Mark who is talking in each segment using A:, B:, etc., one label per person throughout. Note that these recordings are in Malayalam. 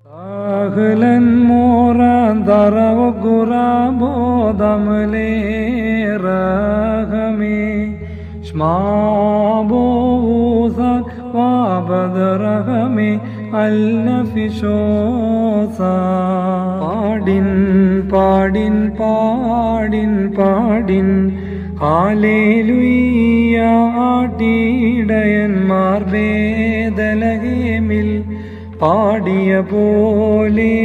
A: Ahlan moran darav gurabo damle rahame shmabo uzat wabad rahame al-nafishosa padin padin padin padin Hallelujah ആട്ടിടയന്മാർ വേദലഹേമിൽ പാടിയ പോലെ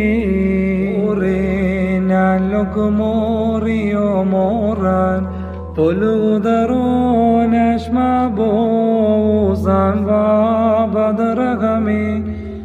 A: മോറിയോ മോറാൻ പൊലുതറോനശ്മബോസാൻ വാബദറഹമേ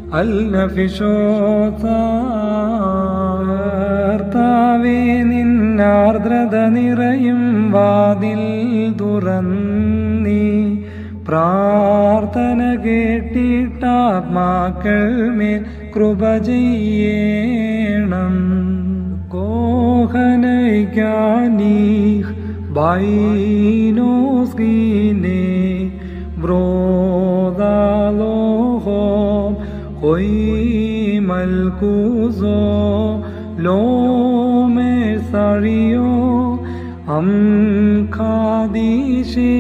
A: അൽനഫിഷോത്താവേ നിന്നാർദ്രത നിറയും വാതിൽ തുറന്നീ പ്രാർത്ഥന കേട്ടിട്ടാത്മാക്കൾ മേൽ കൃപ ചെയ്യണം കോഹനൈകാനീഹ് ബൈനോസ്കീനെ ബ്രോദാലോഹോം ഹൊയ് മൽക്കുസോ ലോമേ സറിയോ അംഖാദീശേ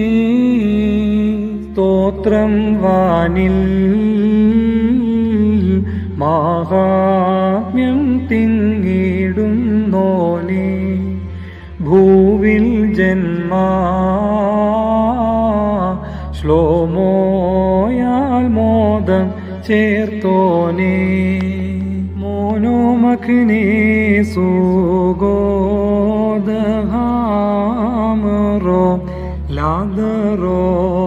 A: സ്തോത്രം വാനിൽ മാഹാത്മ്യം തിങ്ങിടുന്നോനെ ഭൂവിൽ ജന്മാ ശ്ലോമോയാൽ മോദം ചേർത്തോനെ മോനോമഖ്നേ സുഗോദഹാമറോ ലാദറോ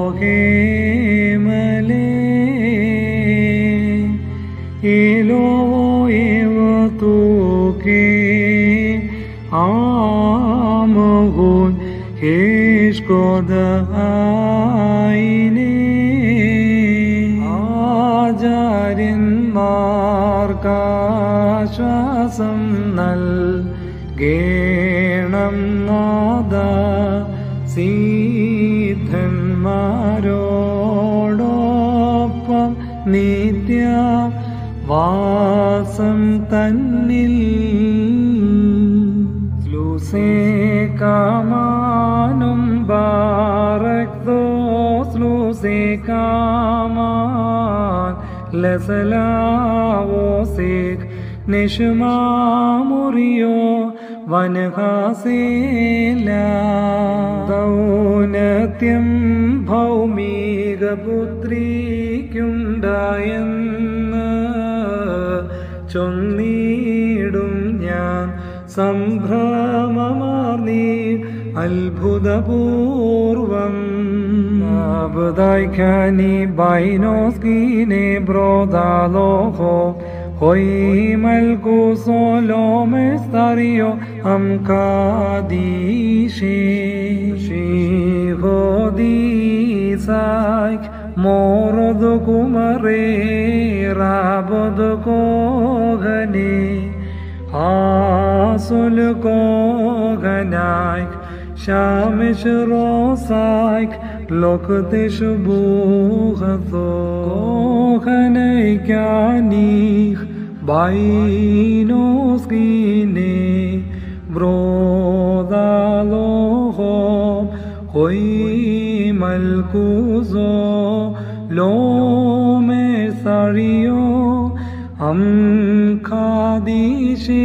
A: ഹേമലേ ഏലോ ഏവതുകേ ആമഹുൻ ഹേഷ്കോദായിനേ ആചാര്യന്മാർക്കാശ്വാസം നൽകേണം നാദ സിദ്ധന്മാരോടൊപ്പം നിത്യ വാസം തന്നിൽ സ്ലൂസേകാമാനും ബാറക്തോ സ്ലൂസേകാമാൻ ലസലാവോസേക് നിഷ്മാമുറിയോ വനഹാസേല ദൗനത്യം ഭൗമിക പുത്രിക്കുണ്ടായെന്ന് ചൊന്നീടും ഞാൻ സംഭ്രമമാർന്നീ അത്ഭുതപൂർവം അബദായിഖാനി ബൈനോസ്കീനെ ബ്രോദാലോഹോ ഹൊയ് മൽക്കുസോലോമെസ്തറിയോ അംകാദീശേ ശിഹോദീസായ്ക് മോറോദു കുമറേ റാബോദു കോഗനെ ആസുൽ കോഗനായ്ക് ശാമിഷ് റോസായ്ക് ലോകദേശ് ബൂഹതോ കോഗനൈകാനീഹ് ബൈനോസ്കീനെ ബ്രോദാലോഹോം ഹൊയ് മൽക്കുസോ ലോമേ സറിയോ അംഖാദീശേ.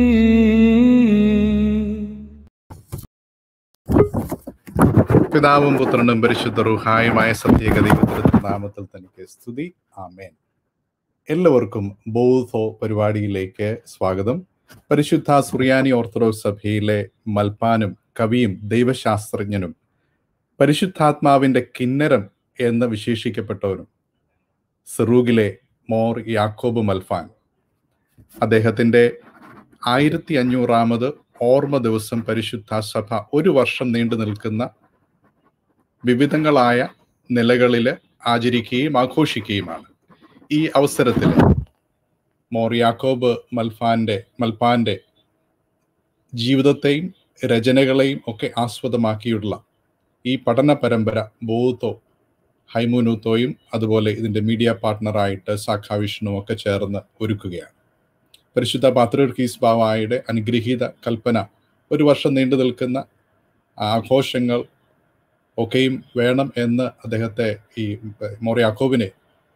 B: പിതാവും പുത്രനും പരിശുദ്ധ റൂഹായുമായ സത്യേക ദൈവത്തിന്റെ നാമത്തിൽ തനിക്ക് സ്തുതി. ആമേൻ. എല്ലാവർക്കും ബോധോ പരിപാടിയിലേക്ക് സ്വാഗതം. പരിശുദ്ധ സുറിയാനി ഓർത്തഡോക്സ് സഭയിലെ മൽപ്പാനും കവിയും ദൈവശാസ്ത്രജ്ഞനും പരിശുദ്ധാത്മാവിന്റെ കിന്നരം എന്ന് വിശേഷിക്കപ്പെട്ടവനും സിറൂഗിലെ മോർ യാക്കോബ് മൽപ്പാൻ അദ്ദേഹത്തിന്റെ 1500 ഓർമ്മ ദിവസം പരിശുദ്ധ സഭ ഒരു വർഷം നീണ്ടു നിൽക്കുന്ന വിവിധങ്ങളായ നിലകളിൽ ആചരിക്കുകയും ആഘോഷിക്കുകയുമാണ്. ഈ അവസരത്തിൽ മോർ യാക്കോബ് മൽപ്പാന്റെ ജീവിതത്തെയും രചനകളെയും ഒക്കെ ആസ്പദമാക്കിയുള്ള ഈ പഠന പരമ്പര ബോധോ ഹൈമൂനൂത്തോയും അതുപോലെ ഇതിൻ്റെ മീഡിയ പാർട്ട്ണറായിട്ട് സാഖ വിഷ്ണുവും ഒക്കെ ചേർന്ന് ഒരുക്കുകയാണ്. പരിശുദ്ധ പാത്രിയർക്കീസ് ബാവായുടെ അനുഗ്രഹീത കൽപ്പന 1 വർഷം നീണ്ടു നിൽക്കുന്ന ആഘോഷങ്ങൾ ഒക്കെയും വേണം എന്ന് അദ്ദേഹത്തെ ഈ മോർ യാക്കോബിനെ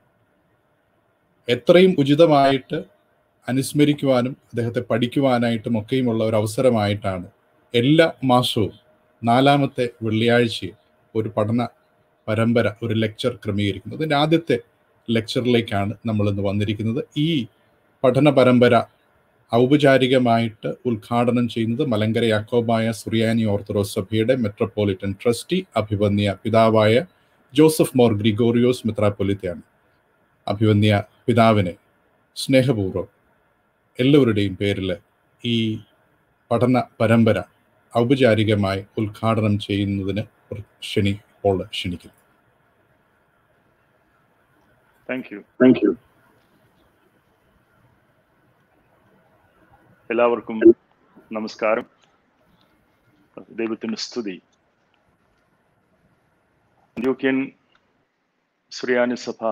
B: എത്രയും ഉചിതമായിട്ട് അനുസ്മരിക്കുവാനും അദ്ദേഹത്തെ പഠിക്കുവാനായിട്ടും ഒക്കെയുമുള്ള ഒരു അവസരമായിട്ടാണ് എല്ലാ മാസവും 4ാമത്തെ വെള്ളിയാഴ്ചയും ഒരു പഠന പരമ്പര, ഒരു ലെക്ചർ ക്രമീകരിക്കുന്നത്. അതിൻ്റെ ആദ്യത്തെ ലെക്ചറിലേക്കാണ് നമ്മളിന്ന് വന്നിരിക്കുന്നത്. ഈ പഠന പരമ്പര ഔപചാരികമായിട്ട് ഉദ്ഘാടനം ചെയ്യുന്നത് മലങ്കര യാക്കോബായ സുറിയാനി ഓർത്തഡോക്സ് സഭയുടെ മെട്രോപൊളിറ്റൻ ട്രസ്റ്റി അഭിവന്യ പിതാവായ ജോസഫ് മോർ ഗ്രിഗോറിയോസ് മെത്രാപ്പൊലിത്തയാണ്. അഭിവന്യ പിതാവിനെ സ്നേഹപൂർവ്വം എല്ലാവരുടെയും പേരിൽ ഈ പഠന പരമ്പര ഔപചാരികമായി ഉദ്ഘാടനം ചെയ്യുന്നതിന് ക്ഷണിക്കുന്നു.
C: Thank you. എല്ലാവർക്കും നമസ്കാരം. ദൈവത്തിന് സ്തുതി. അന്ത്യോക്യൻ സുറിയാനി സഭ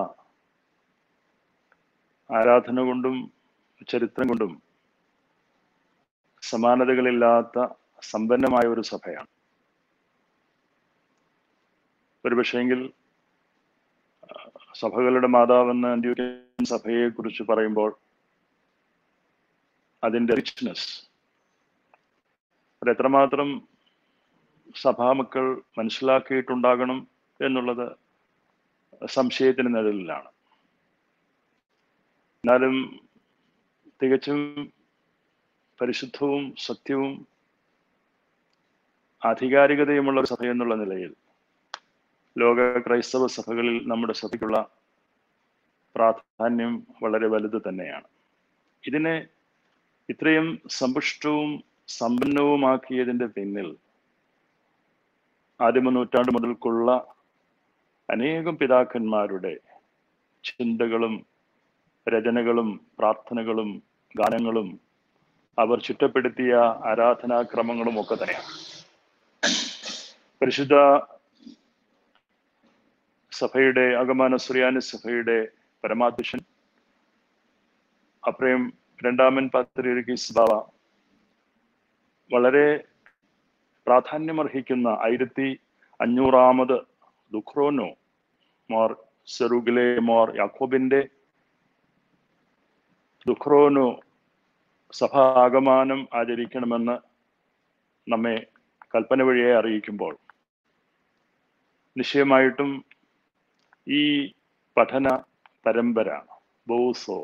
C: ആരാധന കൊണ്ടും ചരിത്രം കൊണ്ടും സമാനതകളില്ലാത്ത സമ്പന്നമായ ഒരു സഭയാണ്. ഒരുപക്ഷെങ്കിൽ സഭകളുടെ മാതാവെന്ന അന്ത്യോക്യൻ സഭയെ കുറിച്ച് പറയുമ്പോൾ അതിൻ്റെ റിച്ച്നെസ്, അത് എത്രമാത്രം സഭാമക്കൾ മനസ്സിലാക്കിയിട്ടുണ്ടാകണം എന്നുള്ളത് സംശയത്തിന് നിഴലിലാണ്. എന്നാലും തികച്ചും പരിശുദ്ധവും സത്യവും ആധികാരികതയുമുള്ള ഒരു സഭ എന്നുള്ള നിലയിൽ ലോക ക്രൈസ്തവ സഭകളിൽ നമ്മുടെ സഭയ്ക്കുള്ള പ്രാധാന്യം വളരെ വലുത് തന്നെയാണ്. ഇതിനെ ഇത്രയും സമ്പുഷ്ടവും സമ്പന്നവുമാക്കിയതിൻ്റെ പിന്നിൽ ആദിമ നൂറ്റാണ്ട് മുതൽക്കുള്ള അനേകം പിതാക്കന്മാരുടെ ചിന്തകളും രചനകളും പ്രാർത്ഥനകളും ഗാനങ്ങളും അവർ ചുറ്റപ്പെടുത്തിയ ആരാധനാക്രമങ്ങളും ഒക്കെ തന്നെയാണ്. പരിശുദ്ധ സഭയുടെ അകമാന സുറിയാനി സഭയുടെ പരമാധ്യക്ഷൻ അപ്രയം 2ാമൻ പാത്രിയർക്കീസ് ബാവ വളരെ പ്രാധാന്യമർഹിക്കുന്ന 1500ാമത് ദുഖ്രോനോ മോർ സെറുഗിലെ മോർ യാക്കോബിന്റെ ദുഖ്രോനോ സഭാ ആഗമനം ആചരിക്കണമെന്ന് നമ്മെ കൽപ്പന വഴിയെ അറിയിക്കുമ്പോൾ നിശ്ചയമായിട്ടും ഈ പഠന പരമ്പര ബോസോ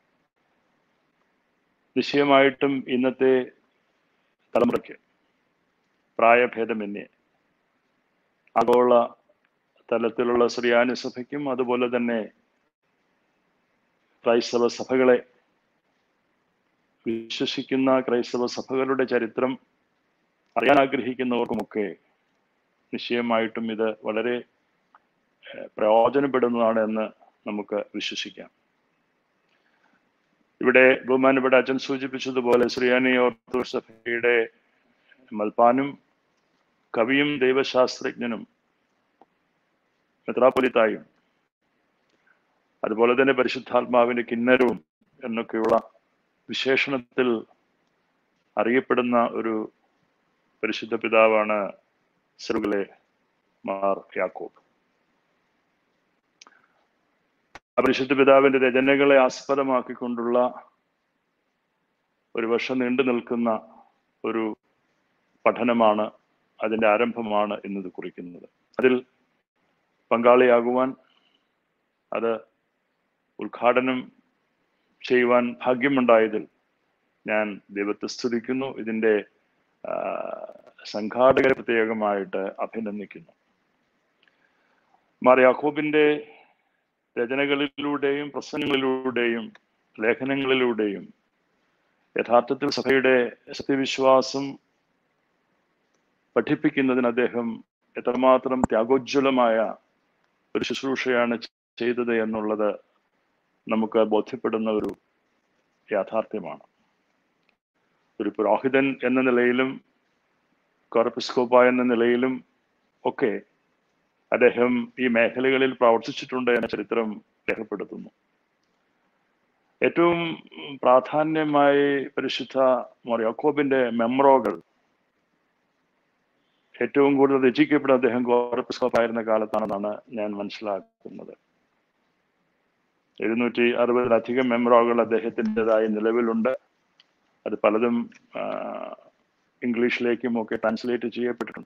C: നിശ്ചയമായിട്ടും ഇന്നത്തെ തലമുറയ്ക്ക് പ്രായഭേദമന്യേ ആഗോള തലത്തിലുള്ള സുറിയാനി സഭയ്ക്കും അതുപോലെ തന്നെ ക്രൈസ്തവ സഭകളെ വിശ്വസിക്കുന്ന ക്രൈസ്തവ സഭകളുടെ ചരിത്രം അറിയാൻ ആഗ്രഹിക്കുന്നവർക്കുമൊക്കെ നിശ്ചയമായിട്ടും ഇത് വളരെ പ്രയോജനപ്പെടുന്നതാണ് എന്ന് നമുക്ക് വിശ്വസിക്കാം. ഇവിടെ ബഹുമാനപ്പെട്ട അച്ഛൻ സൂചിപ്പിച്ചതുപോലെ സുറിയാനി ഓർത്തഡോക്സ് സഭയുടെ മൽപ്പാനും കവിയും ദൈവശാസ്ത്രജ്ഞനും മെത്രാപ്പൊലിത്തായും അതുപോലെ തന്നെ പരിശുദ്ധാത്മാവിന്റെ കിന്നരവും എന്നൊക്കെയുള്ള വിശേഷണത്തിൽ അറിയപ്പെടുന്ന ഒരു പരിശുദ്ധ പിതാവാണ് സെറുഗിലെ മാർ യാക്കോബ്. പരിശുദ്ധ പിതാവിന്റെ രചനകളെ ആസ്പദമാക്കിക്കൊണ്ടുള്ള 1 വർഷം നീണ്ടു നിൽക്കുന്ന ഒരു പഠനമാണ്, അതിൻ്റെ ആരംഭമാണ് ഇന്നത് കുറിക്കുന്നത്. അതിൽ പങ്കാളിയാകുവാൻ, അത് ഉദ്ഘാടനം ചെയ്യുവാൻ ഭാഗ്യമുണ്ടായതിൽ ഞാൻ ദൈവത്തെ സ്തുതിക്കുന്നു. ഇതിൻ്റെ സംഘാടകരെ പ്രത്യേകമായിട്ട് അഭിനന്ദിക്കുന്നു. മാർ യാക്കോബിന്റെ രചനകളിലൂടെയും പ്രസംഗങ്ങളിലൂടെയും ലേഖനങ്ങളിലൂടെയും യഥാർത്ഥത്തിൽ സഭയുടെ സത്യവിശ്വാസം പഠിപ്പിക്കുന്നതിന് അദ്ദേഹം എത്രമാത്രം ത്യാഗോജ്വലമായ ഒരു ശുശ്രൂഷയാണ് ചെയ്തത് എന്നുള്ളത് നമുക്ക് ബോധ്യപ്പെടുന്ന ഒരു യാഥാർത്ഥ്യമാണ്. ഒരു പുരോഹിതൻ എന്ന നിലയിലും കോർപ്പിസ്കോപ്പ എന്ന നിലയിലും ഒക്കെ അദ്ദേഹം ഈ മേഖലകളിൽ പ്രവർത്തിച്ചിട്ടുണ്ട് എന്ന ചരിത്രം രേഖപ്പെടുത്തുന്നു. ഏറ്റവും പ്രാധാന്യമായി പരിശുദ്ധ മോർ യാക്കോബിന്റെ മെമ്രോകൾ ഏറ്റവും കൂടുതൽ രചിക്കപ്പെടുന്ന അദ്ദേഹം കോറെപ്പിസ്കോപ്പായിരുന്ന കാലത്താണെന്നാണ് ഞാൻ മനസ്സിലാക്കുന്നത്. 760-ലധികം മെമ്രോകൾ അദ്ദേഹത്തിൻ്റെതായി നിലവിലുണ്ട്. അത് പലതും ഇംഗ്ലീഷിലേക്കും ഒക്കെ ട്രാൻസ്ലേറ്റ് ചെയ്യപ്പെട്ടിട്ടുണ്ട്.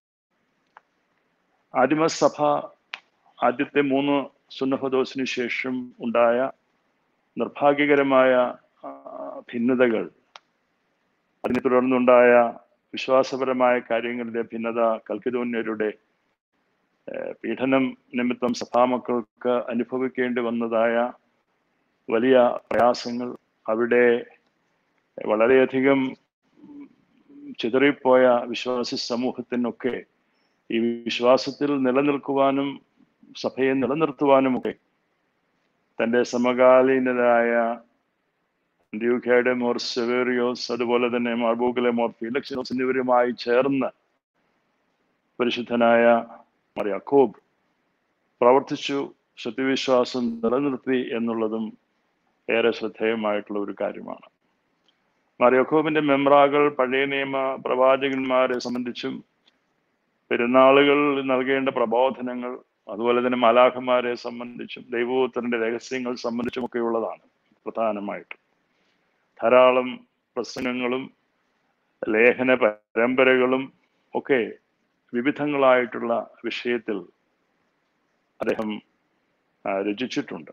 C: ആദിമസഭ ആദ്യത്തെ 3 സുന്നഹദോസിന് ശേഷം ഉണ്ടായ നിർഭാഗ്യകരമായ ഭിന്നതകൾ, അതിനെ തുടർന്നുണ്ടായ വിശ്വാസപരമായ കാര്യങ്ങളിലെ ഭിന്നത, കൽക്കിദോന്യരുടെ പീഡനം നിമിത്തം സഭാമക്കൾക്ക് അനുഭവിക്കേണ്ടി വന്നതായ വലിയ പ്രയാസങ്ങൾ, അവിടെ വളരെയധികം ചിതറിപ്പോയ വിശ്വാസി സമൂഹത്തിനൊക്കെ ഈ വിശ്വാസത്തിൽ നിലനിൽക്കുവാനും സഭയെ നിലനിർത്തുവാനുമൊക്കെ തൻ്റെ സമകാലീനരായ അന്ത്യോഖ്യയുടെ മോർ സെവേറിയോസ്, അതുപോലെ തന്നെ മാർബോഗിലെ മോർ ഫീലക്സിനോസ് എന്നിവരുമായി ചേർന്ന് പരിശുദ്ധനായ മോർ യാക്കോബ് പ്രവർത്തിച്ചു, സത്യവിശ്വാസം നിലനിർത്തി എന്നുള്ളതും ഏറെ ശ്രദ്ധേയമായിട്ടുള്ള ഒരു കാര്യമാണ്. മോർ യാക്കോബിന്റെ മെമ്രാകൾ പഴയ നിയമ പ്രവാചകന്മാരെ സംബന്ധിച്ചും പെരുന്നാളുകൾ നൽകേണ്ട പ്രബോധനങ്ങൾ, അതുപോലെ തന്നെ മാലാഖമാരെ സംബന്ധിച്ചും ദൈവോത്തരന്റെ രഹസ്യങ്ങൾ സംബന്ധിച്ചുമൊക്കെ ഉള്ളതാണ്. പ്രധാനമായിട്ട് ധാരാളം പ്രസംഗങ്ങളും ലേഖന പരമ്പരകളും ഒക്കെ വിവിധങ്ങളായിട്ടുള്ള വിഷയത്തിൽ അദ്ദേഹം രചിച്ചിട്ടുണ്ട്.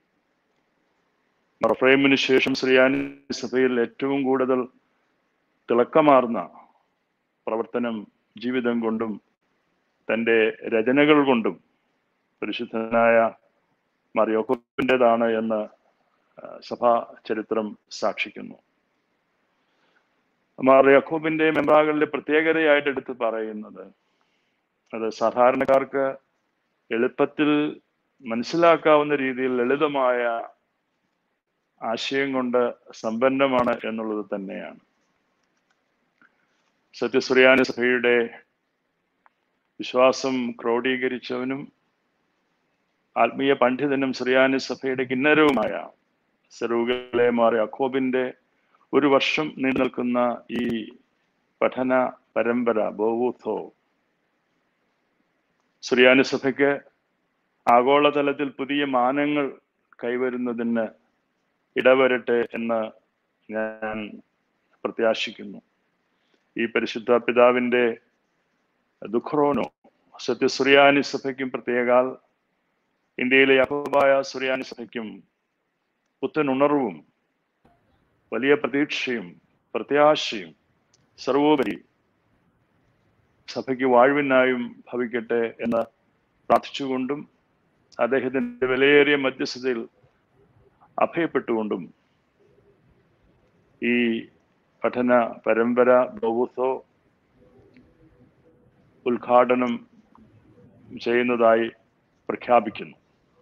C: മർഫ്രൈമിന് ശേഷം സുറിയാനി സഭയിൽ ഏറ്റവും കൂടുതൽ തിളക്കമാർന്ന പ്രവർത്തനം ജീവിതം കൊണ്ടും തൻ്റെ രചനകൾ കൊണ്ടും പരിശുദ്ധനായ മോർ യാക്കോബിൻ്റെതാണ് എന്ന് സഭാ ചരിത്രം സാക്ഷിക്കുന്നു. മോർ യാക്കോബിന്റെ മെമ്രാകളിലെ പ്രത്യേകതയായിട്ട് എടുത്ത് പറയുന്നത്, അത് സാധാരണക്കാർക്ക് എളുപ്പത്തിൽ മനസ്സിലാക്കാവുന്ന രീതിയിൽ ലളിതമായ ആശയം കൊണ്ട് സമ്പന്നമാണ് എന്നുള്ളത് തന്നെയാണ്. സത്യസുറിയാനി സഭയുടെ വിശ്വാസം ക്രോഡീകരിച്ചവനും ആത്മീയ പണ്ഡിതനും സുറിയാനി സഭയുടെ കിന്നരവുമായ സെറൂഗിലെ മോർ യാക്കോബിന്റെ 1 വർഷം നീണ്ടു നിൽക്കുന്ന ഈ പഠന പരമ്പര ബോവൂത്തോ സുറിയാനി സഭയ്ക്ക് ആഗോളതലത്തിൽ പുതിയ മാനങ്ങൾ കൈവരുന്നതിന് ഇടവരട്ടെ എന്ന് ഞാൻ പ്രത്യാശിക്കുന്നു. ഈ പരിശുദ്ധ പിതാവിന്റെ ദുഃഖറോനോ സത്യസുറിയാനി സഭയ്ക്കും പ്രത്യേകാൽ ഇന്ത്യയിലെ യാക്കോബായ സുറിയാനി സഭയ്ക്കും പുത്തൻ ഉണർവും വലിയ പ്രതീക്ഷയും പ്രത്യാശയും സർവോപരി സഭയ്ക്ക് വാഴ്വിനായും ഭവിക്കട്ടെ എന്ന് പ്രാർത്ഥിച്ചുകൊണ്ടും അദ്ദേഹത്തിന്റെ വിലയേറിയ മധ്യസ്ഥതയിൽ അഭയപ്പെട്ടുകൊണ്ടും ഈ പഠന പരമ്പര ബോവൂത്തോ ഉദ്ഘാടനം ചെയ്യുന്നതായി പ്രഖ്യാപിക്കുന്നു.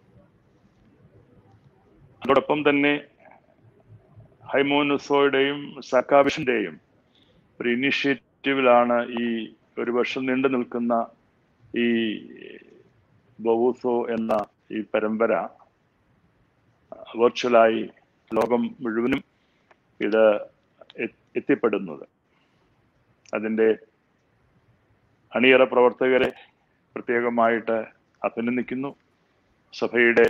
C: അതോടൊപ്പം തന്നെ ഹൈമോനുസോയുടെയും സക്കാവിഷിന്റെയും ഒരു ഇനിഷ്യേറ്റീവിലാണ് ഈ 1 വർഷം നീണ്ടു നിൽക്കുന്ന ഈ ബോവൂത്തോ എന്ന ഈ പരമ്പര വെർച്വലായി ലോകം മുഴുവനും ഇത് എത്തിപ്പെടുന്നത്. അതിൻ്റെ അണിയറ പ്രവർത്തകരെ പ്രത്യേകമായിട്ട് അഭിനന്ദിക്കുന്നു. സഭയുടെ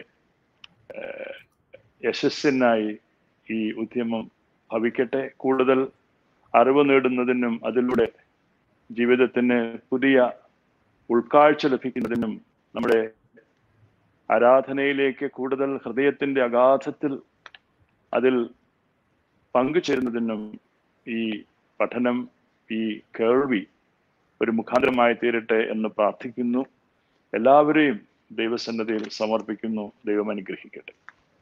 C: യശസ്സിനായി ഈ ഉദ്യമം ഭവിക്കട്ടെ. കൂടുതൽ അറിവ് നേടുന്നതിനും അതിലൂടെ ജീവിതത്തിന് പുതിയ ഉൾക്കാഴ്ച ലഭിക്കുന്നതിനും നമ്മുടെ ആരാധനയിലേക്ക് കൂടുതൽ ഹൃദയത്തിന്റെ അഗാധത്തിൽ അതിൽ പങ്കുചേരുന്നതിനും ഈ പഠനം, ഈ കേൾവി ഒരു മുഖാന്തരമായി തീരട്ടെ എന്ന് പ്രാർത്ഥിക്കുന്നു. എല്ലാവരെയും ദൈവസന്നിധിയിൽ സമർപ്പിക്കുന്നു. ദൈവം അനുഗ്രഹിക്കട്ടെ.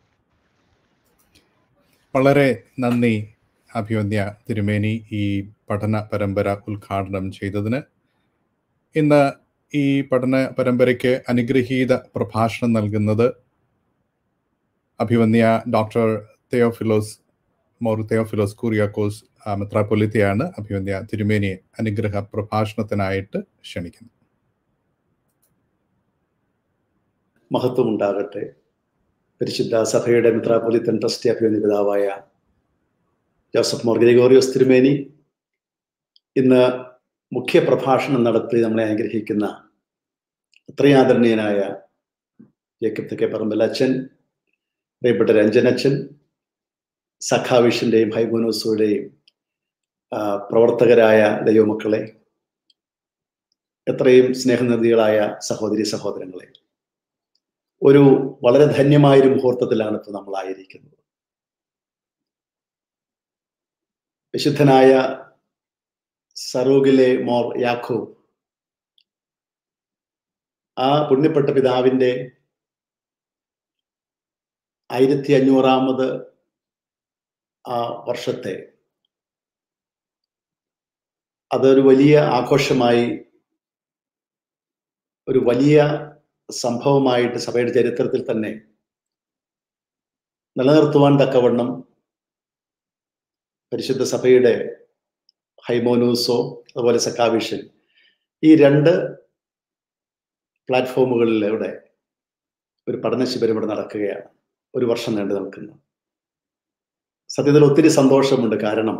B: വളരെ നന്ദി അഭിവന്യ തിരുമേനി ഈ പഠന പരമ്പര ഉദ്ഘാടനം ചെയ്തതിന്. ഇന്ന് ഈ പഠന പരമ്പരയ്ക്ക് അനുഗ്രഹീത പ്രഭാഷണം നൽകുന്നത് അഭിവന്യ ഡോക്ടർ മോർ തെയോഫിലോസ് കുര്യാക്കോസ് മെത്രാപ്പൊലീത്തയാണ്. അഭിവന്യ തിരുമേനിയെ അനുഗ്രഹ പ്രഭാഷണത്തിനായിട്ട് ക്ഷണിക്കുന്നു.
D: മഹത്വം ഉണ്ടാകട്ടെ. പരിശുദ്ധ സഭയുടെ മെത്രാപ്പൊലീത്തൻ ട്രസ്റ്റി അഭിമന്യ പിതാവായ ജോസഫ് മോർ ഗ്രിഗോറിയോസ് തിരുമേനി ഇന്ന് മുഖ്യ പ്രഭാഷണം നടത്തി നമ്മളെ അനുഗ്രഹിക്കുന്ന അത്രയും ആദരണീയനായ ജേക്കബ് തെക്കേ പറമ്പൽ അച്ഛൻ, പ്രിയപ്പെട്ട രഞ്ജനച്ഛൻ, സഖാവിഷിൻ്റെയും ഹൈമോനോസുടെയും പ്രവർത്തകരായ ദൈവമക്കളെ, എത്രയും സ്നേഹനിധികളായ സഹോദരി സഹോദരങ്ങളെ, ഒരു വളരെ ധന്യമായൊരു മുഹൂർത്തത്തിലാണ് ഇപ്പോൾ നമ്മളായിരിക്കുന്നത്. വിശുദ്ധനായ സറൂഗിലെ മോർ യാക്കോബ്, ആ പുണ്യപ്പെട്ട പിതാവിൻ്റെ 1500ാമത് ആ വർഷത്തെ അതൊരു വലിയ ആഘോഷമായി, ഒരു വലിയ സംഭവമായിട്ട് സഭയുടെ ചരിത്രത്തിൽ തന്നെ നിലനിർത്തുവാൻ തക്കവണ്ണം പരിശുദ്ധ സഭയുടെ ഹൈമോനൂസോ അതുപോലെ സഖാവിഷൻ ഈ 2 പ്ലാറ്റ്ഫോമുകളിലൂടെ ഒരു പഠന ശിബിരം ഇവിടെ നടക്കുകയാണ്. 1 വർഷം നീണ്ടു നിൽക്കുന്നു. സത്യത്തിൽ ഒത്തിരി സന്തോഷമുണ്ട്. കാരണം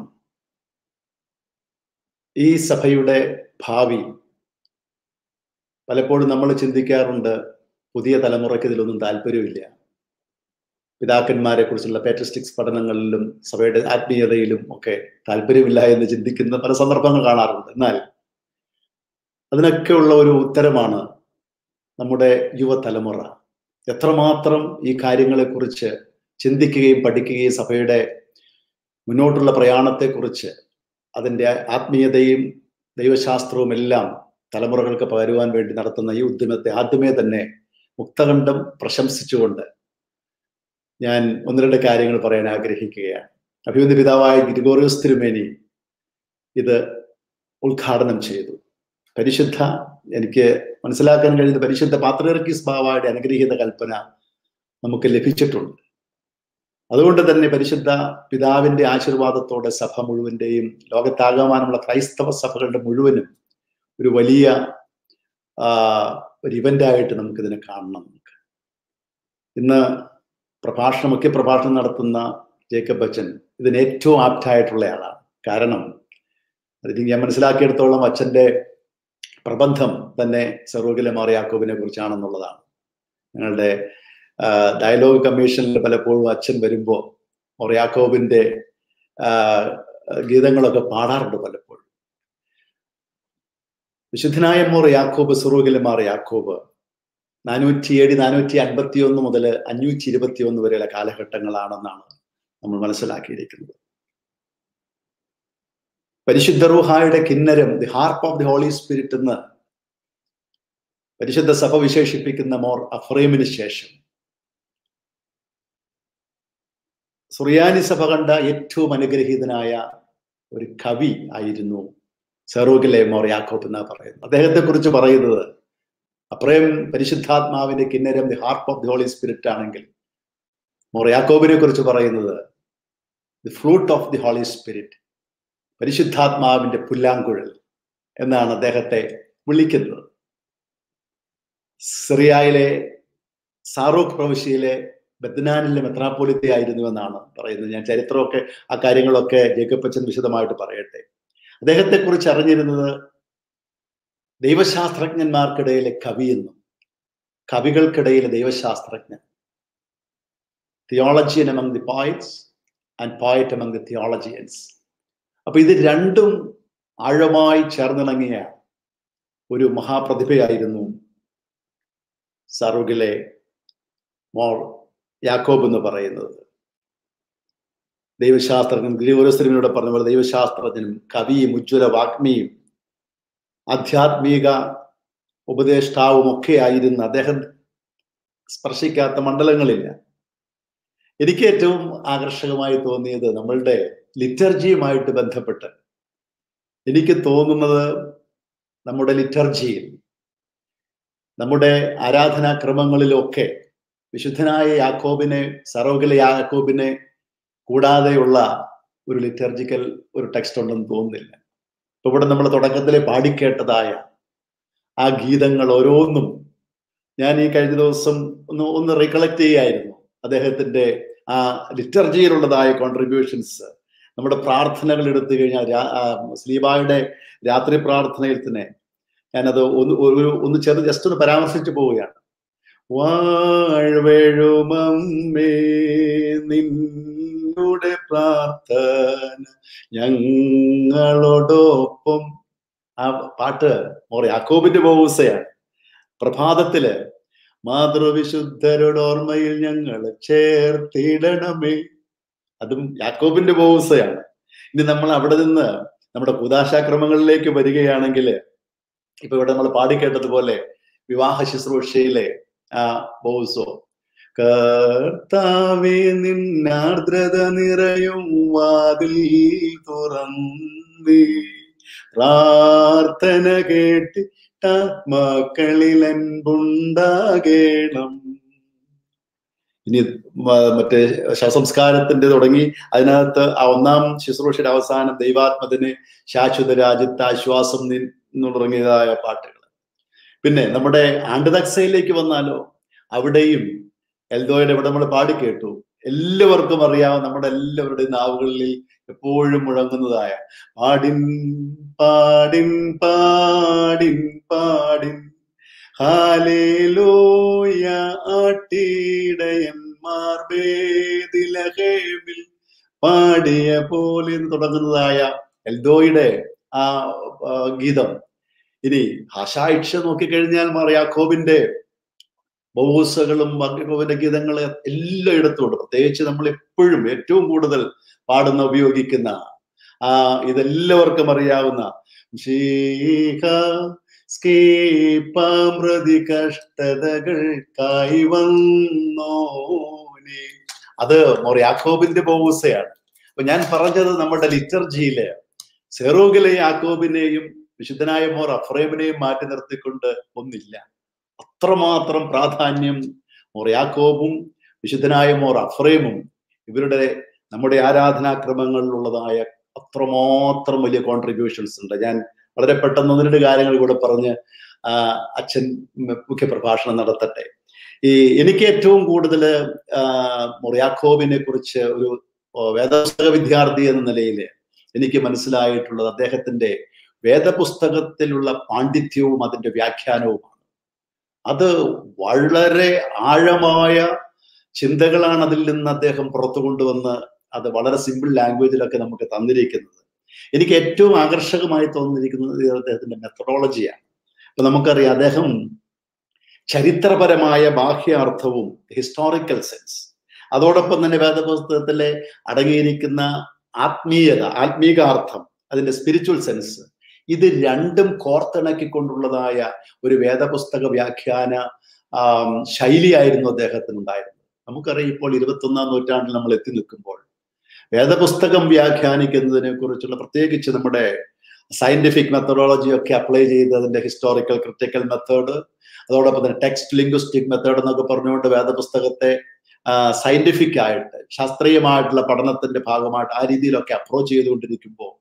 D: ഈ സഭയുടെ ഭാവി പലപ്പോഴും നമ്മൾ ചിന്തിക്കാറുണ്ട്, പുതിയ തലമുറയ്ക്ക് ഇതിലൊന്നും താല്പര്യമില്ല, പിതാക്കന്മാരെ കുറിച്ചുള്ള പാട്രിസ്റ്റിക്സ് പഠനങ്ങളിലും സഭയുടെ ആത്മീയതയിലും ഒക്കെ താല്പര്യമില്ല എന്ന് ചിന്തിക്കുന്ന പല സന്ദർഭങ്ങൾ കാണാറുണ്ട്. എന്നാൽ അതിനൊക്കെയുള്ള ഒരു ഉത്തരമാണ് നമ്മുടെ യുവതലമുറ എത്രമാത്രം ഈ കാര്യങ്ങളെക്കുറിച്ച് ചിന്തിക്കുകയും പഠിക്കുകയും സഭയുടെ മുന്നോട്ടുള്ള പ്രയാണത്തെക്കുറിച്ച് അതിൻ്റെ ആത്മീയതയും ദൈവശാസ്ത്രവും എല്ലാം തലമുറകൾക്ക് പകരുവാൻ വേണ്ടി നടത്തുന്ന ഈ ഉദ്യമത്തെ ആദ്യമേ തന്നെ മുക്തകണ്ഠം പ്രശംസിച്ചുകൊണ്ട് ഞാൻ 1-2 കാര്യങ്ങൾ പറയാൻ ആഗ്രഹിക്കുകയാണ്. അഭിമന്യ പിതാവായ ഗ്രിഗോറിയോസ് തിരുമേനി ഇത് ഉദ്ഘാടനം ചെയ്തു. എനിക്ക് മനസ്സിലാക്കാൻ കഴിയുന്ന പരിശുദ്ധ പാത്രിയർക്കീസ് ബാവയുടെ അനുഗ്രഹീത കൽപ്പന നമുക്ക് ലഭിച്ചിട്ടുണ്ട്. അതുകൊണ്ട് തന്നെ പരിശുദ്ധ പിതാവിന്റെ ആശീർവാദത്തോടെ സഭ മുഴുവൻ്റെയും ലോകത്താകമാനമുള്ള ക്രൈസ്തവ സഭകളുടെ മുഴുവനും ഒരു വലിയ ഒരു ഇവൻ്റായിട്ട് നമുക്കിതിനെ കാണണം. ഇന്ന് മുഖ്യ പ്രഭാഷണം നടത്തുന്ന ജേക്കബ് അച്ഛൻ ഇതിന് ഏറ്റവും ആപ്റ്റായിട്ടുള്ള ആളാണ്. കാരണം ഞാൻ മനസ്സിലാക്കിയെടുത്തോളം അച്ഛൻ്റെ പ്രബന്ധം തന്നെ സറൂഗിലെ മോർ യാക്കോബിനെ കുറിച്ചാണെന്നുള്ളതാണ്. ഞങ്ങളുടെ ഡയലോഗ് കമ്മീഷനിൽ പലപ്പോഴും അച്ഛൻ വരുമ്പോൾ മോർ യാക്കോബിൻ്റെ ഗീതങ്ങളൊക്കെ പാടാറുണ്ട് പലപ്പോഴും. വിശുദ്ധനായ മോർ യാക്കോബ്, സറൂഗിലെ മോർ യാക്കോബ് 451 മുതൽ 521 വരെയുള്ള കാലഘട്ടങ്ങളാണെന്നാണ് നമ്മൾ മനസ്സിലാക്കിയിരിക്കുന്നത്. പരിശുദ്ധ റൂഹായുടെ കിന്നരം, the harp of the holy spirit എന്ന് പരിശുദ്ധ സഭ വിശേഷിപ്പിക്കുന്ന മോർ അഫ്രേമിന് ശേഷം സുറിയാനി സഭ കണ്ട ഏറ്റവും അനുഗ്രഹീതനായ ഒരു കവി ആയിരുന്നു സറൂഗിലെ മോർ യാക്കോബ് എന്നാ പറയുന്നത്. അദ്ദേഹത്തെ കുറിച്ച് പറയുന്നത്, അപ്രേം പരിശുദ്ധാത്മാവിന്റെ കിന്നരം, the harp of the holy spirit ആണെങ്കിൽ മോർ യാക്കോബിനെ കുറിച്ച് പറയുന്നത് the flute of the holy spirit, പരിശുദ്ധാത്മാവിന്റെ പുല്ലാങ്കുഴൽ എന്നാണ് അദ്ദേഹത്തെ വിളിക്കുന്നത്. സിറിയയിലെ സാറൂഖ് പ്രവിശ്യയിലെ ബദ്നാനിലെ മെത്രാപ്പോലിത്ത ആയിരുന്നു എന്നാണ് പറയുന്നത്. ഞാൻ ചരിത്രമൊക്കെ ആ കാര്യങ്ങളൊക്കെ ജേക്കബ് അച്ഛൻ വിശദമായിട്ട് പറയട്ടെ. അദ്ദേഹത്തെ കുറിച്ച് അറിഞ്ഞിരുന്നത് ദൈവശാസ്ത്രജ്ഞന്മാർക്കിടയിലെ കവിയെന്നും കവികൾക്കിടയിലെ ദൈവശാസ്ത്രജ്ഞൻ, theologian among the poets and poet among the theologians. അപ്പൊ ഇത് രണ്ടും ആഴമായി ചേർന്നിണങ്ങിയ ഒരു മഹാപ്രതിഭയായിരുന്നു സറൂഗിലെ മോർ യാക്കോബ് എന്ന് പറയുന്നത്. ദൈവശാസ്ത്രജ്ഞൻ, ഗ്രിഗോറിയോസ് പറഞ്ഞ പോലെ ദൈവശാസ്ത്രജ്ഞനും കവിയും ഉജ്ജ്വല വാഗ്മിയും ആധ്യാത്മിക ഉപദേഷ്ടാവും ഒക്കെ ആയിരുന്ന അദ്ദേഹം സ്പർശിക്കാത്ത മണ്ഡലങ്ങളില്ല. എനിക്ക് ഏറ്റവും ആകർഷകമായി തോന്നിയത് നമ്മളുടെ ലിറ്റർജിയുമായിട്ട് ബന്ധപ്പെട്ട് എനിക്ക് തോന്നുന്നത്, നമ്മുടെ ലിറ്റർജിയിൽ, നമ്മുടെ ആരാധനാക്രമങ്ങളിലൊക്കെ വിശുദ്ധനായ യാക്കോബിനെ, സറൂഗിലെ യാക്കോബിനെ കൂടാതെയുള്ള ഒരു ലിറ്റർജിക്കൽ ഒരു ടെക്സ്റ്റ് ഉണ്ടെന്ന് തോന്നുന്നില്ല. ഇപ്പൊ ഇവിടെ നമ്മൾ തുടക്കത്തിലെ പാടിക്കേട്ടതായ ആ ഗീതങ്ങൾ ഓരോന്നും ഞാൻ ഈ കഴിഞ്ഞ ദിവസം ഒന്ന് റീകളക്ട് ചെയ്യായിരുന്നു അദ്ദേഹത്തിന്റെ ആ ലിറ്റർജിയിലുള്ളതായ കോൺട്രിബ്യൂഷൻസ്. നമ്മുടെ പ്രാർത്ഥനകൾ എടുത്തു കഴിഞ്ഞാൽ സ്ലീബായുടെ രാത്രി പ്രാർത്ഥനയിൽ തന്നെ ഞാനത് ഒന്ന് ജസ്റ്റ് ഒന്ന് പരാമർശിച്ചു പോവുകയാണ്. വാഴ്വേഴുമമ്മേ നിന്നുടെ പ്രാർത്ഥന ഞങ്ങളോടൊപ്പം. ആ പാട്ട് യാക്കോബിന്റെ ബോവൂസയാണ്. പ്രഭാതത്തില് മാതൃവിശുദ്ധരുടെ ഓർമ്മയിൽ ഞങ്ങൾ ചേർത്തിടണമേ, അതും യാക്കോബിന്റെ ബോവൂസയാണ്. ഇനി നമ്മൾ അവിടെ നിന്ന് നമ്മുടെ കൂദാശാക്രമങ്ങളിലേക്ക് വരികയാണെങ്കിൽ, ഇപ്പൊ ഇവിടെ നമ്മൾ പാടിക്കേട്ടതുപോലെ വിവാഹ ശുശ്രൂഷയിലെ ആ ബോവൂസോ, കർത്താവേ നിന്നാർദ്രത നിറയും വാതിൽ തുറന്നേ, പ്രാർത്ഥന കേട്ട് ആത്മാക്കളിൽ അൻപുണ്ടാകേണം. ഇനി മറ്റേ ശവസംസ്കാരത്തിന്റെ തുടങ്ങി അതിനകത്ത് ആ ഒന്നാം ശുശ്രൂഷയുടെ അവസാനം ദൈവാത്മത്തിന് ശാശ്വത രാജ്യത്ത് ആശ്വാസം എന്ന് തുടങ്ങിയതായ പാട്ടുകൾ. പിന്നെ നമ്മുടെ ആണ്ടുതക്സയിലേക്ക് വന്നാലോ, അവിടെയും എൽദോയുടെ ഇവിടെ നമ്മൾ പാടിക്കേട്ടു. എല്ലാവർക്കും അറിയാവുന്ന, നമ്മുടെ എല്ലാവരുടെയും നാവുകളിൽ എപ്പോഴും മുഴങ്ങുന്നതായ പാടിൻ പാടിൻ പാടിൻ പാടിൻ ഹല്ലേലൂയ ആട്ടിടയന്മാർ ബേത്ലഹേമിൽ പാടിയ പോലെ എന്ന് തുടങ്ങുന്നതായ എൽദോയുടെ ആ ഗീതം. ഇനി ഭാഷായിക്ഷ നോക്കിക്കഴിഞ്ഞാൽ യാക്കോബിന്റെ ബോവൂസകളും യാക്കോബിന്റെ ഗീതങ്ങള് എല്ലായിടത്തും ഉണ്ട്. പ്രത്യേകിച്ച് നമ്മൾ എപ്പോഴും ഏറ്റവും കൂടുതൽ പാടുന്ന ഉപയോഗിക്കുന്ന ഇതെല്ലാവർക്കും അറിയാവുന്ന പ്രതി കഷ്ടതകൾക്കായി വന്നോനെ, അത് യാക്കോബിന്റെ ബോവൂസയാണ്. അപ്പൊ ഞാൻ പറഞ്ഞത് നമ്മുടെ ലിറ്റർജിയിലെ സെറൂഗിലെ യാക്കോബിനെയും വിശുദ്ധനായ മോർ അഫ്രേമിനെയും മാറ്റി നിർത്തിക്കൊണ്ട് ഒന്നില്ല. അത്രമാത്രം പ്രാധാന്യം മോർ യാക്കോബും വിശുദ്ധനായ മോർ അഫ്രേമും ഇവരുടെ നമ്മുടെ ആരാധനാക്രമങ്ങളിലുള്ളതായ അത്രമാത്രം വലിയ കോൺട്രിബ്യൂഷൻസ് ഉണ്ട്. ഞാൻ വളരെ പെട്ടെന്ന് ഒന്ന് രണ്ട് കാര്യങ്ങൾ കൂടെ പറഞ്ഞ് അച്ഛൻ മുഖ്യ പ്രഭാഷണം നടത്തട്ടെ. എനിക്ക് ഏറ്റവും കൂടുതൽ മോർ യാക്കോബിനെ കുറിച്ച് ഒരു വേദപുസ്തക വിദ്യാർത്ഥി എന്ന നിലയിൽ എനിക്ക് മനസ്സിലായിട്ടുള്ളത് അദ്ദേഹത്തിന്റെ വേദപുസ്തകത്തിലുള്ള പാണ്ഡിത്യവും അതിന്റെ വ്യാഖ്യാനവുമാണ്. അത് വളരെ ആഴമായ ചിന്തകളാണ് അതിൽ നിന്ന് അദ്ദേഹം പുറത്തു കൊണ്ടുവന്ന് അത് വളരെ സിമ്പിൾ ലാംഗ്വേജിലൊക്കെ നമുക്ക് തന്നിരിക്കുന്നത്. എനിക്ക് ഏറ്റവും ആകർഷകമായി തോന്നിയിരിക്കുന്നത് അദ്ദേഹത്തിന്റെ മെത്തഡോളജിയാണ്. അപ്പൊ നമുക്കറിയാം, അദ്ദേഹം ചരിത്രപരമായ ബാഹ്യാർത്ഥവും ഹിസ്റ്റോറിക്കൽ സെൻസ്, അതോടൊപ്പം തന്നെ വേദപുസ്തകത്തിലെ അടങ്ങിയിരിക്കുന്ന ആത്മീകാർത്ഥം, അതിന്റെ സ്പിരിച്വൽ സെൻസ്, ഇത് രണ്ടും കോർത്തിണക്കിക്കൊണ്ടുള്ളതായ ഒരു വേദപുസ്തക വ്യാഖ്യാന ശൈലിയായിരുന്നു അദ്ദേഹത്തിനുണ്ടായിരുന്നത്. നമുക്കറിയാം, ഇപ്പോൾ 21-ാം നൂറ്റാണ്ടിൽ നമ്മൾ എത്തി നിൽക്കുമ്പോൾ വേദപുസ്തകം വ്യാഖ്യാനിക്കുന്നതിനെ കുറിച്ചുള്ള പ്രത്യേകിച്ച് നമ്മുടെ സയന്റിഫിക് മെത്തഡോളജി ഒക്കെ അപ്ലൈ ചെയ്ത് അതിന്റെ ഹിസ്റ്റോറിക്കൽ ക്രിട്ടിക്കൽ മെത്തേഡ്, അതോടൊപ്പം തന്നെ ടെക്സ്റ്റ് ലിംഗ്വിസ്റ്റിക് മെത്തേഡ് എന്നൊക്കെ പറഞ്ഞുകൊണ്ട് വേദപുസ്തകത്തെ സയന്റിഫിക് ആയിട്ട് ശാസ്ത്രീയമായിട്ടുള്ള പഠനത്തിന്റെ ഭാഗമായിട്ട് ആ രീതിയിലൊക്കെ അപ്രോച്ച് ചെയ്തുകൊണ്ടിരിക്കുമ്പോൾ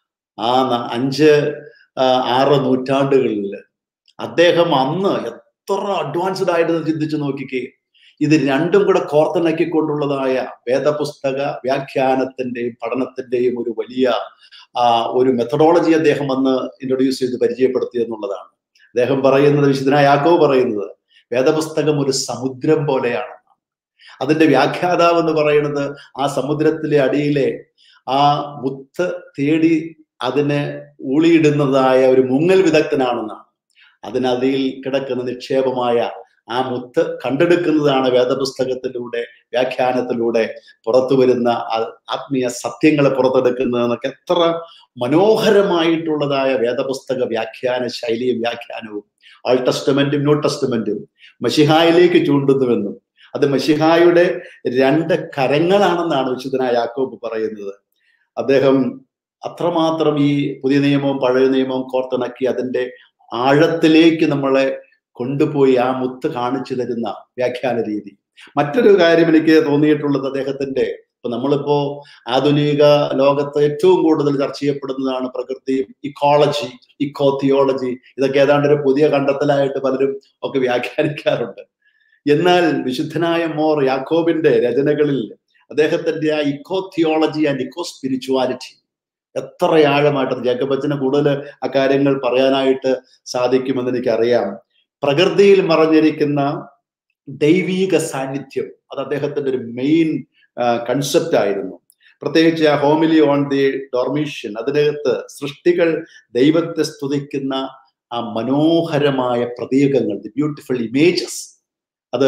D: 5-6 നൂറ്റാണ്ടുകളിൽ അദ്ദേഹം അന്ന് എത്ര അഡ്വാൻസ്ഡ് ആയിട്ട് ചിന്തിച്ചു നോക്കിക്കേ. ഇത് രണ്ടും കൂടെ കോർത്തിണക്കിക്കൊണ്ടുള്ളതായ വേദപുസ്തക വ്യാഖ്യാനത്തിന്റെയും പഠനത്തിന്റെയും ഒരു വലിയ ഒരു മെത്തഡോളജി അദ്ദേഹം അന്ന് ഇൻട്രൊഡ്യൂസ് ചെയ്ത് പരിചയപ്പെടുത്തി എന്നുള്ളതാണ്. അദ്ദേഹം പറയുന്നത്, വിശുദ്ധനായ യാക്കോബ് പറയുന്നത്, വേദപുസ്തകം ഒരു സമുദ്രം പോലെയാണ്. അതിന്റെ വ്യാഖ്യാതാവ് എന്ന് പറയുന്നത് ആ സമുദ്രത്തിലെ അടിയിലെ ആ മുത്ത് തേടി അതിനെ ഊളിയിടുന്നതായ ഒരു മുങ്ങൽ വിദഗ്ധനാണെന്നാണ്. അതിനടിയിൽ കിടക്കുന്ന നിക്ഷേപമായ ആ മുത്ത് കണ്ടെടുക്കുന്നതാണ് വേദപുസ്തകത്തിലൂടെ വ്യാഖ്യാനത്തിലൂടെ പുറത്തു വരുന്ന ആത്മീയ സത്യങ്ങളെ പുറത്തെടുക്കുന്നതെന്നൊക്കെ എത്ര മനോഹരമായിട്ടുള്ളതായ വേദപുസ്തക വ്യാഖ്യാന ശൈലിയും വ്യാഖ്യാനവും ഓൾഡ് ടെസ്റ്റമെന്റും ന്യൂ ടെസ്റ്റമെന്റും മശിഹായിലേക്ക് ചൂണ്ടുന്നുവെന്നും അത് മശിഹായുടെ 2 കരങ്ങളാണെന്നാണ് വിശുദ്ധനായ യാക്കോബ് പറയുന്നത്. അദ്ദേഹം അത്രമാത്രം ഈ പുതിയ നിയമവും പഴയ നിയമവും കോർത്തിണക്കി അതിന്റെ ആഴത്തിലേക്ക് നമ്മളെ കൊണ്ടുപോയി ആ മുത്ത് കാണിച്ചു തരുന്ന വ്യാഖ്യാന രീതി. മറ്റൊരു കാര്യം എനിക്ക് തോന്നിയിട്ടുള്ളത്, അദ്ദേഹത്തിന്റെ ഇപ്പൊ നമ്മളിപ്പോ ആധുനിക ലോകത്ത് ഏറ്റവും കൂടുതൽ ചർച്ച ചെയ്യപ്പെടുന്നതാണ് പ്രകൃതി, ഇക്കോളജി, ഇക്കോ തിയോളജി. ഇതൊക്കെ ഏതാണ്ട് ഒരു പുതിയ കണ്ടെത്തലായിട്ട് പലരും ഒക്കെ വ്യാഖ്യാനിക്കാറുണ്ട്. എന്നാൽ വിശുദ്ധനായ മോർ യാക്കോബിന്റെ രചനകളിൽ അദ്ദേഹത്തിന്റെ ആ eco theology and eco spirituality എത്ര ആഴമായിട്ട്, ജേക്കബ് അച്ഛന് കൂടുതൽ ആ കാര്യങ്ങൾ പറയാനായിട്ട് സാധിക്കുമെന്ന് എനിക്കറിയാം. പ്രകൃതിയിൽ മറഞ്ഞിരിക്കുന്ന ദൈവീക സാന്നിധ്യം അത് അദ്ദേഹത്തിന്റെ ഒരു മെയിൻ കൺസെപ്റ്റ് ആയിരുന്നു. പ്രത്യേകിച്ച് ആ ഹോമിലി ഓൺ ദി ഡോർമീഷ്യൻ, അതിനകത്ത് സൃഷ്ടികൾ ദൈവത്തെ സ്തുതിക്കുന്ന ആ മനോഹരമായ പ്രതീകങ്ങൾ, ദി ബ്യൂട്ടിഫുൾ ഇമേജസ്, അത്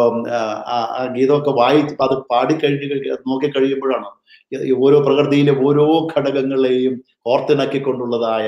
D: ആ ഗീതമൊക്കെ അത് നോക്കിക്കഴിയുമ്പോഴാണ് ഓരോ പ്രകൃതിയിലെ ഓരോ ഘടകങ്ങളെയും കോർത്തിണക്കിക്കൊണ്ടുള്ളതായ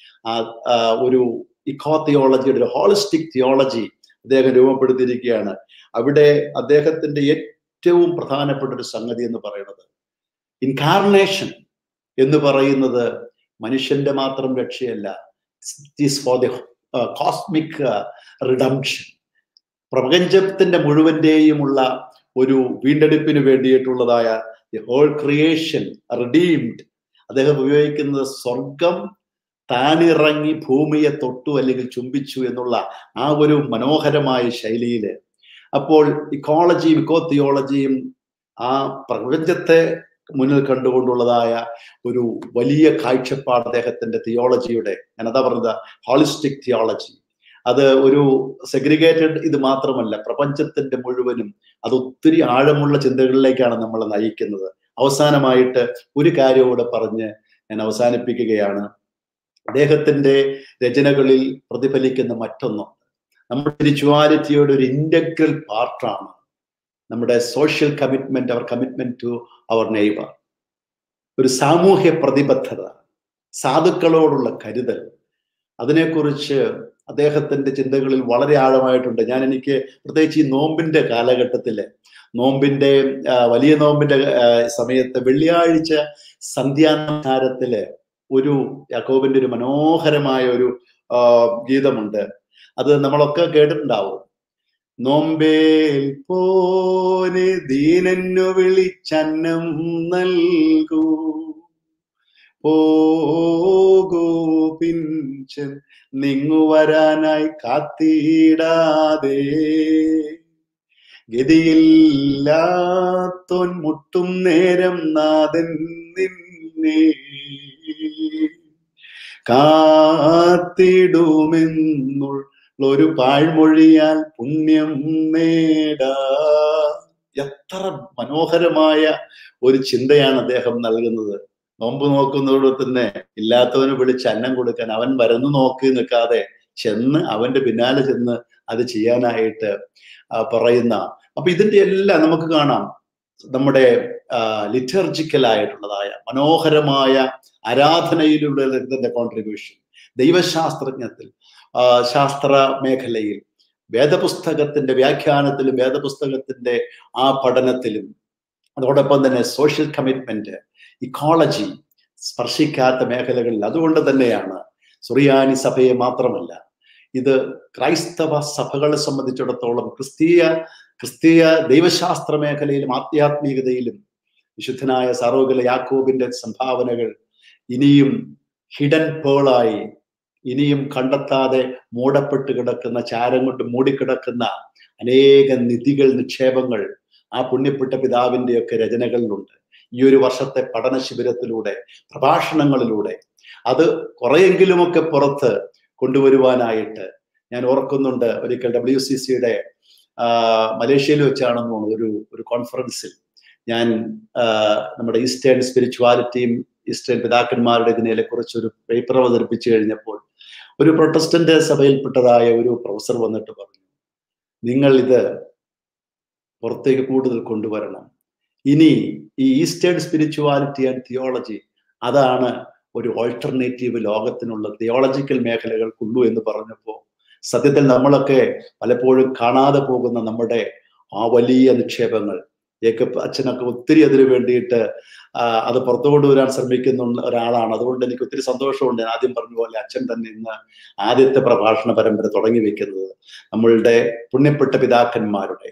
D: ഒരു ഇക്കോ തിയോളജിയുടെ ഒരു ഹോളിസ്റ്റിക് തിയോളജി അദ്ദേഹം രൂപപ്പെടുത്തിയിരിക്കുകയാണ്. അവിടെ അദ്ദേഹത്തിന്റെ ഏറ്റവും പ്രധാനപ്പെട്ട ഒരു സംഗതി എന്ന് പറയുന്നത് ഇൻകാർണേഷൻ എന്ന് പറയുന്നത് മനുഷ്യന്റെ മാത്രം രക്ഷയല്ല, it is for the cosmic redemption. പ്രപഞ്ചത്തിന്റെ മുഴുവന്റെയുമുള്ള ഒരു വീണ്ടെടുപ്പിന് വേണ്ടിയിട്ടുള്ളതായ ദി ഹോൾ ക്രിയേഷൻ റിഡീംഡ്. അദ്ദേഹം ഉപയോഗിക്കുന്നത് സ്വർഗം താനിറങ്ങി ഭൂമിയെ തൊട്ടു അല്ലെങ്കിൽ ചുംബിച്ചു എന്നുള്ള ആ ഒരു മനോഹരമായ ശൈലിയില്. അപ്പോൾ ഇക്കോളജിയും ഇക്കോ തിയോളജിയും ആ പ്രപഞ്ചത്തെ മുന്നിൽ കണ്ടുകൊണ്ടുള്ളതായ ഒരു വലിയ കാഴ്ചപ്പാട് അദ്ദേഹത്തിന്റെ തിയോളജിയുടെ, ഞാനതാ പറഞ്ഞത് ഹോളിസ്റ്റിക് തിയോളജി. അത് ഒരു സെഗ്രിഗേറ്റഡ് ഇത് മാത്രമല്ല, പ്രപഞ്ചത്തിന്റെ മുഴുവനും അത് ഒത്തിരി ആഴമുള്ള ചിന്തകളിലേക്കാണ് നമ്മളെ നയിക്കുന്നത്. അവസാനമായിട്ട് ഒരു കാര്യം കൂടെ പറഞ്ഞ് ഞാൻ അവസാനിപ്പിക്കുകയാണ്. അദ്ദേഹത്തിന്റെ രചനകളിൽ പ്രതിഫലിക്കുന്ന മറ്റൊന്നും, നമ്മുടെ സ്പിരിച്വാലിറ്റിയുടെ ഒരു ഇന്റഗ്രൽ പാർട്ടാണ് നമ്മുടെ social commitment, our commitment to our neighbour. ഒരു സാമൂഹ്യ പ്രതിബദ്ധത, സാധുക്കളോടുള്ള കരുതൽ, അതിനെക്കുറിച്ച് അദ്ദേഹത്തിന്റെ ചിന്തകളിൽ വളരെ ആഴമായിട്ടുണ്ട്. എനിക്ക് പ്രത്യേകിച്ച് ഈ നോമ്പിന്റെ കാലഘട്ടത്തില്, നോമ്പിന്റെ വലിയ നോമ്പിന്റെ സമയത്ത് വെള്ളിയാഴ്ച സന്ധ്യാനമസ്കാരത്തില് ഒരു യാക്കോബിന്റെ ഒരു മനോഹരമായ ഒരു ഗീതമുണ്ട്. അത് നമ്മളൊക്കെ കേട്ടിട്ടുണ്ടാവും. നോമ്പേൽ പോലെ ദീനന്നു വിളിച്ചന്നം നൽകൂ, പോകൂ പിഞ്ചൻ നിങ്ങു വരാനായി കാത്തിടാതെ, ഗതിയില്ലാത്തോൻ മുട്ടും നേരം നാഥൻ നിന്നെ കാത്തിടുമെന്നുള്ളൊരു പാഴ്മൊഴിയാൽ പുണ്യം നേടാ. എത്ര മനോഹരമായ ഒരു ചിന്തയാണ് അദ്ദേഹം നൽകുന്നത്. നോമ്പ് നോക്കുന്നതോട് തന്നെ ഇല്ലാത്തവന് വിളിച്ച് അന്നം കൊടുക്കാൻ അവൻ വരുന്നു നോക്കി നിൽക്കാതെ ചെന്ന് അവന്റെ പിന്നാലെ ചെന്ന് അത് ചെയ്യാനായിട്ട് പറയുന്ന. അപ്പൊ ഇതിന്റെ എല്ലാം നമുക്ക് കാണാം നമ്മുടെ ലിറ്റർജിക്കലായിട്ടുള്ളതായ മനോഹരമായ ആരാധനയിലൂടെ ഇതിന്റെ കോൺട്രിബ്യൂഷൻ. ദൈവശാസ്ത്രജ്ഞത്തിൽ, ശാസ്ത്ര മേഖലയിൽ, വേദപുസ്തകത്തിന്റെ വ്യാഖ്യാനത്തിലും വേദപുസ്തകത്തിന്റെ ആ പഠനത്തിലും, അതോടൊപ്പം തന്നെ സോഷ്യൽ കമ്മിറ്റ്മെന്റ്, ഇക്കോളജി സ്പർശിക്കാത്ത മേഖലകളിൽ. അതുകൊണ്ട് തന്നെയാണ് സുറിയാനി സഭയെ മാത്രമല്ല, ഇത് ക്രൈസ്തവ സഭകളെ സംബന്ധിച്ചിടത്തോളം ക്രിസ്തീയ ദൈവശാസ്ത്ര മേഖലയിലും ആധ്യാത്മികതയിലും വിശുദ്ധനായ സറോഗില യാക്കോബിന്റെ സംഭാവനകൾ ഇനിയും ഹിഡൻ പേളായി, ഇനിയും കണ്ടെത്താതെ മൂടപ്പെട്ട് കിടക്കുന്ന, ചാരം കൊണ്ട് മൂടിക്കിടക്കുന്ന അനേക നിധികൾ, നിക്ഷേപങ്ങൾ ആ പുണ്യപ്പെട്ട പിതാവിന്റെയൊക്കെ രചനകളിലുണ്ട്. ഈ ഒരു വർഷത്തെ പഠന ശിബിരത്തിലൂടെ, പ്രഭാഷണങ്ങളിലൂടെ അത് കുറെയെങ്കിലുമൊക്കെ പുറത്ത് കൊണ്ടുവരുവാനായിട്ട് ഞാൻ ഓർക്കുന്നുണ്ട്. ഒരിക്കൽ WCCയുടെ മലേഷ്യയിൽ വെച്ചാണെന്ന് ഒരു കോൺഫറൻസിൽ ഞാൻ നമ്മുടെ ഈസ്റ്റേൺ സ്പിരിച്വാലിറ്റിയും ഈസ്റ്റേൺ പിതാക്കന്മാരുടെ ഇതിനെ കുറിച്ച് ഒരു പേപ്പർ അവതരിപ്പിച്ചു കഴിഞ്ഞപ്പോൾ ഒരു പ്രൊട്ടസ്റ്റന്റ് സഭയിൽപ്പെട്ടതായ ഒരു പ്രൊഫസർ വന്നിട്ട് പറഞ്ഞു, നിങ്ങൾ ഇത് പുറത്തേക്ക് കൂടുതൽ കൊണ്ടുവരണം. ഇനി ഈ ഈസ്റ്റേൺ സ്പിരിച്വാലിറ്റി ആൻഡ് തിയോളജി അതാണ് ഒരു ഓൾട്ടർനേറ്റീവ് ലോകത്തിനുള്ള തിയോളജിക്കൽ മേഖലകൾക്കുള്ളൂ എന്ന് പറഞ്ഞപ്പോൾ സത്യത്തിൽ നമ്മളൊക്കെ പലപ്പോഴും കാണാതെ പോകുന്ന നമ്മുടെ ആ വലിയ നിക്ഷേപങ്ങൾ, ജേക്കബ് അച്ഛനൊക്കെ ഒത്തിരി അതിനു വേണ്ടിയിട്ട് അത് പുറത്തു കൊണ്ടുവരാൻ ശ്രമിക്കുന്ന ഒരാളാണ്. അതുകൊണ്ട് എനിക്ക് ഒത്തിരി സന്തോഷമുണ്ട്. ഞാൻ ആദ്യം പറഞ്ഞ പോലെ അച്ഛൻ തന്നെ ഇന്ന് ആദ്യത്തെ പ്രഭാഷണ പരമ്പര തുടങ്ങി വെക്കുന്നത് നമ്മളുടെ പുണ്യപ്പെട്ട പിതാക്കന്മാരുടെ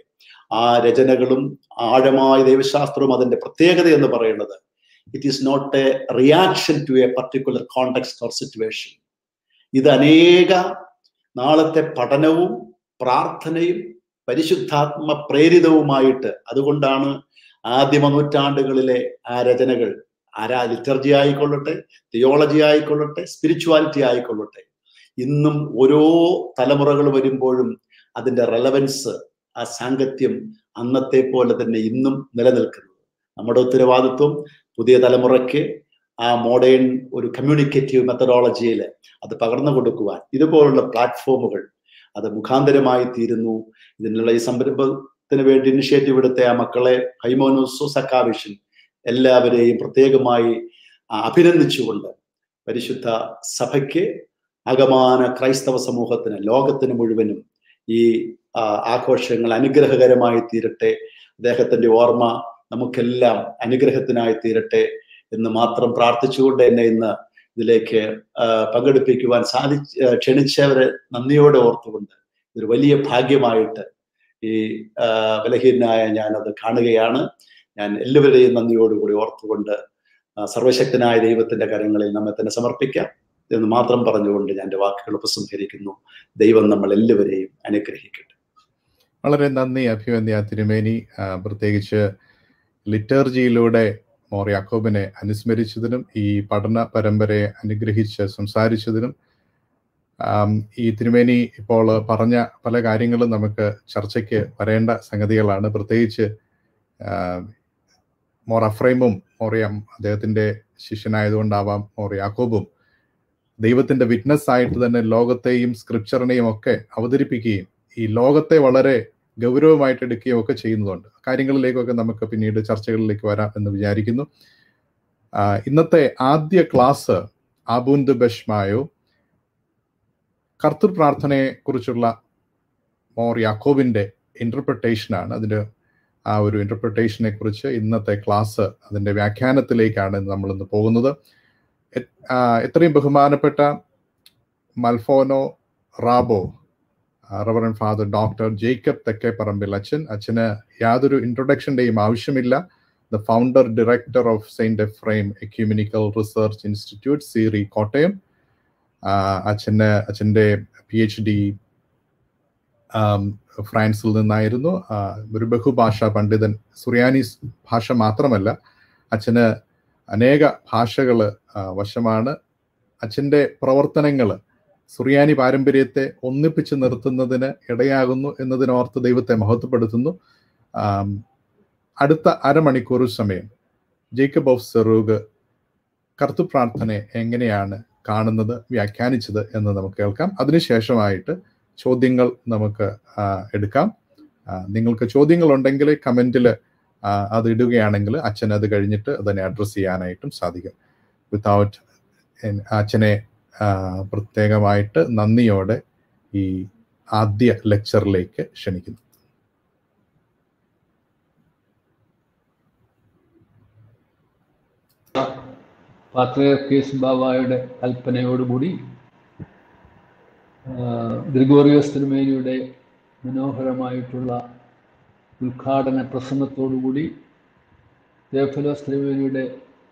D: ആ രചനകളും ആഴമായ ദൈവശാസ്ത്രവും അതിന്റെ പ്രത്യേകത എന്ന് പറയുന്നത്, it is not a reaction to a particular context or situation. ഇത് അനേക നാളത്തെ പഠനവും പ്രാർത്ഥനയും പരിശുദ്ധാത്മ പ്രേരിതവുമായിട്ട്, അതുകൊണ്ടാണ് ആദിമ നൂറ്റാണ്ടുകളിലെ ആ രചനകൾ, ലിറ്റർജി ആയിക്കൊള്ളട്ടെ, തിയോളജി ആയിക്കൊള്ളട്ടെ, സ്പിരിച്വാലിറ്റി ആയിക്കൊള്ളട്ടെ, ഇന്നും ഓരോ തലമുറകൾ വരുമ്പോഴും അതിന്റെ റെലവൻസ്, ആ സാങ്കത്യം അന്നത്തെ പോലെ തന്നെ ഇന്നും നിലനിൽക്കുന്നത്. നമ്മുടെ ഉത്തരവാദിത്വം പുതിയ തലമുറയ്ക്ക് ആ മോഡേൺ ഒരു കമ്മ്യൂണിക്കേറ്റീവ് മെത്തഡോളജിയിൽ അത് പകർന്നു കൊടുക്കുവാൻ ഇതുപോലുള്ള പ്ലാറ്റ്ഫോമുകൾ അത് മുഖാന്തരമായി തീരുന്നു. ഇതിനുള്ള ഈ സംരംഭത്തിന് വേണ്ടി ഇനിഷ്യേറ്റീവ് എടുത്ത ആ മക്കളെ, ഹൈമോനോസോ സക്കാവിഷൻ, എല്ലാവരെയും പ്രത്യേകമായി അഭിനന്ദിച്ചുകൊണ്ട് പരിശുദ്ധ സഭയ്ക്ക്, ആകമാന ക്രൈസ്തവ സമൂഹത്തിന്, ലോകത്തിന് മുഴുവനും ഈ ആഘോഷങ്ങൾ അനുഗ്രഹകരമായി തീരട്ടെ. അദ്ദേഹത്തിന്റെ ഓർമ്മ നമുക്കെല്ലാം അനുഗ്രഹത്തിനായി തീരട്ടെ എന്ന് മാത്രം പ്രാർത്ഥിച്ചുകൊണ്ട് എന്നെ ഇന്ന് ഇതിലേക്ക് പങ്കെടുപ്പിക്കുവാൻ ക്ഷണിച്ചവരെ നന്ദിയോടെ ഓർത്തുകൊണ്ട് ഇതൊരു വലിയ ഭാഗ്യമായിട്ട് ഈ ബലഹീനായ ഞാനത് കാണുകയാണ്. ഞാൻ എല്ലാവരെയും നന്ദിയോടുകൂടി ഓർത്തുകൊണ്ട് സർവശക്തനായ ദൈവത്തിന്റെ കരങ്ങളിൽ നമ്മെ തന്നെ സമർപ്പിക്കാം എന്ന് മാത്രം പറഞ്ഞുകൊണ്ട് ഞാൻ എൻ്റെ വാക്കുകൾ ഉപസംഹരിക്കുന്നു. ദൈവം നമ്മൾ എല്ലാവരെയും അനുഗ്രഹിക്കട്ടെ.
B: വളരെ നന്ദി അഭിവന്യ തിരുമേനി. പ്രത്യേകിച്ച് ലിറ്റർജിയിലൂടെ മോർ യാക്കോബിനെ അനുസ്മരിച്ചതിനും ഈ പഠന പരമ്പരയെ അനുഗ്രഹിച്ച് സംസാരിച്ചതിനും, ഈ തിരുമേനി ഇപ്പോൾ പറഞ്ഞ പല കാര്യങ്ങളും നമുക്ക് ചർച്ചയ്ക്ക് വരേണ്ട സംഗതികളാണ്. പ്രത്യേകിച്ച് മോർ അഫ്രൈമും അദ്ദേഹത്തിന്റെ ശിഷ്യനായതുകൊണ്ടാവാം മോർ യാക്കോബും ദൈവത്തിന്റെ വിറ്റ്നസ് ആയിട്ട് തന്നെ ലോകത്തെയും സ്ക്രിപ്ചറിനെയും ഒക്കെ അവതരിപ്പിക്കുകയും ഈ ലോകത്തെ വളരെ ഗൗരവമായിട്ട് എടുക്കുകയും ഒക്കെ ചെയ്യുന്നതുകൊണ്ട് കാര്യങ്ങളിലേക്കൊക്കെ നമുക്ക് പിന്നീട് ചർച്ചകളിലേക്ക് വരാം എന്ന് വിചാരിക്കുന്നു. ഇന്നത്തെ ആദ്യ ക്ലാസ് ആബുന്ത് ബഷ്മായോ കർത്തൃ പ്രാർത്ഥനയെ കുറിച്ചുള്ള മോർ യാക്കോബിന്റെ ഇന്റർപ്രിട്ടേഷനാണ്. അതിന്റെ ആ ഒരു ഇന്റർപ്രിട്ടേഷനെ കുറിച്ച് ഇന്നത്തെ ക്ലാസ്, അതിന്റെ വ്യാഖ്യാനത്തിലേക്കാണ് നമ്മളിന്ന് പോകുന്നത്. എത്രയും ബഹുമാനപ്പെട്ട മൽഫോനോ റാബോ, reverend father doctor Jacob Thekkeparambil അച്ഛന് യാതൊരു ഇൻട്രൊഡക്ഷൻ്റെയും ആവശ്യമില്ല. The founder director of saint Ephrem ecumenical research institute, SEERI, Kottayam. അച്ഛൻ്റെ PhD ഫ്രാൻസിൽ നിന്നായിരുന്നു. ഒരു ബഹുഭാഷാ പണ്ഡിതൻ. സുറിയാനീസ് ഭാഷ മാത്രമല്ല, അച്ഛന് അനേക ഭാഷകൾ വശമാണ്. അച്ഛൻ്റെ പ്രവർത്തനങ്ങൾ സുറിയാനി പാരമ്പര്യത്തെ ഒന്നിപ്പിച്ച് നിർത്തുന്നതിന് ഇടയാകുന്നു എന്നതിനോർത്ത് ദൈവത്തെ മഹത്വപ്പെടുത്തുന്നു. അടുത്ത അരമണിക്കൂർ സമയം ജേക്കബ് ഓഫ് സെറൂഗ് കർത്തൃപ്രാർത്ഥനയെ എങ്ങനെയാണ് കാണുന്നത്, വ്യാഖ്യാനിച്ചത് എന്ന് നമുക്ക് കേൾക്കാം. അതിനുശേഷമായിട്ട് ചോദ്യങ്ങൾ നമുക്ക് എടുക്കാം. നിങ്ങൾക്ക് ചോദ്യങ്ങൾ ഉണ്ടെങ്കിൽ കമൻറ്റിൽ അത് ഇടുകയാണെങ്കിൽ അച്ഛൻ അത് കഴിഞ്ഞിട്ട് അതിനെ അഡ്രസ്സ് ചെയ്യാനായിട്ടും സാധിക്കും. വിത്തൗട്ട് അച്ഛനെ പ്രത്യേകമായിട്ട് നന്ദിയോടെ ഈ ആദ്യ ലെക്ചറിലേക്ക് ക്ഷണിക്കുന്നു.
E: പാത്രിയർക്കീസ് ബാവായുടെ കൽപ്പനയോടുകൂടി ഗ്രിഗോറിയോസ് തിരുമേനിയുടെ മനോഹരമായിട്ടുള്ള ഉദ്ഘാടന പ്രസംഗത്തോടുകൂടി തേഫലോസ് തിരുമേനിയുടെ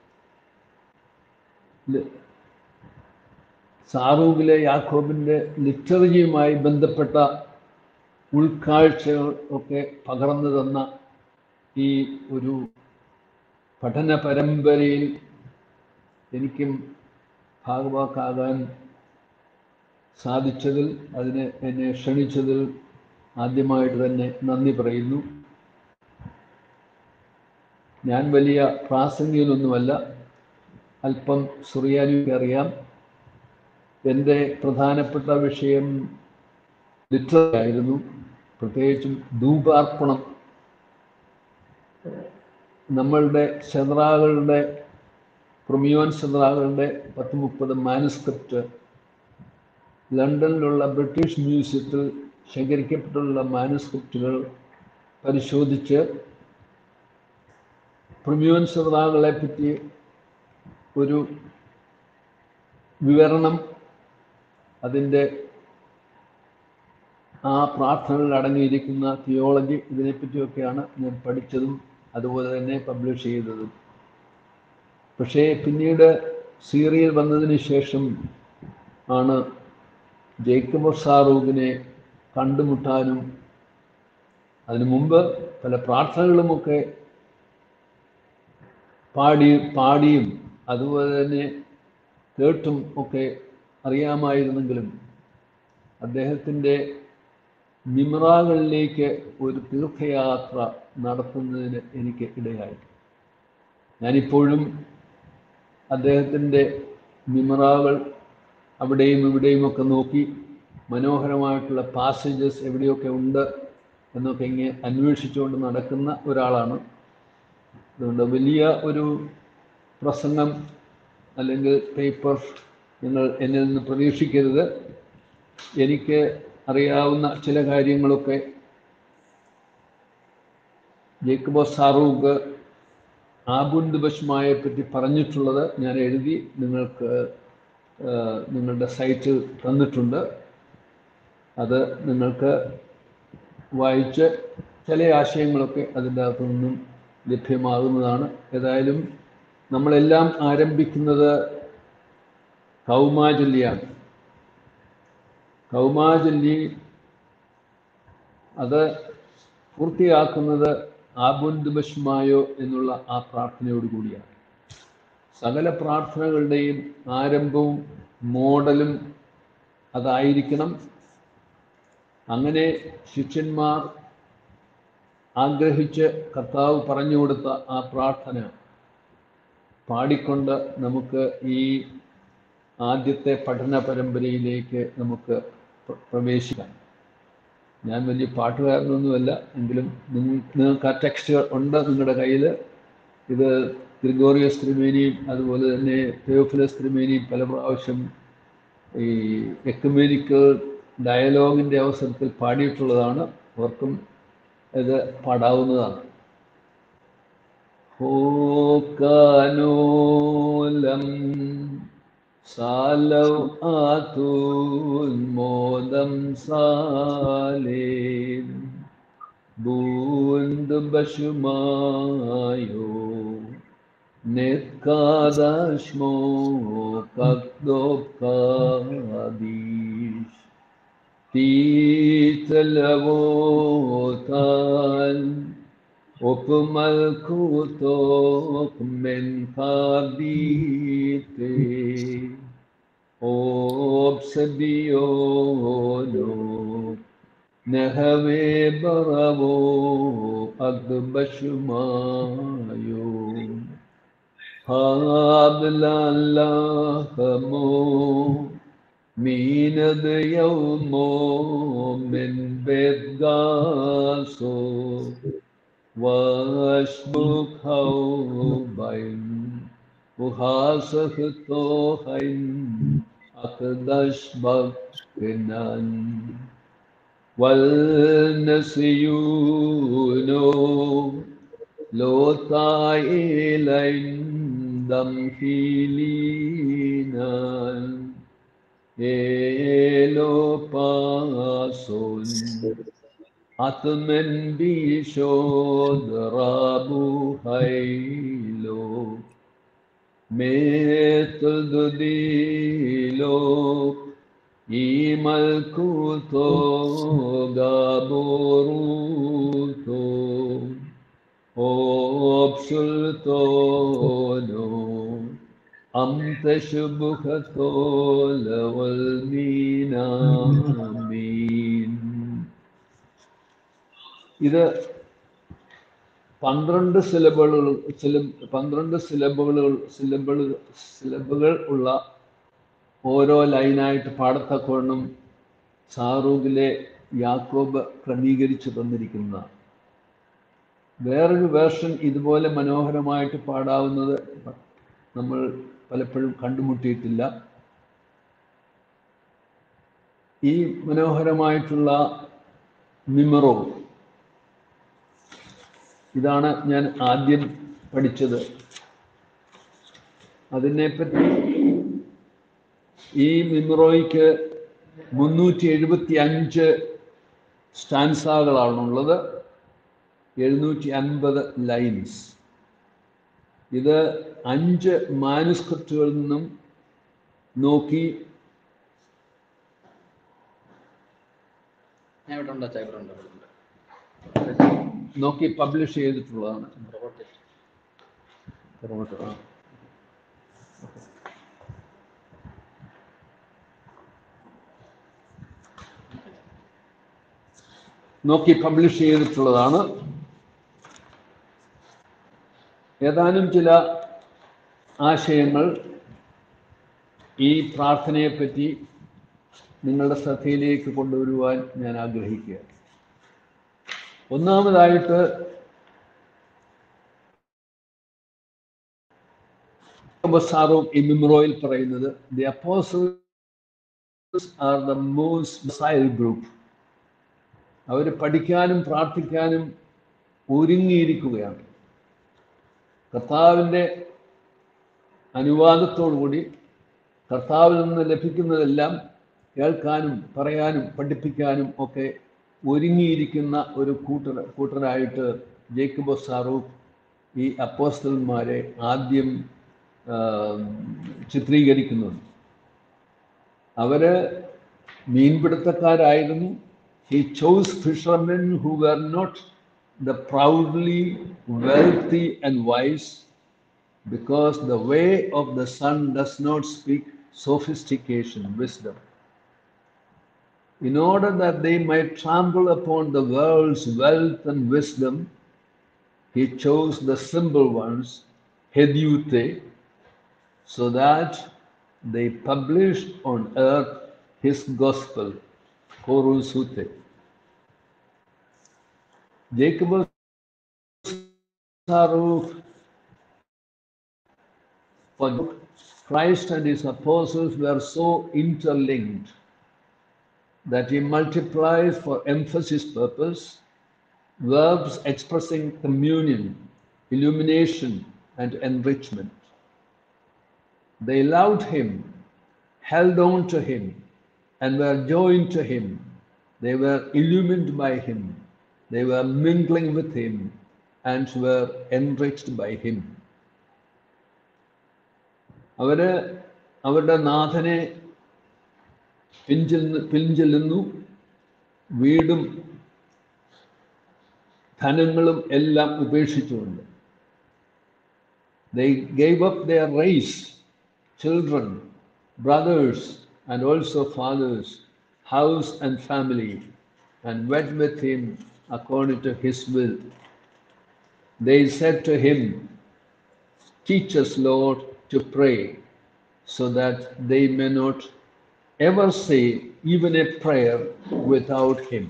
E: സാറൂഖിലെ യാക്കോബിൻ്റെ ലിറ്റർജിയുമായി ബന്ധപ്പെട്ട ഉൾക്കാഴ്ചകൾ ഒക്കെ പകർന്നു തന്ന ഈ ഒരു പഠന പരമ്പരയിൽ എനിക്കും ഭാഗവാക്കാകാൻ സാധിച്ചതിൽ, അതിനെ എന്നെ ക്ഷണിച്ചതിൽ ആദ്യമായിട്ട് തന്നെ നന്ദി പറയുന്നു. ഞാൻ വലിയ പ്രാസംഗികനൊന്നുമല്ല, അല്പം സുറിയാനിക്ക് അറിയാം. എൻ്റെ പ്രധാനപ്പെട്ട വിഷയം ലിറ്റററി ആയിരുന്നു, പ്രത്യേകിച്ചും ധൂപാർപ്പണം. നമ്മളുടെ ശദ്രാകളുടെ, പ്രൊമിയോൻ ശദ്രാകളുടെ 10-30 മാനുസ്ക്രിപ്റ്റ് ലണ്ടനിലുള്ള ബ്രിട്ടീഷ് മ്യൂസിയത്തിൽ ശേഖരിക്കപ്പെട്ടുള്ള മാനുസ്ക്രിപ്റ്റുകൾ പരിശോധിച്ച് പ്രൊമിയോൻ ശദ്രാകളെ പറ്റി ഒരു വിവരണം, അതിൻ്റെ ആ പ്രാർത്ഥനകളിൽ അടങ്ങിയിരിക്കുന്ന തിയോളജി ഇതിനെപ്പറ്റിയൊക്കെയാണ് ഞാൻ പഠിച്ചതും അതുപോലെ തന്നെ പബ്ലിഷ് ചെയ്തതും. പക്ഷേ പിന്നീട് സീറിയൽ വന്നതിന് ശേഷം ആണ് ജേക്കബ് സാറൂഖിനെ കണ്ടുമുട്ടാനും അതിനു മുമ്പ് പല പ്രാർത്ഥനകളുമൊക്കെ പാടിയും അതുപോലെ തന്നെ കേട്ടും ഒക്കെ അറിയാമായിരുന്നെങ്കിലും അദ്ദേഹത്തിൻ്റെ മിമ്രാകളിലേക്ക് ഒരു തീർത്ഥയാത്ര നടത്തുന്നതിന് എനിക്ക് ഇടയായി. ഞാനിപ്പോഴും അദ്ദേഹത്തിൻ്റെ മിമ്രാകൾ അവിടെയും ഇവിടെയുമൊക്കെ നോക്കി മനോഹരമായിട്ടുള്ള പാസേജസ് എവിടെയൊക്കെ ഉണ്ട് എന്നൊക്കെ ഇങ്ങനെ അന്വേഷിച്ചുകൊണ്ട് നടക്കുന്ന ഒരാളാണ്. അതുകൊണ്ട് വലിയ ഒരു പ്രസംഗം അല്ലെങ്കിൽ പേപ്പർ നിങ്ങൾ എന്നിൽ നിന്ന് പ്രതീക്ഷിക്കരുത്. എനിക്ക് അറിയാവുന്ന ചില കാര്യങ്ങളൊക്കെ ജേക്കബ് സാറൂഖ് ആബുന്ദ് ബഷ്മായെ പറ്റി പറഞ്ഞിട്ടുള്ളത് ഞാൻ എഴുതി നിങ്ങൾക്ക് നിങ്ങളുടെ സൈറ്റിൽ തന്നിട്ടുണ്ട്. അത് നിങ്ങൾക്ക് വായിച്ച് ചില ആശയങ്ങളൊക്കെ അതിൻ്റെ അകത്തു നിന്നും ലഭ്യമാകുന്നതാണ്. ഏതായാലും നമ്മളെല്ലാം ആരംഭിക്കുന്നത് കൗമാചൊല്ലിയാണ്. കൗമാചൊല്ലി അത് പൂർത്തിയാക്കുന്നത് ആബുന്ദ് ബഷ്മായോ എന്നുള്ള ആ പ്രാർത്ഥനയോടുകൂടിയാണ്. സകല പ്രാർത്ഥനകളുടെയും ആരംഭവും മോഡലും അതായിരിക്കണം. അങ്ങനെ ശിഷ്യന്മാർ ആഗ്രഹിച്ച് കർത്താവ് പറഞ്ഞു കൊടുത്ത ആ പ്രാർത്ഥന പാടിക്കൊണ്ട് നമുക്ക് ഈ ആദ്യത്തെ പഠന പരമ്പരയിലേക്ക് നമുക്ക് പ്രവേശിക്കാം. ഞാൻ വലിയ പാട്ടുകാരനൊന്നുമല്ല, എങ്കിലും നിങ്ങൾക്ക് ആ ടെക്സ്റ്റ് ഉണ്ട് നിങ്ങളുടെ കയ്യിൽ. ഇത് ഗ്രിഗോറിയോസ് തിരുമേനിയും അതുപോലെ തന്നെ തെയോഫിലസ് തിരുമേനിയും പല പ്രാവശ്യം ഈ എക്കുമെനിക്കൽ ഡയലോഗിൻ്റെ അവസരത്തിൽ പാടിയിട്ടുള്ളതാണ്. അവർക്കും ഇത് പാടാവുന്നതാണ്. ഹോക്കാനോലം സാലൗ ആതുൽ മോദം സാലേം ബൂന്ദ് ബഷുമായോ നെത്കാദാശ്മോ കദ്ദോപ്കാദീഷ് തീതലവോതാൽ ഒപ്പുമൽക്കൂത്തോക് മെൻ കാദീതേ ഓപ്സബിയോനോ നെഹവേ ബറവോ അദ്ബഷുമായോ ഹാബ്ലല്ലാഹമോ മീനദ് യൗമോ മിൻ ബെദ്ഗാസോ വഷ്ബുഖൗ ബൈൻ ഉഹാസഹ്തോഹൈൻ അഖദശ് ബഖ്നൻ വൽനസിയൂനോ ലോതായിലൈൻ ദംഹിലീനൻ ഏലോപാസോൻ atmen bishod rabu haylo metdilo imalkuto gaboruto obsultono amteshbukhato lawal minamin. ഇത് 12 സിലബുകൾ ഉള്ള ഓരോ ലൈനായിട്ട് പാടത്തക്കവണ്ണം സാറൂഖിലെ യാക്കോബ് ക്രമീകരിച്ചു തന്നിരിക്കുന്നതാണ്. വേറൊരു വേർഷൻ ഇതുപോലെ മനോഹരമായിട്ട് പാടാവുന്നത് നമ്മൾ പലപ്പോഴും കണ്ടുമുട്ടിയിട്ടില്ല. ഈ മനോഹരമായിട്ടുള്ള മിമറോ ഇതാണ് ഞാൻ ആദ്യം പഠിച്ചത്. അതിനെപ്പറ്റി ഈ മിമറോയ്ക്ക് 375 സ്റ്റാൻസാകളാണുള്ളത്, 750 ലൈൻസ്. ഇത് 5 മാനുസ്ക്രിപ്റ്റുകളിൽ നിന്നും നോക്കി പബ്ലിഷ് ചെയ്തിട്ടുള്ളതാണ്. ഏതാനും ചില ആശയങ്ങൾ ഈ പ്രാർത്ഥനയെപ്പറ്റി നിങ്ങളുടെ ശ്രദ്ധയിലേക്ക് കൊണ്ടുവരുവാൻ ഞാൻ ആഗ്രഹിക്കുക. ഒന്നാമതായിട്ട് ഈ മിമ്രോയിൽ പറയുന്നത്, the apostles are the most docile group. അവർ പഠിക്കാനും പ്രാർത്ഥിക്കാനും ഒരുങ്ങിയിരിക്കുകയാണ്. കർത്താവിൻ്റെ അനുവാദത്തോടുകൂടി കർത്താവിൽ നിന്ന് ലഭിക്കുന്നതെല്ലാം കേൾക്കാനും പറയാനും പഠിപ്പിക്കാനും ഒക്കെ ഒരുങ്ങിയിരിക്കുന്ന ഒരു കൂട്ടരായിട്ട് ജേക്കബോസ് സാറൂഖ് ഈ അപ്പോസ്റ്റലന്മാരെ ആദ്യം ചിത്രീകരിക്കുന്നുണ്ട്. അവര് മീൻപിടുത്തക്കാരായിരുന്നു. He chose fishermen who were not the proudly wealthy and wise, because the way of the sun does not speak sophistication, wisdom. In order that they might trample upon the world's wealth and wisdom, he chose the simple ones, Hedute, so that they published on earth his gospel, Horusute. Jacobus Saruk, for Christ and his apostles were so interlinked that he multiplies for emphasis purpose verbs expressing communion, illumination, and enrichment. They loved him, held on to him, and were joined to him. They were illumined by him. They were mingling with him and were enriched by him. അവരുടെ നാഥനെ പിഞ്ചെല്ലുന്നു. വീടും ധനങ്ങളും എല്ലാം ഉപേക്ഷിച്ചുകൊണ്ട്. They gave up their race, children, brothers, and also fathers, house and family, and went with him according to his will. They said to him, "Teach us, Lord, to pray, so that they may not ever say even a prayer without him."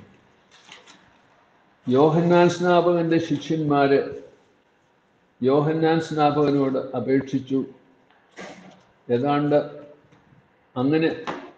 E: യോഹന്നാൻ സ്നാപകന്റെ ശിഷ്യന്മാര് യോഹന്നാൻ സ്നാപകനോട് അപേക്ഷിച്ചു. ഏതാണ്ട് അങ്ങനെ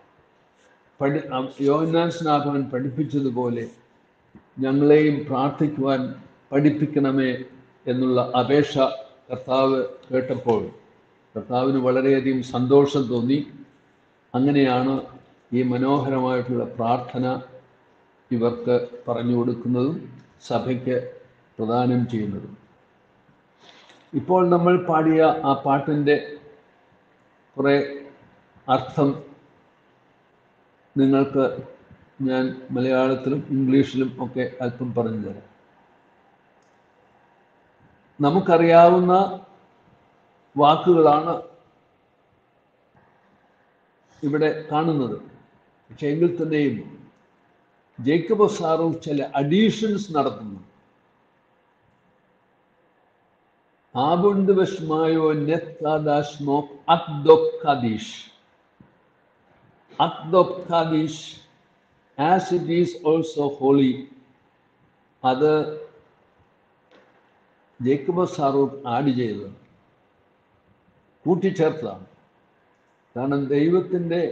E: യോഹന്നാൻ സ്നാപകൻ പഠിപ്പിച്ചതുപോലെ ഞങ്ങളെയും പ്രാർത്ഥിക്കുവാൻ പഠിപ്പിക്കണമേ എന്നുള്ള അപേക്ഷ കർത്താവ് കേട്ടപ്പോൾ കർത്താവിന് വളരെയധികം സന്തോഷം തോന്നി. അങ്ങനെയാണ് ഈ മനോഹരമായിട്ടുള്ള പ്രാർത്ഥന ഇവർക്ക് പറഞ്ഞു കൊടുക്കുന്നതും സഭയ്ക്ക് പ്രദാനം ചെയ്യുന്നതും. ഇപ്പോൾ നമ്മൾ പാടിയ ആ പാട്ടിൻ്റെ കുറേ അർത്ഥം നിങ്ങൾക്ക് ഞാൻ മലയാളത്തിലും ഇംഗ്ലീഷിലും ഒക്കെ അല്പം പറഞ്ഞു തരാം. നമുക്കറിയാവുന്ന വാക്കുകളാണ് ഇവിടെ കാണുന്നത്. പക്ഷെ എങ്കിൽ തന്നെയും ജേക്കബോസ് സാറൂഖ് ചില അഡീഷൻസ് നടത്തുന്നു. ആബുണ്ട് വഷ്മായോ നെത്താദാഷ്മോ അക്ദോഖാദീഷ്. അക്ദോഖാദീഷ് as it is also holy. അത് ജേക്കബോസ് സാറൂഖ് ആഡ് ചെയ്തതാണ്, കൂട്ടിച്ചേർത്തതാണ്. കാരണം ദൈവത്തിൻ്റെ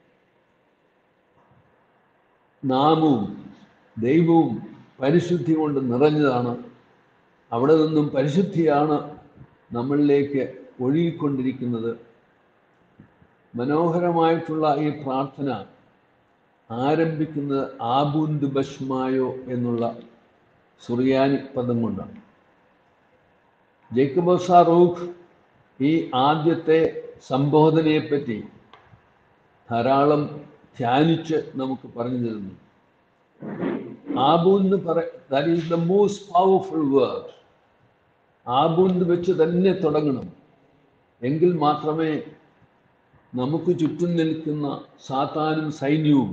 E: നാമവും ദൈവവും പരിശുദ്ധി കൊണ്ട് നിറഞ്ഞതാണ്. അവിടെ നിന്നും പരിശുദ്ധിയാണ് നമ്മളിലേക്ക് ഒഴുകിക്കൊണ്ടിരിക്കുന്നത്. മനോഹരമായിട്ടുള്ള ഈ പ്രാർത്ഥന ആരംഭിക്കുന്നത് ആബുന്ത് ബഷ്മായോ എന്നുള്ള സുറിയാനി പദം കൊണ്ടാണ്. ജേക്കബ് സാറൂഖ് ഈ ആദ്യത്തെ സംബോധനയെപ്പറ്റി ധാരാളം ധ്യാനിച്ച് നമുക്ക് പറഞ്ഞു തരുന്നു. ആബുന്ന് that is the most powerful word. ആബുന്ന് വെച്ച് തന്നെ തുടങ്ങണം. എങ്കിൽ മാത്രമേ നമുക്ക് ചുറ്റും നിൽക്കുന്ന സാത്താനും സൈന്യവും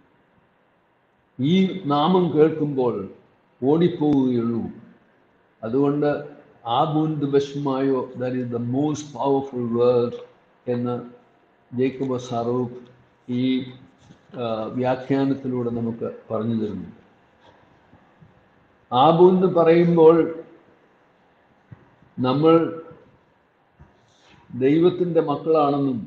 E: ഈ നാമം കേൾക്കുമ്പോൾ ഓടിപ്പോവുകയുള്ളൂ. അതുകൊണ്ട് ആബുന്ത് ബഷ്മായോ that is the most powerful word എന്ന് ജേക്കബ് സാറൂഖ് ഈ വ്യാഖ്യാനത്തിലൂടെ നമുക്ക് പറഞ്ഞു തരുന്നു. ആബുന്ന് പറയുമ്പോൾ നമ്മൾ ദൈവത്തിൻ്റെ മക്കളാണെന്നും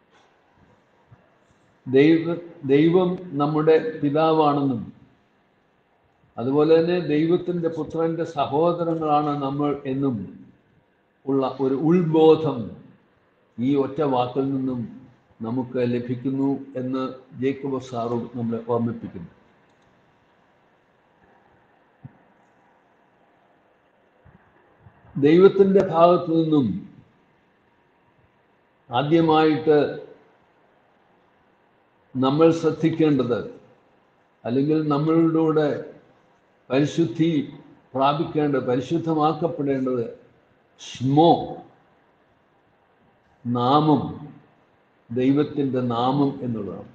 E: ദൈവം നമ്മുടെ പിതാവാണെന്നും അതുപോലെ തന്നെ ദൈവത്തിൻ്റെ പുത്രൻ്റെ സഹോദരങ്ങളാണ് നമ്മൾ എന്നും ഉള്ള ഒരു ഉൾബോധം ഈ ഒറ്റ വാക്കിൽ നിന്നും നമുക്ക് ലഭിക്കുന്നു എന്ന് ജേക്കബ് സാറും നമ്മളെ ഓർമ്മിപ്പിക്കുന്നു. ദൈവത്തിൻ്റെ ഭാഗത്തു നിന്നും ആദ്യമായിട്ട് നമ്മൾ ശ്രദ്ധിക്കേണ്ടത്, അല്ലെങ്കിൽ നമ്മളിലൂടെ പരിശുദ്ധി പ്രാപിക്കേണ്ടത്, പരിശുദ്ധമാക്കപ്പെടേണ്ടത് ശ്മോ, നാമം, ദൈവത്തിൻ്റെ നാമം എന്നുള്ളതാണ്.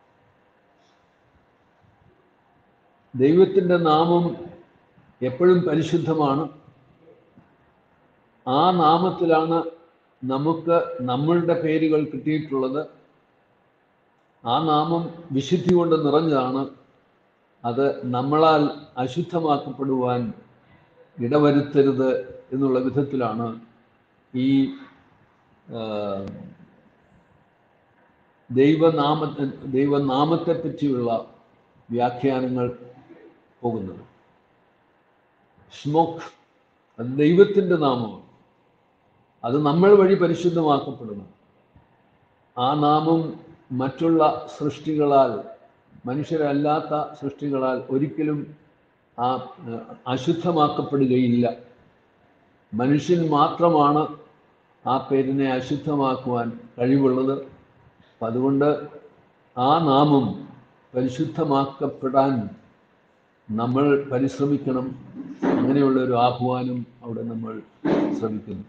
E: ദൈവത്തിൻ്റെ നാമം എപ്പോഴും പരിശുദ്ധമാണ്. ആ നാമത്തിലാണ് നമുക്ക് നമ്മളുടെ പേരുകൾ കിട്ടിയിട്ടുള്ളത്. ആ നാമം വിശുദ്ധി കൊണ്ട് നിറഞ്ഞതാണ്. അത് നമ്മളാൽ അശുദ്ധമാക്കപ്പെടുവാൻ ഇടവരുത്തരുത് എന്നുള്ള വിധത്തിലാണ് ഈ ദൈവനാമത്തെ പറ്റിയുള്ള വ്യാഖ്യാനങ്ങൾ പോകുന്നത്. ഷ്മോക്ക്, അത് ദൈവത്തിൻ്റെ നാമമാണ്. അത് നമ്മൾ വഴി പരിശുദ്ധമാക്കപ്പെടുന്നു. ആ നാമം മറ്റുള്ള സൃഷ്ടികളാൽ, മനുഷ്യരല്ലാത്ത സൃഷ്ടികളാൽ ഒരിക്കലും അശുദ്ധമാക്കപ്പെടുകയില്ല. മനുഷ്യൻ മാത്രമാണ് ആ പേരിനെ അശുദ്ധമാക്കുവാൻ കഴിവുള്ളത്. അതുകൊണ്ട് ആ നാമം പരിശുദ്ധമാക്കപ്പെടാൻ നമ്മൾ പരിശ്രമിക്കണം. അങ്ങനെയുള്ളൊരു ആഹ്വാനം അവിടെ നമ്മൾ ശ്രമിക്കുന്നു.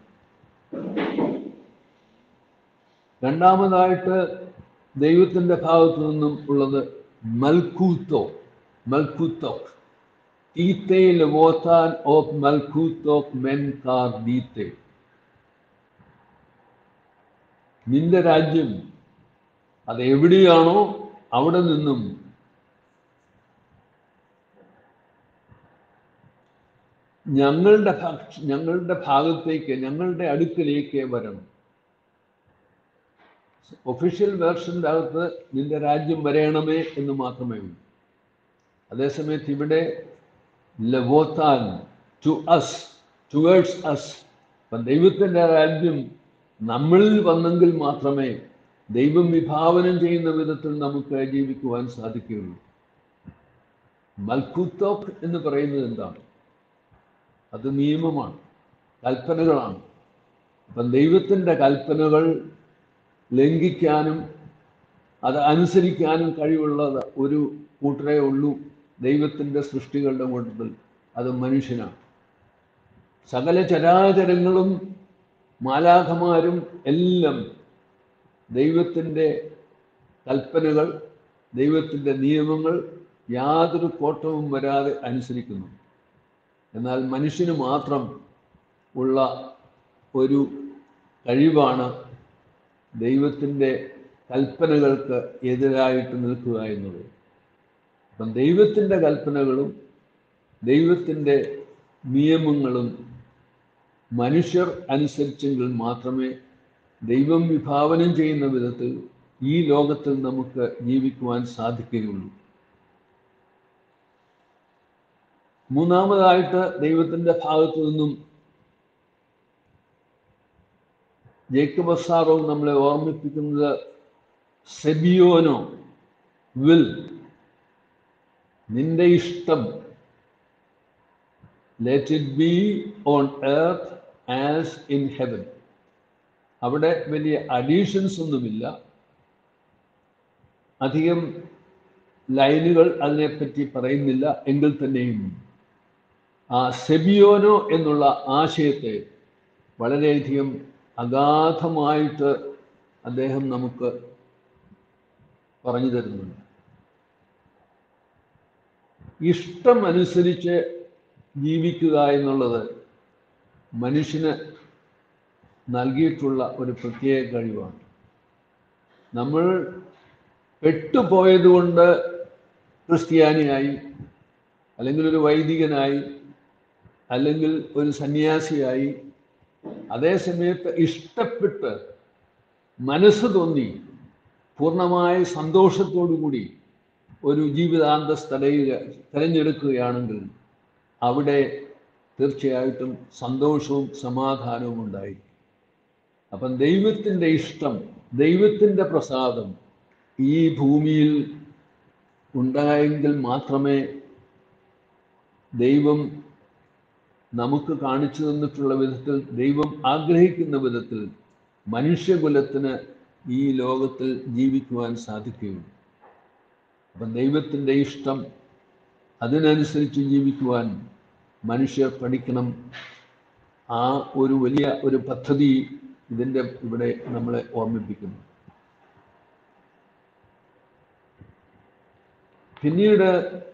E: രണ്ടാമതായിട്ട് ദൈവത്തിൻ്റെ ഭാഗത്തു നിന്നും ഉള്ളത് മൽക്കൂത്തോ, മൽക്കൂത്തോക്, തീത്തെ ലവോത്താൻ ഓഫ് മൽക്കൂത്തോക് മെൻ കാർ ദീത്തെ. നിന്റെ രാജ്യം അത് എവിടെയാണോ അവിടെ നിന്നും ഞങ്ങളുടെ ഭാഗത്തേക്ക്, ഞങ്ങളുടെ അടുക്കലേക്ക് വരണം. ഒഫീഷ്യൽ വേർഷൻ്റെ അകത്ത് നിന്റെ രാജ്യം വരയണമേ എന്ന് മാത്രമേ ഉള്ളൂ. അതേസമയത്ത് ഇവിടെ ലവോത്താൻ, ടു അസ്, ടുവേർഡ്സ് അസ്. അപ്പം ദൈവത്തിൻ്റെ രാജ്യം നമ്മളിൽ വന്നെങ്കിൽ മാത്രമേ ദൈവം വിഭാവനം ചെയ്യുന്ന വിധത്തിൽ നമുക്ക് ജീവിക്കുവാൻ സാധിക്കുകയുള്ളൂ. മൽക്കൂത്തോക് എന്ന് പറയുന്നത് എന്താണ്? അത് നിയമമാണ്, കൽപ്പനകളാണ്. അപ്പം ദൈവത്തിൻ്റെ കൽപ്പനകൾ ലംഘിക്കാനും അത് അനുസരിക്കാനും കഴിവുള്ളത് ഒരു കൂട്ടരേ ഉള്ളൂ ദൈവത്തിൻ്റെ സൃഷ്ടികളുടെ കൂട്ടത്തിൽ. അത് മനുഷ്യനാണ്. സകല ചരാചരങ്ങളും മാലാഖമാരും എല്ലാം ദൈവത്തിൻ്റെ കൽപ്പനകൾ, ദൈവത്തിൻ്റെ നിയമങ്ങൾ യാതൊരു കോട്ടവും വരാതെ അനുസരിക്കുന്നു. എന്നാൽ മനുഷ്യന് മാത്രം ഉള്ള ഒരു കഴിവാണ് ദൈവത്തിൻ്റെ കൽപ്പനകൾക്ക് എതിരായിട്ട് നിൽക്കുക എന്നുള്ളത്. അപ്പം ദൈവത്തിൻ്റെ കൽപ്പനകളും ദൈവത്തിൻ്റെ നിയമങ്ങളും മനുഷ്യർ അനുസരിച്ചെങ്കിൽ മാത്രമേ ദൈവം വിഭാവനം ചെയ്യുന്ന വിധത്തിൽ ഈ ലോകത്തിൽ നമുക്ക് ജീവിക്കുവാൻ സാധിക്കുകയുള്ളൂ. മൂന്നാമതായിട്ട് ദൈവത്തിൻ്റെ ഭാഗത്തു നിന്നും ജേക്കബ് സാറോ നമ്മളെ ഓർമ്മിപ്പിക്കുന്നത് സെബിയോനോ, വിൽ, നിന്റെ ഇഷ്ടം, let it be on earth as in heaven. അവിടെ വലിയ അഡീഷൻസ് ഒന്നുമില്ല, അധികം ലൈനുകൾ അതിനെപ്പറ്റി പറയുന്നില്ല. എങ്കിൽ തന്നെയും ആ സെബിയോനോ എന്നുള്ള ആശയത്തെ വളരെയധികം അഗാധമായിട്ട് അദ്ദേഹം നമുക്ക് പറഞ്ഞു തരുന്നുണ്ട്. ഇഷ്ടമനുസരിച്ച് ജീവിക്കുക എന്നുള്ളത് മനുഷ്യന് നൽകിയിട്ടുള്ള ഒരു പ്രത്യേക കഴിവാണ്. നമ്മൾ പെട്ടുപോയതുകൊണ്ട് ക്രിസ്ത്യാനിയായി, അല്ലെങ്കിൽ ഒരു വൈദികനായി, അല്ലെങ്കിൽ ഒരു സന്യാസിയായി, അതേ സമയത്ത് ഇഷ്ടപ്പെട്ട് മനസ്സ് തോന്നി പൂർണ്ണമായ സന്തോഷത്തോടു കൂടി ഒരു ജീവിതാന്തസ് തിരഞ്ഞെടുക്കുകയാണെങ്കിൽ അവിടെ തീർച്ചയായിട്ടും സന്തോഷവും സമാധാനവും ഉണ്ടായി. അപ്പം ദൈവത്തിൻ്റെ ഇഷ്ടം, ദൈവത്തിൻ്റെ പ്രസാദം ഈ ഭൂമിയിൽ ഉണ്ടായെങ്കിൽ മാത്രമേ ദൈവം നമുക്ക് കാണിച്ചു തന്നിട്ടുള്ള വിധത്തിൽ, ദൈവം ആഗ്രഹിക്കുന്ന വിധത്തിൽ മനുഷ്യകുലത്തിന് ഈ ലോകത്തിൽ ജീവിക്കുവാൻ സാധിക്കുകയുള്ളൂ. അപ്പം ദൈവത്തിൻ്റെ ഇഷ്ടം, അതിനനുസരിച്ച് ജീവിക്കുവാൻ മനുഷ്യർ പഠിക്കണം. ആ ഒരു വലിയ ഒരു പദ്ധതി ഇവിടെ നമ്മളെ ഓർമ്മിപ്പിക്കുന്നു. പിന്നീട്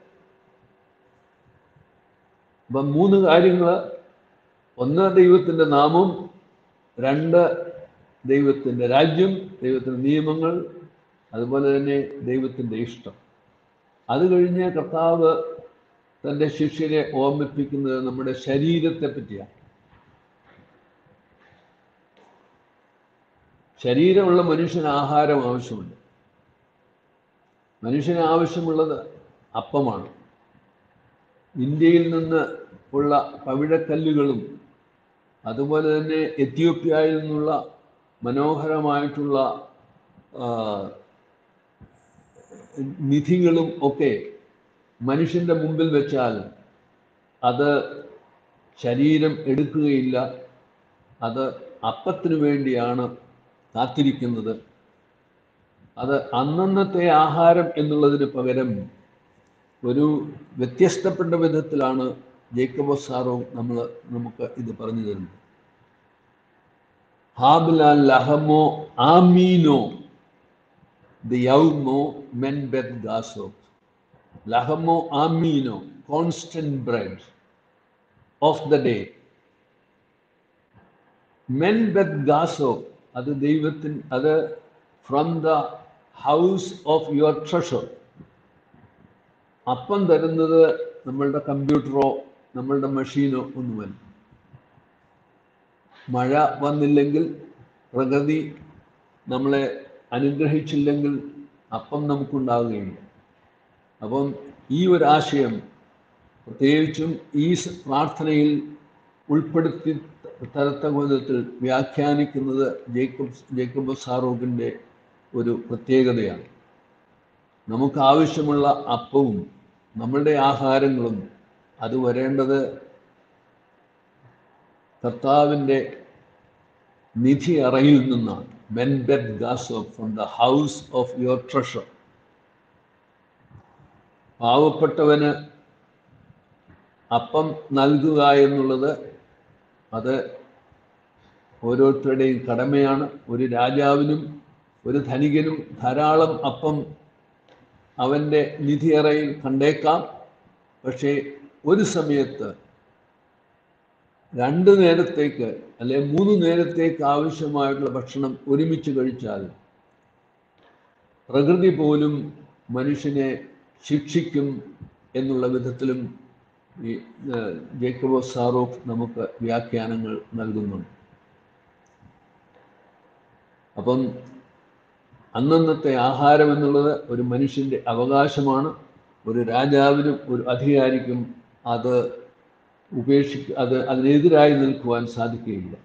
E: ഇപ്പം 3 കാര്യങ്ങൾ: 1 ദൈവത്തിൻ്റെ നാമം, 2 ദൈവത്തിൻ്റെ രാജ്യം, ദൈവത്തിൻ്റെ നിയമങ്ങൾ, അതുപോലെ തന്നെ ദൈവത്തിൻ്റെ ഇഷ്ടം. അത് കഴിഞ്ഞ് കർത്താവ് തൻ്റെ ശിഷ്യരെ ഓർമ്മിപ്പിക്കുന്നത് നമ്മുടെ ശരീരത്തെ പറ്റിയാണ്. ശരീരമുള്ള മനുഷ്യന് ആഹാരം ആവശ്യമുണ്ട്. മനുഷ്യന് ആവശ്യമുള്ളത് അപ്പമാണ്. ഇന്ത്യയിൽ നിന്ന് ഉള്ള പവിഴക്കല്ലുകളും അതുപോലെ തന്നെ എത്യോപ്യയിൽ നിന്നുള്ള മനോഹരമായിട്ടുള്ള നിധികളും ഒക്കെ മനുഷ്യൻ്റെ മുമ്പിൽ വെച്ചാൽ അത് ശരീരം എടുക്കുകയില്ല. അത് അപ്പത്തിനു വേണ്ടിയാണ് കാത്തിരിക്കുന്നത്. അത് അന്നന്നത്തെ ആഹാരം എന്നുള്ളതിന് പകരം ഒരു വ്യത്യസ്തപ്പെട്ട വിധത്തിലാണ് ജേക്കബോസ് സാറോ നമുക്ക് ഇത് പറഞ്ഞു തരുന്നത്. ഹാബില ലഹമോ ആമീനോ ദിയൗമോ മെൻ ബെത് ഗാസോ. ലഹമോ ആമീനോ, constant bread of the day. മെൻ ബെത് ഗാസോ, അത് അത് from the house of your treasure. അപ്പം തരുന്നത് നമ്മളുടെ കമ്പ്യൂട്ടറോ നമ്മളുടെ മെഷീനോ ഒന്നുമല്ല. മഴ വന്നില്ലെങ്കിൽ, പ്രകൃതി നമ്മളെ അനുഗ്രഹിച്ചില്ലെങ്കിൽ അപ്പം നമുക്കുണ്ടാവുകയില്ല. അപ്പം ഈ ഒരു ആശയം പ്രത്യേകിച്ചും ഈ പ്രാർത്ഥനയിൽ ഉൾപ്പെടുത്തി തരത്തക്ക വിധത്തിൽ വ്യാഖ്യാനിക്കുന്നത് ജേക്കബ് സാറോഗിൻ്റെ ഒരു പ്രത്യേകതയാണ്. നമുക്ക് ആവശ്യമുള്ള അപ്പവും നമ്മളുടെ ആഹാരങ്ങളും അത് വരേണ്ടത് കർത്താവിൻ്റെ നിധി അറയിൽ നിന്നാണ്. മെൻ ബെത് ഗാസോ from the house of your treasure. പാവപ്പെട്ടവന് അപ്പം നൽകുക എന്നുള്ളത് അത് ഓരോരുത്തരുടെയും കടമയാണ്. ഒരു രാജാവിനും ഒരു ധനികനും ധാരാളം അപ്പം അവൻ്റെ നിധിയറയിൽ കണ്ടേക്കാം. പക്ഷേ ഒരു സമയത്ത് 2 നേരത്തേക്ക് അല്ലെ 3 നേരത്തേക്ക് ആവശ്യമായിട്ടുള്ള ഭക്ഷണം ഒരുമിച്ച് കഴിച്ചാൽ പ്രകൃതി പോലും മനുഷ്യനെ ശിക്ഷിക്കും എന്നുള്ള വിധത്തിലും ഈ ജേക്കബോസ് സാറോഫ് നമുക്ക് വ്യാഖ്യാനങ്ങൾ നൽകുന്നുണ്ട്. അപ്പം അന്നന്നത്തെ ആഹാരം എന്നുള്ളത് ഒരു മനുഷ്യൻ്റെ അവകാശമാണ്. ഒരു രാജാവിനും ഒരു അധികാരിക്കും അത് അതിനെതിരായി നിൽക്കുവാൻ സാധിക്കുകയില്ല.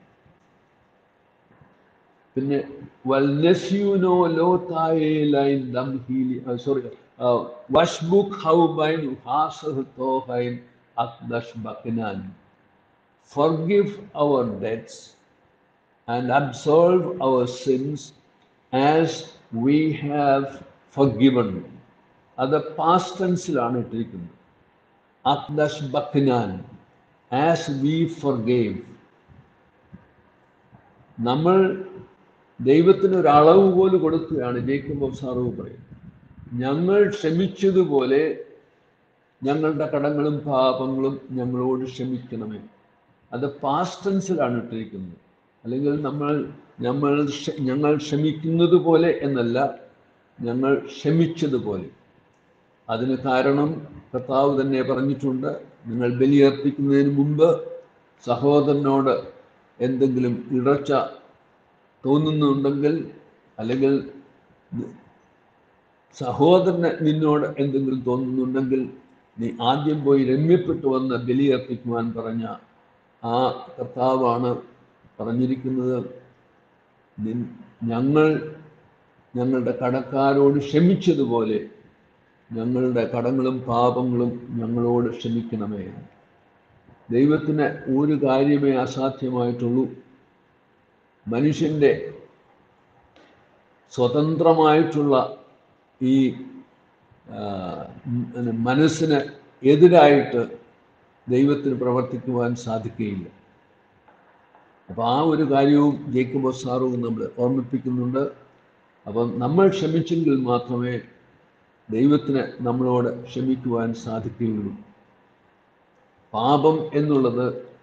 E: പിന്നെ Washbuk haubain hasah tohain akdash bakinan. Forgive our debts and absolve our sins as we have forgiven. അത് പാസ്റ്റ് ടെൻസിലാണ് ഇട്ടിരിക്കുന്നത്. അക്ദഷ് ബക്കിനാൻ, ആസ് വി ഫോർഗേവ്. നമ്മൾ ദൈവത്തിന് ഒരു അളവ് പോലെ കൊടുക്കുകയാണ്. ജേക്കബ് സാറവ് പറയും, ഞങ്ങൾ ക്ഷമിച്ചതുപോലെ ഞങ്ങളുടെ കടങ്ങളും പാപങ്ങളും ഞങ്ങളോട് ക്ഷമിക്കണമേ. അത് പാസ്റ്റ് ടെൻസിലാണ് ഇട്ടിരിക്കുന്നത്. അല്ലെങ്കിൽ ഞങ്ങൾ ക്ഷമിക്കുന്നത് പോലെ എന്നല്ല, ഞങ്ങൾ ക്ഷമിച്ചതുപോലെ. അതിന് കാരണം കർത്താവ് തന്നെ പറഞ്ഞിട്ടുണ്ട്. നിങ്ങൾ ബലിയർപ്പിക്കുന്നതിന് മുമ്പ് സഹോദരനോട് എന്തെങ്കിലും ഇടർച്ച തോന്നുന്നുണ്ടെങ്കിൽ, അല്ലെങ്കിൽ സഹോദരന് നിന്നോട് എന്തെങ്കിലും തോന്നുന്നുണ്ടെങ്കിൽ, നീ ആദ്യം പോയി രമ്യപ്പെട്ടു വന്ന് ബലിയർപ്പിക്കുവാൻ പറഞ്ഞ ആ കർത്താവാണ് പറഞ്ഞിരിക്കുന്നത്, ഞങ്ങളുടെ കടക്കാരോട് ക്ഷമിച്ചതുപോലെ ഞങ്ങളുടെ കടങ്ങളും പാപങ്ങളും ഞങ്ങളോട് ക്ഷമിക്കണമേ. ദൈവത്തിന് ഒരു കാര്യമേ അസാധ്യമായിട്ടുള്ളൂ. മനുഷ്യൻ്റെ സ്വതന്ത്രമായിട്ടുള്ള ഈ മനസ്സിന് എതിരായിട്ട് ദൈവത്തിന് പ്രവർത്തിക്കുവാൻ സാധിക്കുകയില്ല. അപ്പം ആ ഒരു കാര്യവും ജേക്കബ് സാറും നമ്മൾ ഓർമ്മിപ്പിക്കുന്നുണ്ട്. അപ്പം നമ്മൾ ക്ഷമിച്ചെങ്കിൽ മാത്രമേ ദൈവത്തിന് നമ്മളോട് ക്ഷമിക്കുവാൻ സാധിക്കുകയുള്ളൂ. പാപം എന്നുള്ളത്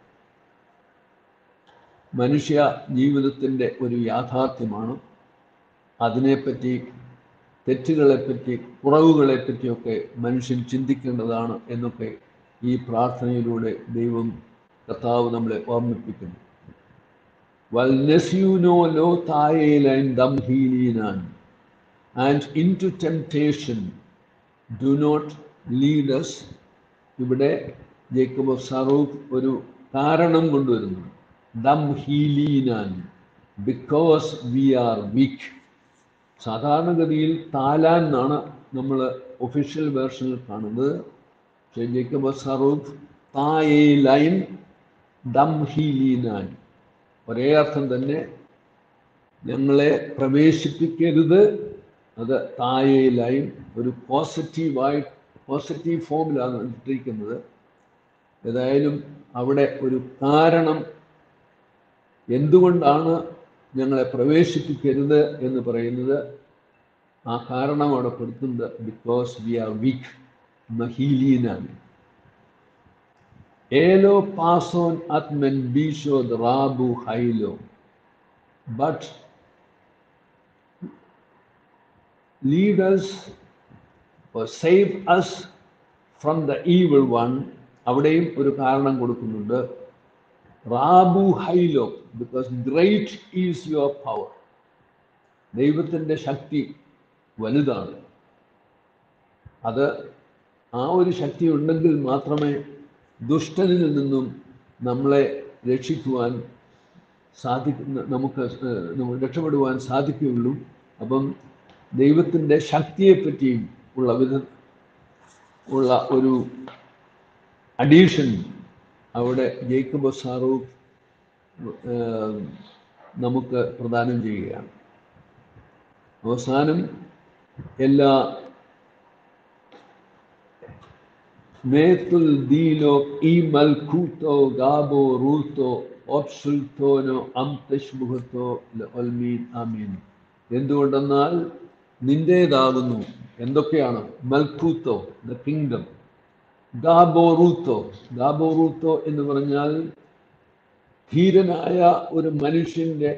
E: മനുഷ്യ ജീവിതത്തിൻ്റെ ഒരു യാഥാർത്ഥ്യമാണ്. അതിനെപ്പറ്റി, തെറ്റുകളെപ്പറ്റി, കുറവുകളെപ്പറ്റിയൊക്കെ മനുഷ്യൻ ചിന്തിക്കേണ്ടതാണ് എന്നൊക്കെ ഈ പ്രാർത്ഥനയിലൂടെ ദൈവം കർത്താവ് നമ്മളെ ഓർമ്മിപ്പിക്കുന്നു. വൽനസ്യൂനോ ലോ തായേലൈൻ ദംഹീലീനാൻ and into temptation do not lead us. ഇവിടെ ജേക്കബ് സാറൂഖ് ഒരു കാരണം കൊണ്ടുവരുന്നു. ദംഹീലീനാൻ, ബിക്കോസ് വി ആർ വീക്ക്. സാധാരണഗതിയിൽ താലാൻ എന്നാണ് നമ്മൾ ഒഫീഷ്യൽ വേർഷനിൽ കാണുന്നത്. പക്ഷേ ജേക്കബ് സാറൂഖ് തായേലൈൻ ദംഹീലീനാൻ, ഒരേ അർത്ഥം തന്നെ. ഞങ്ങളെ പ്രവേശിപ്പിക്കരുത്, അത് തായേലായും ഒരു പോസിറ്റീവ് ഫോമിലാണ് ഇട്ടിരിക്കുന്നത്. ഏതായാലും അവിടെ ഒരു കാരണം, എന്തുകൊണ്ടാണ് ഞങ്ങളെ പ്രവേശിപ്പിക്കരുത് എന്ന് പറയുന്നത്, ആ കാരണം അവിടെ പെടുത്തുന്നത് ബിക്കോസ് വി ആർ വീക്ക്, മഹീലീനാണ്. ഏലോ പാസോൻ അത്മൻ ബീഷോ റാബു ഹൈലോ but lead us or save us from the evil one. അവിടെയും ഒരു കാരണം കൊടുക്കുന്നുണ്ട്. റാബു ഹൈലോ, because great is your power. ദൈവത്തിൻ്റെ ശക്തി വലുതാണ്. അത് ആ ഒരു ശക്തി ഉണ്ടെങ്കിൽ മാത്രമേ ദുഷ്ടനിൽ നിന്നും നമ്മളെ രക്ഷിക്കുവാൻ നമുക്ക് രക്ഷപ്പെടുവാൻ സാധിക്കുകയുള്ളൂ. അപ്പം ദൈവത്തിൻ്റെ ശക്തിയെപ്പറ്റിയും ഉള്ള ഒരു അഡീഷൻ അവിടെ ജേക്കബ് സാറൂഖ് നമുക്ക് പ്രദാനം ചെയ്യുകയാണ്. അവസാനം എല്ലാ മേത്തുൽ ദീലോ ഈ മൽക്കൂത്തോ ഗാബോ റൂത്തോ ഓപ്സുൽത്തോനോ അംതഷ്മുഖത്തോ ഒൽമീൻ ആമീൻ. എന്തുകൊണ്ടെന്നാൽ നിന്റേതാകുന്നു എന്തൊക്കെയാണ്? മൽക്കൂത്തോ, ദ കിങ്ഡം. ഗാബോറൂത്തോ എന്ന് പറഞ്ഞാൽ ധീരനായ ഒരു മനുഷ്യന്റെ,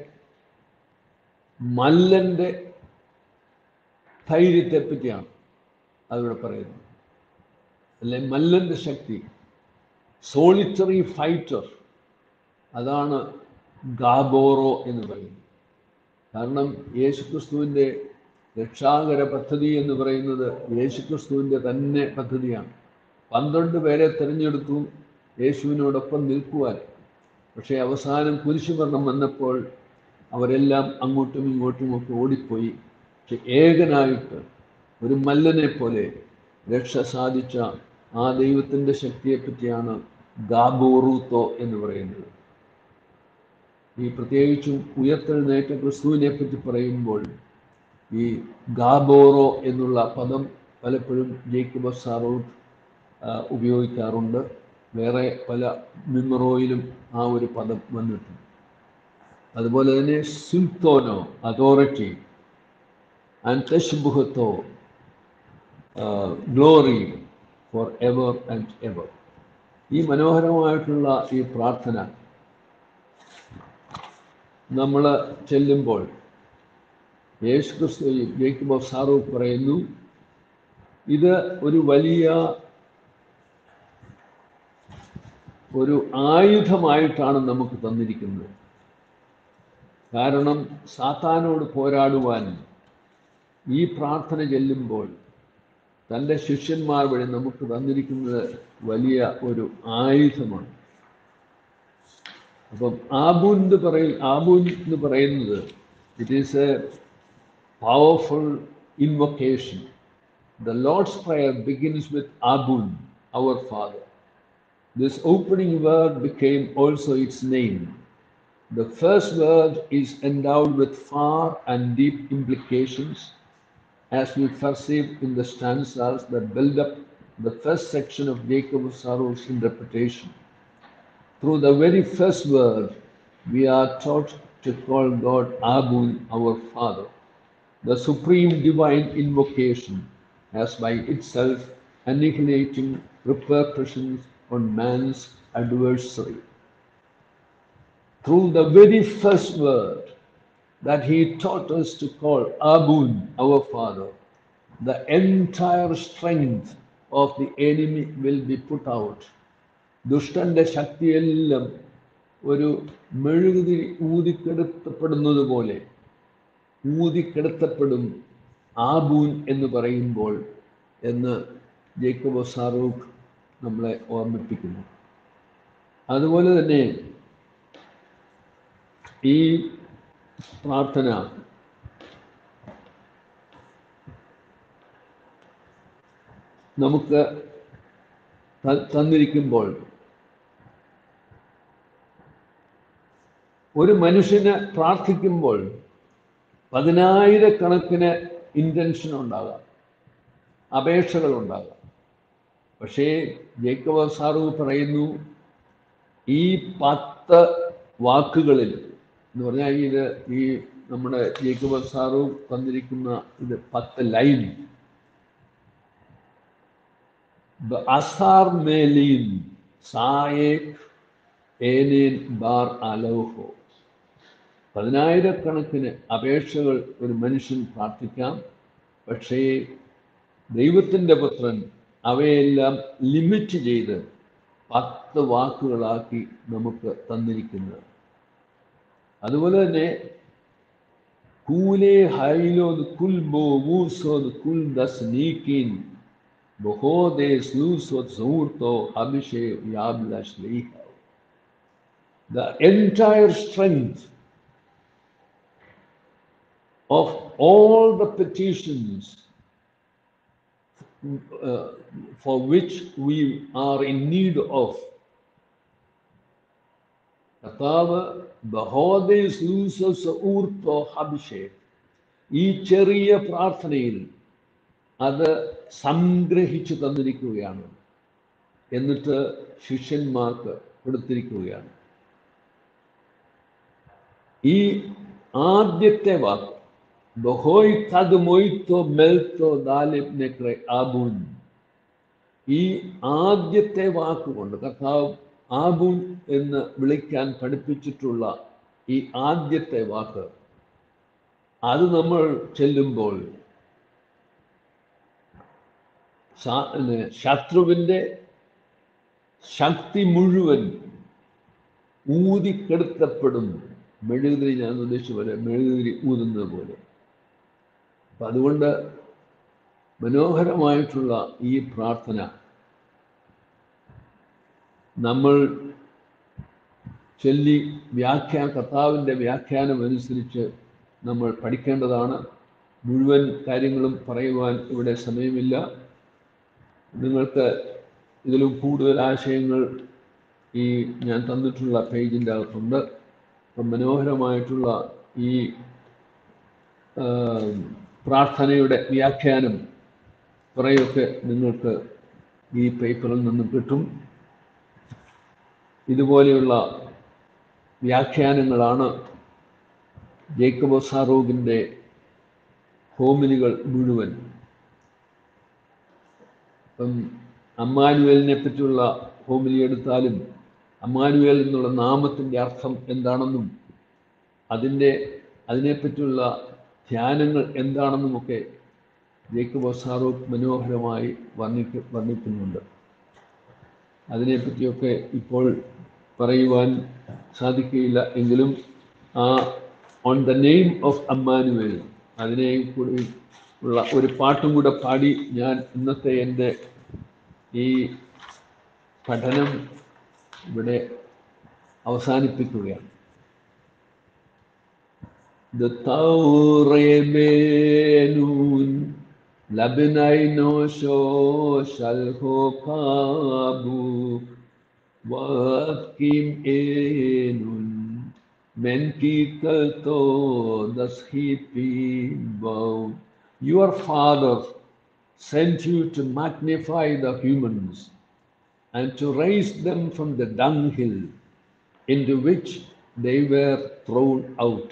E: മല്ലന്റെ ധൈര്യത്തെ പറ്റിയാണ് അതിവിടെ പറയുന്നത്. അല്ലെ, മല്ലന്റെ ശക്തി, സോളിറ്ററി ഫൈറ്റർ, അതാണ് ഗാബോറോ എന്ന് പറയുന്നത്. കാരണം യേശുക്രിസ്തുവിൻ്റെ രക്ഷാകര പദ്ധതി എന്ന് പറയുന്നത് യേശുക്രിസ്തുവിൻ്റെ തന്നെ പദ്ധതിയാണ്. 12 പേരെ തിരഞ്ഞെടുത്തു യേശുവിനോടൊപ്പം നിൽക്കുവാൻ. പക്ഷേ അവസാനം കുരിശുമരണം വന്നപ്പോൾ അവരെല്ലാം അങ്ങോട്ടും ഇങ്ങോട്ടും ഒക്കെ ഓടിപ്പോയി. പക്ഷെ ഏകനായിട്ട് ഒരു മല്ലനെ പോലെ രക്ഷ സാധിച്ച ആ ദൈവത്തിൻ്റെ ശക്തിയെപ്പറ്റിയാണ് ഗാബോറൂത്തോ എന്ന് പറയുന്നത്. ഈ പ്രത്യേകിച്ചും ഉയർത്തെഴുന്നേറ്റ ക്രിസ്തുവിനെ പറ്റി പറയുമ്പോൾ ഈ ഗാബോറോ എന്നുള്ള പദം പലപ്പോഴും ജേക്കബ് സാറൂട്ട് ഉപയോഗിക്കാറുണ്ട്. വേറെ പല മിമറോയിലും ആ ഒരു പദം വന്നിട്ടുണ്ട്. അതുപോലെ തന്നെ സുൽത്തോനോ അതോറിറ്റി, ആൻഡ് തശ്ബുഹത്തോ glory for ever and ever. ഈ മനോഹരമായിട്ടുള്ള ഈ പ്രാർത്ഥന നമ്മൾ ചെല്ലുമ്പോൾ യേശു ക്രിസ്തു ജേക്കബ് സാറൂട്ട് പറയുന്നു, ഇത് ഒരു വലിയ ഒരു ആയുധമായിട്ടാണ് നമുക്ക് തന്നിരിക്കുന്നത്. കാരണം സാത്താനോട് പോരാടുവാൻ ഈ പ്രാർത്ഥന ചെല്ലുമ്പോൾ തൻ്റെ ശിഷ്യന്മാർ വഴി നമുക്ക് തന്നിരിക്കുന്നത് വലിയ ഒരു ആയുധമാണ്. അപ്പം ആബൂൻ എന്ന് പറയുന്നത് it is a powerful invocation. The Lord's Prayer begins with Abun, our Father. This opening word became also its name. The first word is endowed with far and deep implications, as we perceive in the stanzas that build up the first section of Jacob Saro's interpretation. Through the very first word, we are taught to call God Abun, our Father, the supreme divine invocation, as by itself annihilating repercussions on man's adversary. Through the very first word that he taught us to call Abun, our Father, the entire strength of the enemy will be put out. ദുഷ്ടന്റെ ശക്തിയെല്ലാം ഒരു മെഴുകുതിരി ഊതിക്കെടുത്തപ്പെടുന്നത് പോലെ ഊതിക്കെടുത്തപ്പെടും ആബൂൻ എന്ന് പറയുമ്പോൾ എന്ന് ജേക്കബ് സാറൂട്ട് നമ്മളെ ഓർമ്മിപ്പിക്കുന്നു. അതുപോലെ തന്നെ ഈ പ്രാർത്ഥന നമുക്ക് തന്നിരിക്കുമ്പോൾ ഒരു മനുഷ്യന് പ്രാർത്ഥിക്കുമ്പോൾ 10,000-കണക്കിന് ഇൻറ്റൻഷൻ ഉണ്ടാകാം, അപേക്ഷകളുണ്ടാകാം. പക്ഷേ ജേക്കബ് സാറു പറയുന്നു, ഈ 10 വാക്കുകളിൽ എന്ന് പറഞ്ഞാൽ ഈ നമ്മുടെ ജേക്കബ് സാറു തന്നിരിക്കുന്ന 10 ലൈൻ, അസാർ മേലീൻ സായേക് ഏനേൻ ബാർ അലോഹോ. 10,000-കണക്കിന് അപേക്ഷകൾ ഒരു മനുഷ്യൻ പ്രാർത്ഥിക്കാം. പക്ഷേ ദൈവത്തിൻ്റെ പുത്രൻ അവയെല്ലാം ലിമിറ്റ് ചെയ്ത് 10 വാക്കുകളാക്കി നമുക്ക് തന്നിരിക്കുന്നത്. അതുപോലെ തന്നെ കൂലേ ഹൈലോദ് കുൽ ബോ മൂസോദ് കുൽ ദസ് നീക്കീൻ ബഹോദേ സ്ലൂസോദ് സൂർത്തോ അഭിഷേ യാബ്ലഷ് ലീഹ. The entire strength of all the petitions for which we are in need of. കർത്താവ് ബഹോദേസ് ലൂസസ് ഊർത്തോ അഭിഷേക്, ഈ ചെറിയ പ്രാർത്ഥനയിൽ അത് സംഗ്രഹിച്ചു തന്നിരിക്കുകയാണ്. എന്നിട്ട് ശിഷ്യന്മാർക്ക് കൊടുത്തിരിക്കുകയാണ്. ഈ ആദ്യത്തെ വാക്ക് ബഹോയ് തദ് മൊയ്ത്തോ മെൽത്തോ ദാലിബ്നെക്രെ ആബൂൻ, ഈ ആദ്യത്തെ വാക്കുകൊണ്ട് കർത്താവ് ആബൂൻ എന്ന് വിളിക്കാൻ പഠിപ്പിച്ചിട്ടുള്ള ഈ ആദ്യത്തെ വാക്ക്, അത് നമ്മൾ ചെല്ലുമ്പോൾ ശത്രുവിൻ്റെ ശക്തി മുഴുവൻ ഊതിക്കെടുത്തപ്പെടും. മെഴുകുതിരി, ഞാൻ ഉദ്ദേശിച്ച പോലെ മെഴുകുതിരി ഊതുന്നത് പോലെ. അപ്പം അതുകൊണ്ട് മനോഹരമായിട്ടുള്ള ഈ പ്രാർത്ഥന നമ്മൾ ചൊല്ലി കർത്താവിൻ്റെ വ്യാഖ്യാനം അനുസരിച്ച് നമ്മൾ പഠിക്കേണ്ടതാണ്. മുഴുവൻ കാര്യങ്ങളും പറയുവാൻ ഇവിടെ സമയമില്ല. നിങ്ങൾക്ക് ഇതിലും കൂടുതൽ ആശയങ്ങൾ ഈ ഞാൻ തന്നിട്ടുള്ള പേജിൻ്റെ അകത്തുണ്ട്. അപ്പം മനോഹരമായിട്ടുള്ള ഈ പ്രാർത്ഥനയുടെ വ്യാഖ്യാനം കുറേയൊക്കെ നിങ്ങൾക്ക് ഈ പേപ്പറിൽ നിന്നും കിട്ടും. ഇതുപോലെയുള്ള വ്യാഖ്യാനങ്ങളാണ് ജേക്കബ് സാറോഗിൻ്റെ ഹോമിലികൾ മുഴുവൻ. ഇപ്പം അമ്മാനുവേലിനെ പറ്റിയുള്ള ഹോമിലി എടുത്താലും അമ്മാനുവേൽ എന്നുള്ള നാമത്തിൻ്റെ അർത്ഥം എന്താണെന്നും അതിനെപ്പറ്റിയുള്ള ധ്യാനങ്ങൾ എന്താണെന്നുമൊക്കെ ജേക്കബ് സാറോഗ് മനോഹരമായി വർണ്ണിക്കുന്നുണ്ട്. അതിനെപ്പറ്റിയൊക്കെ ഇപ്പോൾ പറയുവാൻ സാധിക്കുകയില്ല. എങ്കിലും on the name of Emmanuel അതിനെയും കൂടി ഉള്ള ഒരു പാട്ടും കൂടെ പാടി ഞാൻ ഇന്നത്തെ എൻ്റെ ഈ പഠനം ഇവിടെ അവസാനിപ്പിക്കുകയാണ്. The Tauremenun Labinaino Shalho Kabu Wakim Enun Menki Kalto Dashipibau. Your father sent you to magnify the humans and to raise them from the dunghill into which they were thrown out.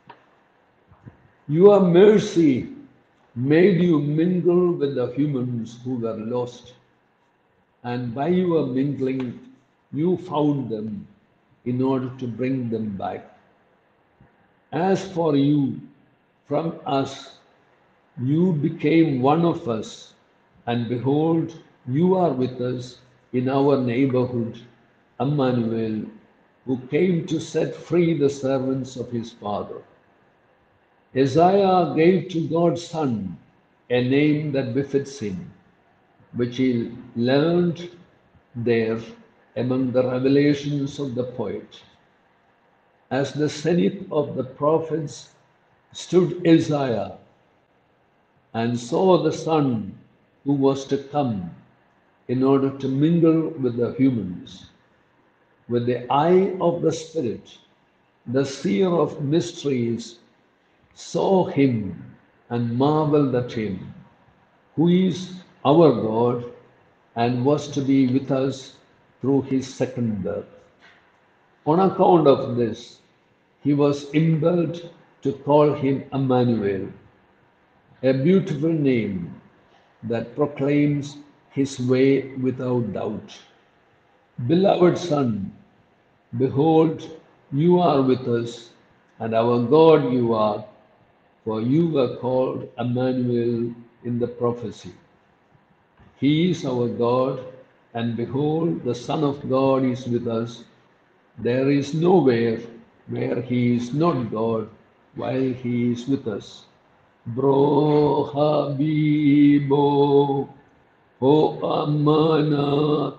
E: Your mercy made you mingle with the humans who were lost, and by your mingling you found them in order to bring them back. As for you, from us you became one of us, and behold, you are with us in our neighborhood, Emmanuel, who came to set free the servants of his father. Isaiah gave to God's Son a name that befits him, which he learned there among the revelations of the poet. As the zenith of the prophets stood Isaiah and saw the Son who was to come in order to mingle with the humans. With the eye of the Spirit, the seer of mysteries saw him and marveled at him, who is our God and was to be with us through his second birth. On account of this, he was impelled to call him Emmanuel, a beautiful name that proclaims his way without doubt. Beloved Son, behold, you are with us, and our God you are, for you were called Emmanuel in the prophecy. He is our God, and behold, the Son of God is with us. There is nowhere where he is not God while he is with us. Bro Habibo, O Amanat,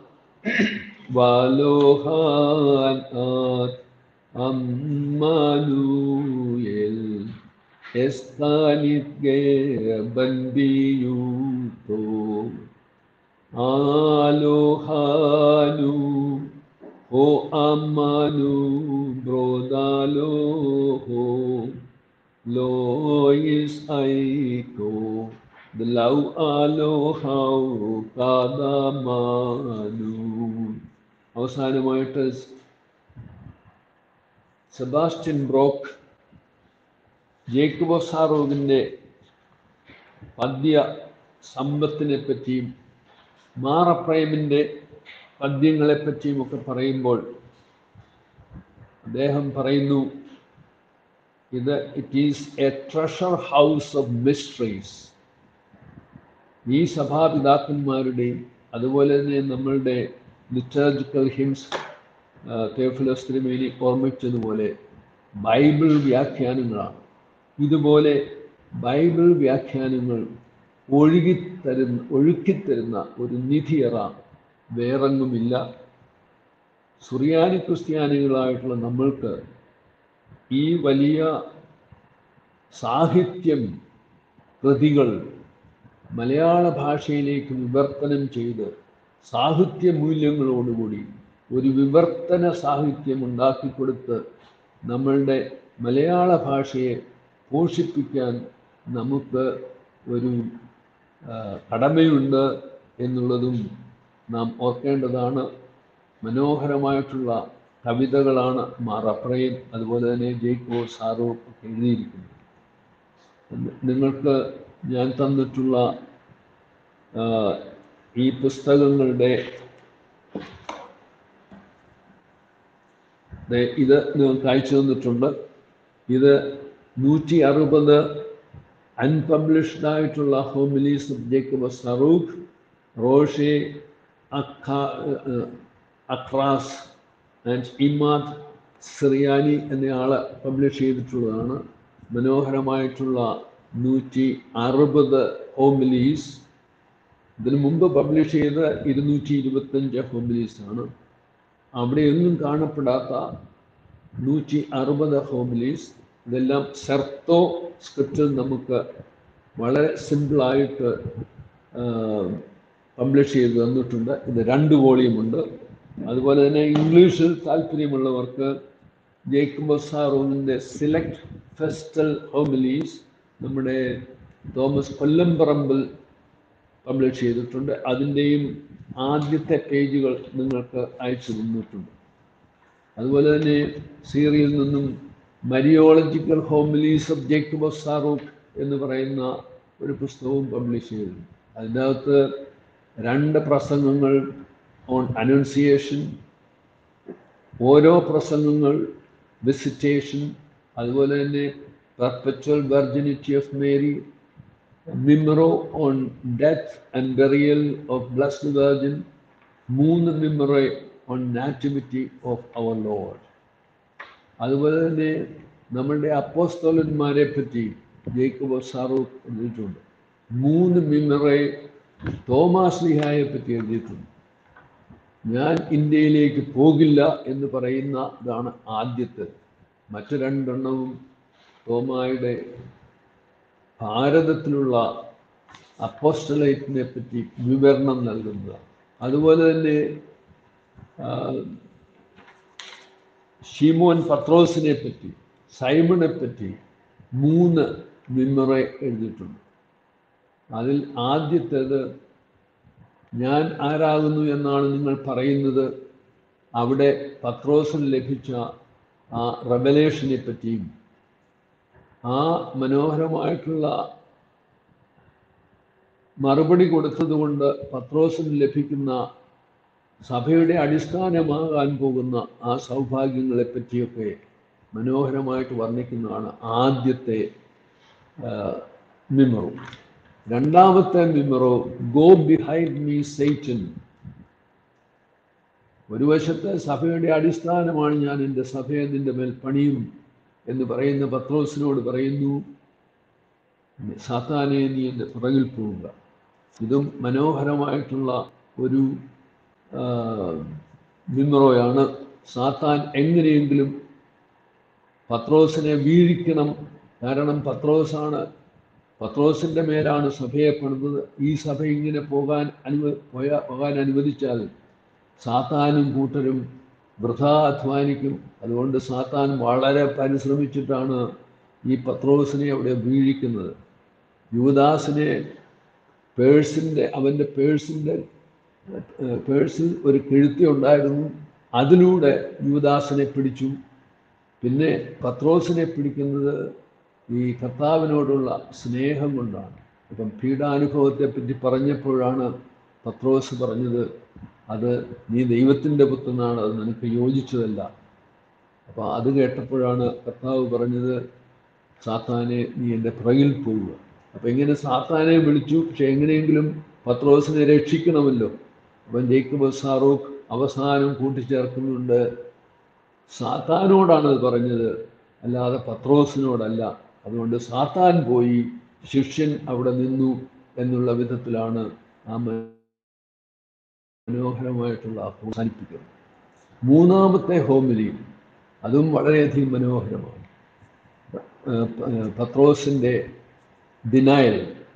E: Valohanat, Ammanuel, Estanit Gebanbiyuto, Alohanu, O Ammanu, Brodaloho, Lois Aiko, the Lau Alohau, Kadamanu. അവസാനമായിട്ട് സെബാസ്റ്റ്യൻ ബ്രോക്ക് ജേക്കബ് സാറോഗിൻ്റെ പദ്യ സമ്പത്തിനെ പറ്റിയും മാറപ്രേമിൻ്റെ പദ്യങ്ങളെപ്പറ്റിയും ഒക്കെ പറയുമ്പോൾ അദ്ദേഹം പറയുന്നു, it is a treasure house of mysteries. ഈ സഭാപിതാക്കന്മാരുടെയും അതുപോലെ തന്നെ നമ്മളുടെ ലിറ്ററേച്ചർ ഹിംസ് തെയോഫിലോസ് തിരുമേനി ഓർമ്മിച്ചതുപോലെ ബൈബിൾ വ്യാഖ്യാനങ്ങളാണ്. ഇതുപോലെ ബൈബിൾ വ്യാഖ്യാനങ്ങൾ ഒഴുക്കിത്തരുന്ന ഒരു നിധിയറ വേറെങ്ങുമില്ല. സുറിയാനി ക്രിസ്ത്യാനികളായിട്ടുള്ള നമ്മൾക്ക് ഈ വലിയ സാഹിത്യം കൃതികൾ മലയാള ഭാഷയിലേക്ക് വിവർത്തനം ചെയ്ത് സാഹിത്യ മൂല്യങ്ങളോടുകൂടി ഒരു വിവർത്തന സാഹിത്യം ഉണ്ടാക്കിക്കൊടുത്ത് നമ്മളുടെ മലയാള ഭാഷയെ പോഷിപ്പിക്കാൻ നമുക്ക് ഒരു കടമയുണ്ട് എന്നുള്ളതും നാം ഓർക്കേണ്ടതാണ്. മനോഹരമായിട്ടുള്ള കവിതകളാണ് മാർ അപ്രയം അതുപോലെ തന്നെ ജേക്കബ് സാറൂഖ് ഒക്കെ എഴുതിയിരിക്കുന്നത്. നിങ്ങൾക്ക് ഞാൻ തന്നിട്ടുള്ള ഈ പുസ്തകങ്ങളുടെ ഇത് നിങ്ങൾക്ക് അയച്ചു തന്നിട്ടുണ്ട്. ഇത് 160 അൺപബ്ലിഷ്ഡ് ആയിട്ടുള്ള homilies of Jacob Serugh, Roger Akhrass and Imad Syriany എന്നയാൾ പബ്ലിഷ് ചെയ്തിട്ടുള്ളതാണ്. മനോഹരമായിട്ടുള്ള 160 ഹോമിലീസ്. ഇതിനു മുമ്പ് പബ്ലിഷ് ചെയ്ത 225 ഹോമിലീസ് ആണ്. അവിടെയൊന്നും കാണപ്പെടാത്ത 160 ഹോമിലീസ്. ഇതെല്ലാം സെർത്തോ സ്ക്രിപ്റ്റിൽ നമുക്ക് വളരെ സിമ്പിളായിട്ട് പബ്ലിഷ് ചെയ്ത് തന്നിട്ടുണ്ട്. ഇത് 2 വോളിയുമുണ്ട്. അതുപോലെ തന്നെ ഇംഗ്ലീഷിൽ താല്പര്യമുള്ളവർക്ക് ജേക്കബ് സാറൂഖിൻ്റെ സെലക്ട് ഫെസ്റ്റൽ ഹോമിലീസ് നമ്മുടെ തോമസ് കൊല്ലംപറമ്പിൽ പബ്ലിഷ് ചെയ്തിട്ടുണ്ട്. അതിൻ്റെയും ആദ്യത്തെ പേജുകൾ നിങ്ങൾക്ക് അയച്ചു തന്നിട്ടുണ്ട്. അതുപോലെ തന്നെ സീറിയയിൽ നിന്നും മരിയോളജിക്കൽ ഹോമിലീസ് ഓഫ് ജേക്കബ് സാറൂഖ് എന്ന് പറയുന്ന ഒരു പുസ്തകവും പബ്ലിഷ് ചെയ്തിട്ടുണ്ട്. അതിൻ്റെ അകത്ത് 2 പ്രസംഗങ്ങൾ ഓൺ അനൗൺസിയേഷൻ, ഓരോ പ്രസംഗങ്ങൾ വിസിറ്റേഷൻ, അതുപോലെ തന്നെ പെർപെച്വൽ വെർജിനിറ്റി ഓഫ് മേരി, മിമറോ on death and burial of blessed virgin, 3 മിമറോ on nativity of our lord. അതുപോലെ തന്നെ നമ്മളുടെ അപ്പോസ്തലന്മാരെ പറ്റി ജേക്കബ് സാറൂഖ് എഴുതിയിട്ടുണ്ട്. 3 മിമറോ തോമാസ് ലീഹായെ പറ്റി എഴുതിയിട്ടുണ്ട്. ഞാൻ ഇന്ത്യയിലേക്ക് പോകില്ല എന്ന് പറയുന്ന ഇതാണ് ആദ്യത്തെ. മറ്റു 2 എണ്ണവും തോമായുടെ ഭാരതത്തിലുള്ള അപ്പോസ്റ്റലേറ്റിനെ പറ്റി വിവരണം നൽകുന്നതാണ്. അതുപോലെ തന്നെ ഷിമോൻ പത്രോസിനെ പറ്റി, സൈമണെ പറ്റി 3 മിമറോ എഴുതിയിട്ടുണ്ട്. അതിൽ ആദ്യത്തേത് ഞാൻ ആരാകുന്നു എന്നാണ് നിങ്ങൾ പറയുന്നത്. അവിടെ പത്രോസിന് ലഭിച്ച ആ റെവലേഷനെ പറ്റിയും ആ മനോഹരമായിട്ടുള്ള മറുപടി കൊടുത്തതുകൊണ്ട് പത്രോസിന് ലഭിക്കുന്ന സഭയുടെ അടിസ്ഥാനമാകാൻ പോകുന്ന ആ സൗഭാഗ്യങ്ങളെ പറ്റിയൊക്കെ മനോഹരമായിട്ട് വർണ്ണിക്കുന്നതാണ് ആദ്യത്തെ മിമറോ. 2ാമത്തെ മിമറോ ഗോ ബിഹൈൻഡ് മീ സൈറ്റൻ. ഒരു വശത്തെ സഭയുടെ അടിസ്ഥാനമാണ് ഞാൻ എൻ്റെ സഭയെ നിന്റെ മേൽ പണിയും എന്ന് പറയുന്ന പത്രോസിനോട് പറയുന്നു, സാത്താനെ നീ എൻ്റെ പുറകിൽ പോവുക. ഇതും മനോഹരമായിട്ടുള്ള ഒരു മിമറോയാണ്. സാത്താൻ എങ്ങനെയെങ്കിലും പത്രോസിനെ വീഴിക്കണം. കാരണം പത്രോസിൻ്റെ മേലാണ് സഭയെ പണിതത്. ഈ സഭ ഇങ്ങനെ പോകാൻ അനുവദിച്ചാൽ സാത്താനും കൂട്ടരും വൃഥാ അധ്വാനിക്കും. അതുകൊണ്ട് സാത്താൻ വളരെ പരിശ്രമിച്ചിട്ടാണ് ഈ പത്രോസിനെ അവിടെ വീഴിക്കുന്നത്. യൂദാസിനെ അവൻ്റെ പേഴ്സിൽ ഒരു കിഴുത്തി ഉണ്ടായിരുന്നു. അതിലൂടെ യൂദാസിനെ പിടിച്ചു. പിന്നെ പത്രോസിനെ പിടിക്കുന്നത് ഈ കർത്താവിനോടുള്ള സ്നേഹം കൊണ്ടാണ്. അപ്പം പീഡാനുഭവത്തെ പറ്റി പറഞ്ഞപ്പോഴാണ് പത്രോസ് പറഞ്ഞത്, അത് നീ ദൈവത്തിൻ്റെ പുത്രനാണ്, അത് നിനക്ക് യോജിച്ചതല്ല. അപ്പോൾ അത് കേട്ടപ്പോഴാണ് കർത്താവ് പറഞ്ഞത്, സാത്താനെ നീ എൻ്റെ പുറകിൽ പോവുക. അപ്പം ഇങ്ങനെ സാത്താനെ വിളിച്ചു. പക്ഷെ എങ്ങനെയെങ്കിലും പത്രോസിനെ രക്ഷിക്കണമല്ലോ. അപ്പം ജേക്കബ് സാറൂഖ് അവസാനം കൂട്ടിച്ചേർക്കുന്നുണ്ട്, സാത്താനോടാണ് അത് പറഞ്ഞത്, അല്ലാതെ പത്രോസിനോടല്ല. അതുകൊണ്ട് സാത്താൻ പോയി, ശിഷ്യൻ അവിടെ നിന്നു എന്നുള്ള വിധത്തിലാണ് ആ മനോഹരമായിട്ടുള്ള അവസാനിപ്പിക്കുന്നത്. 3ാമത്തെ ഹോമിലി അതും വളരെയധികം മനോഹരമാണ്. പത്രോസിൻ്റെ ഡിനയൽ.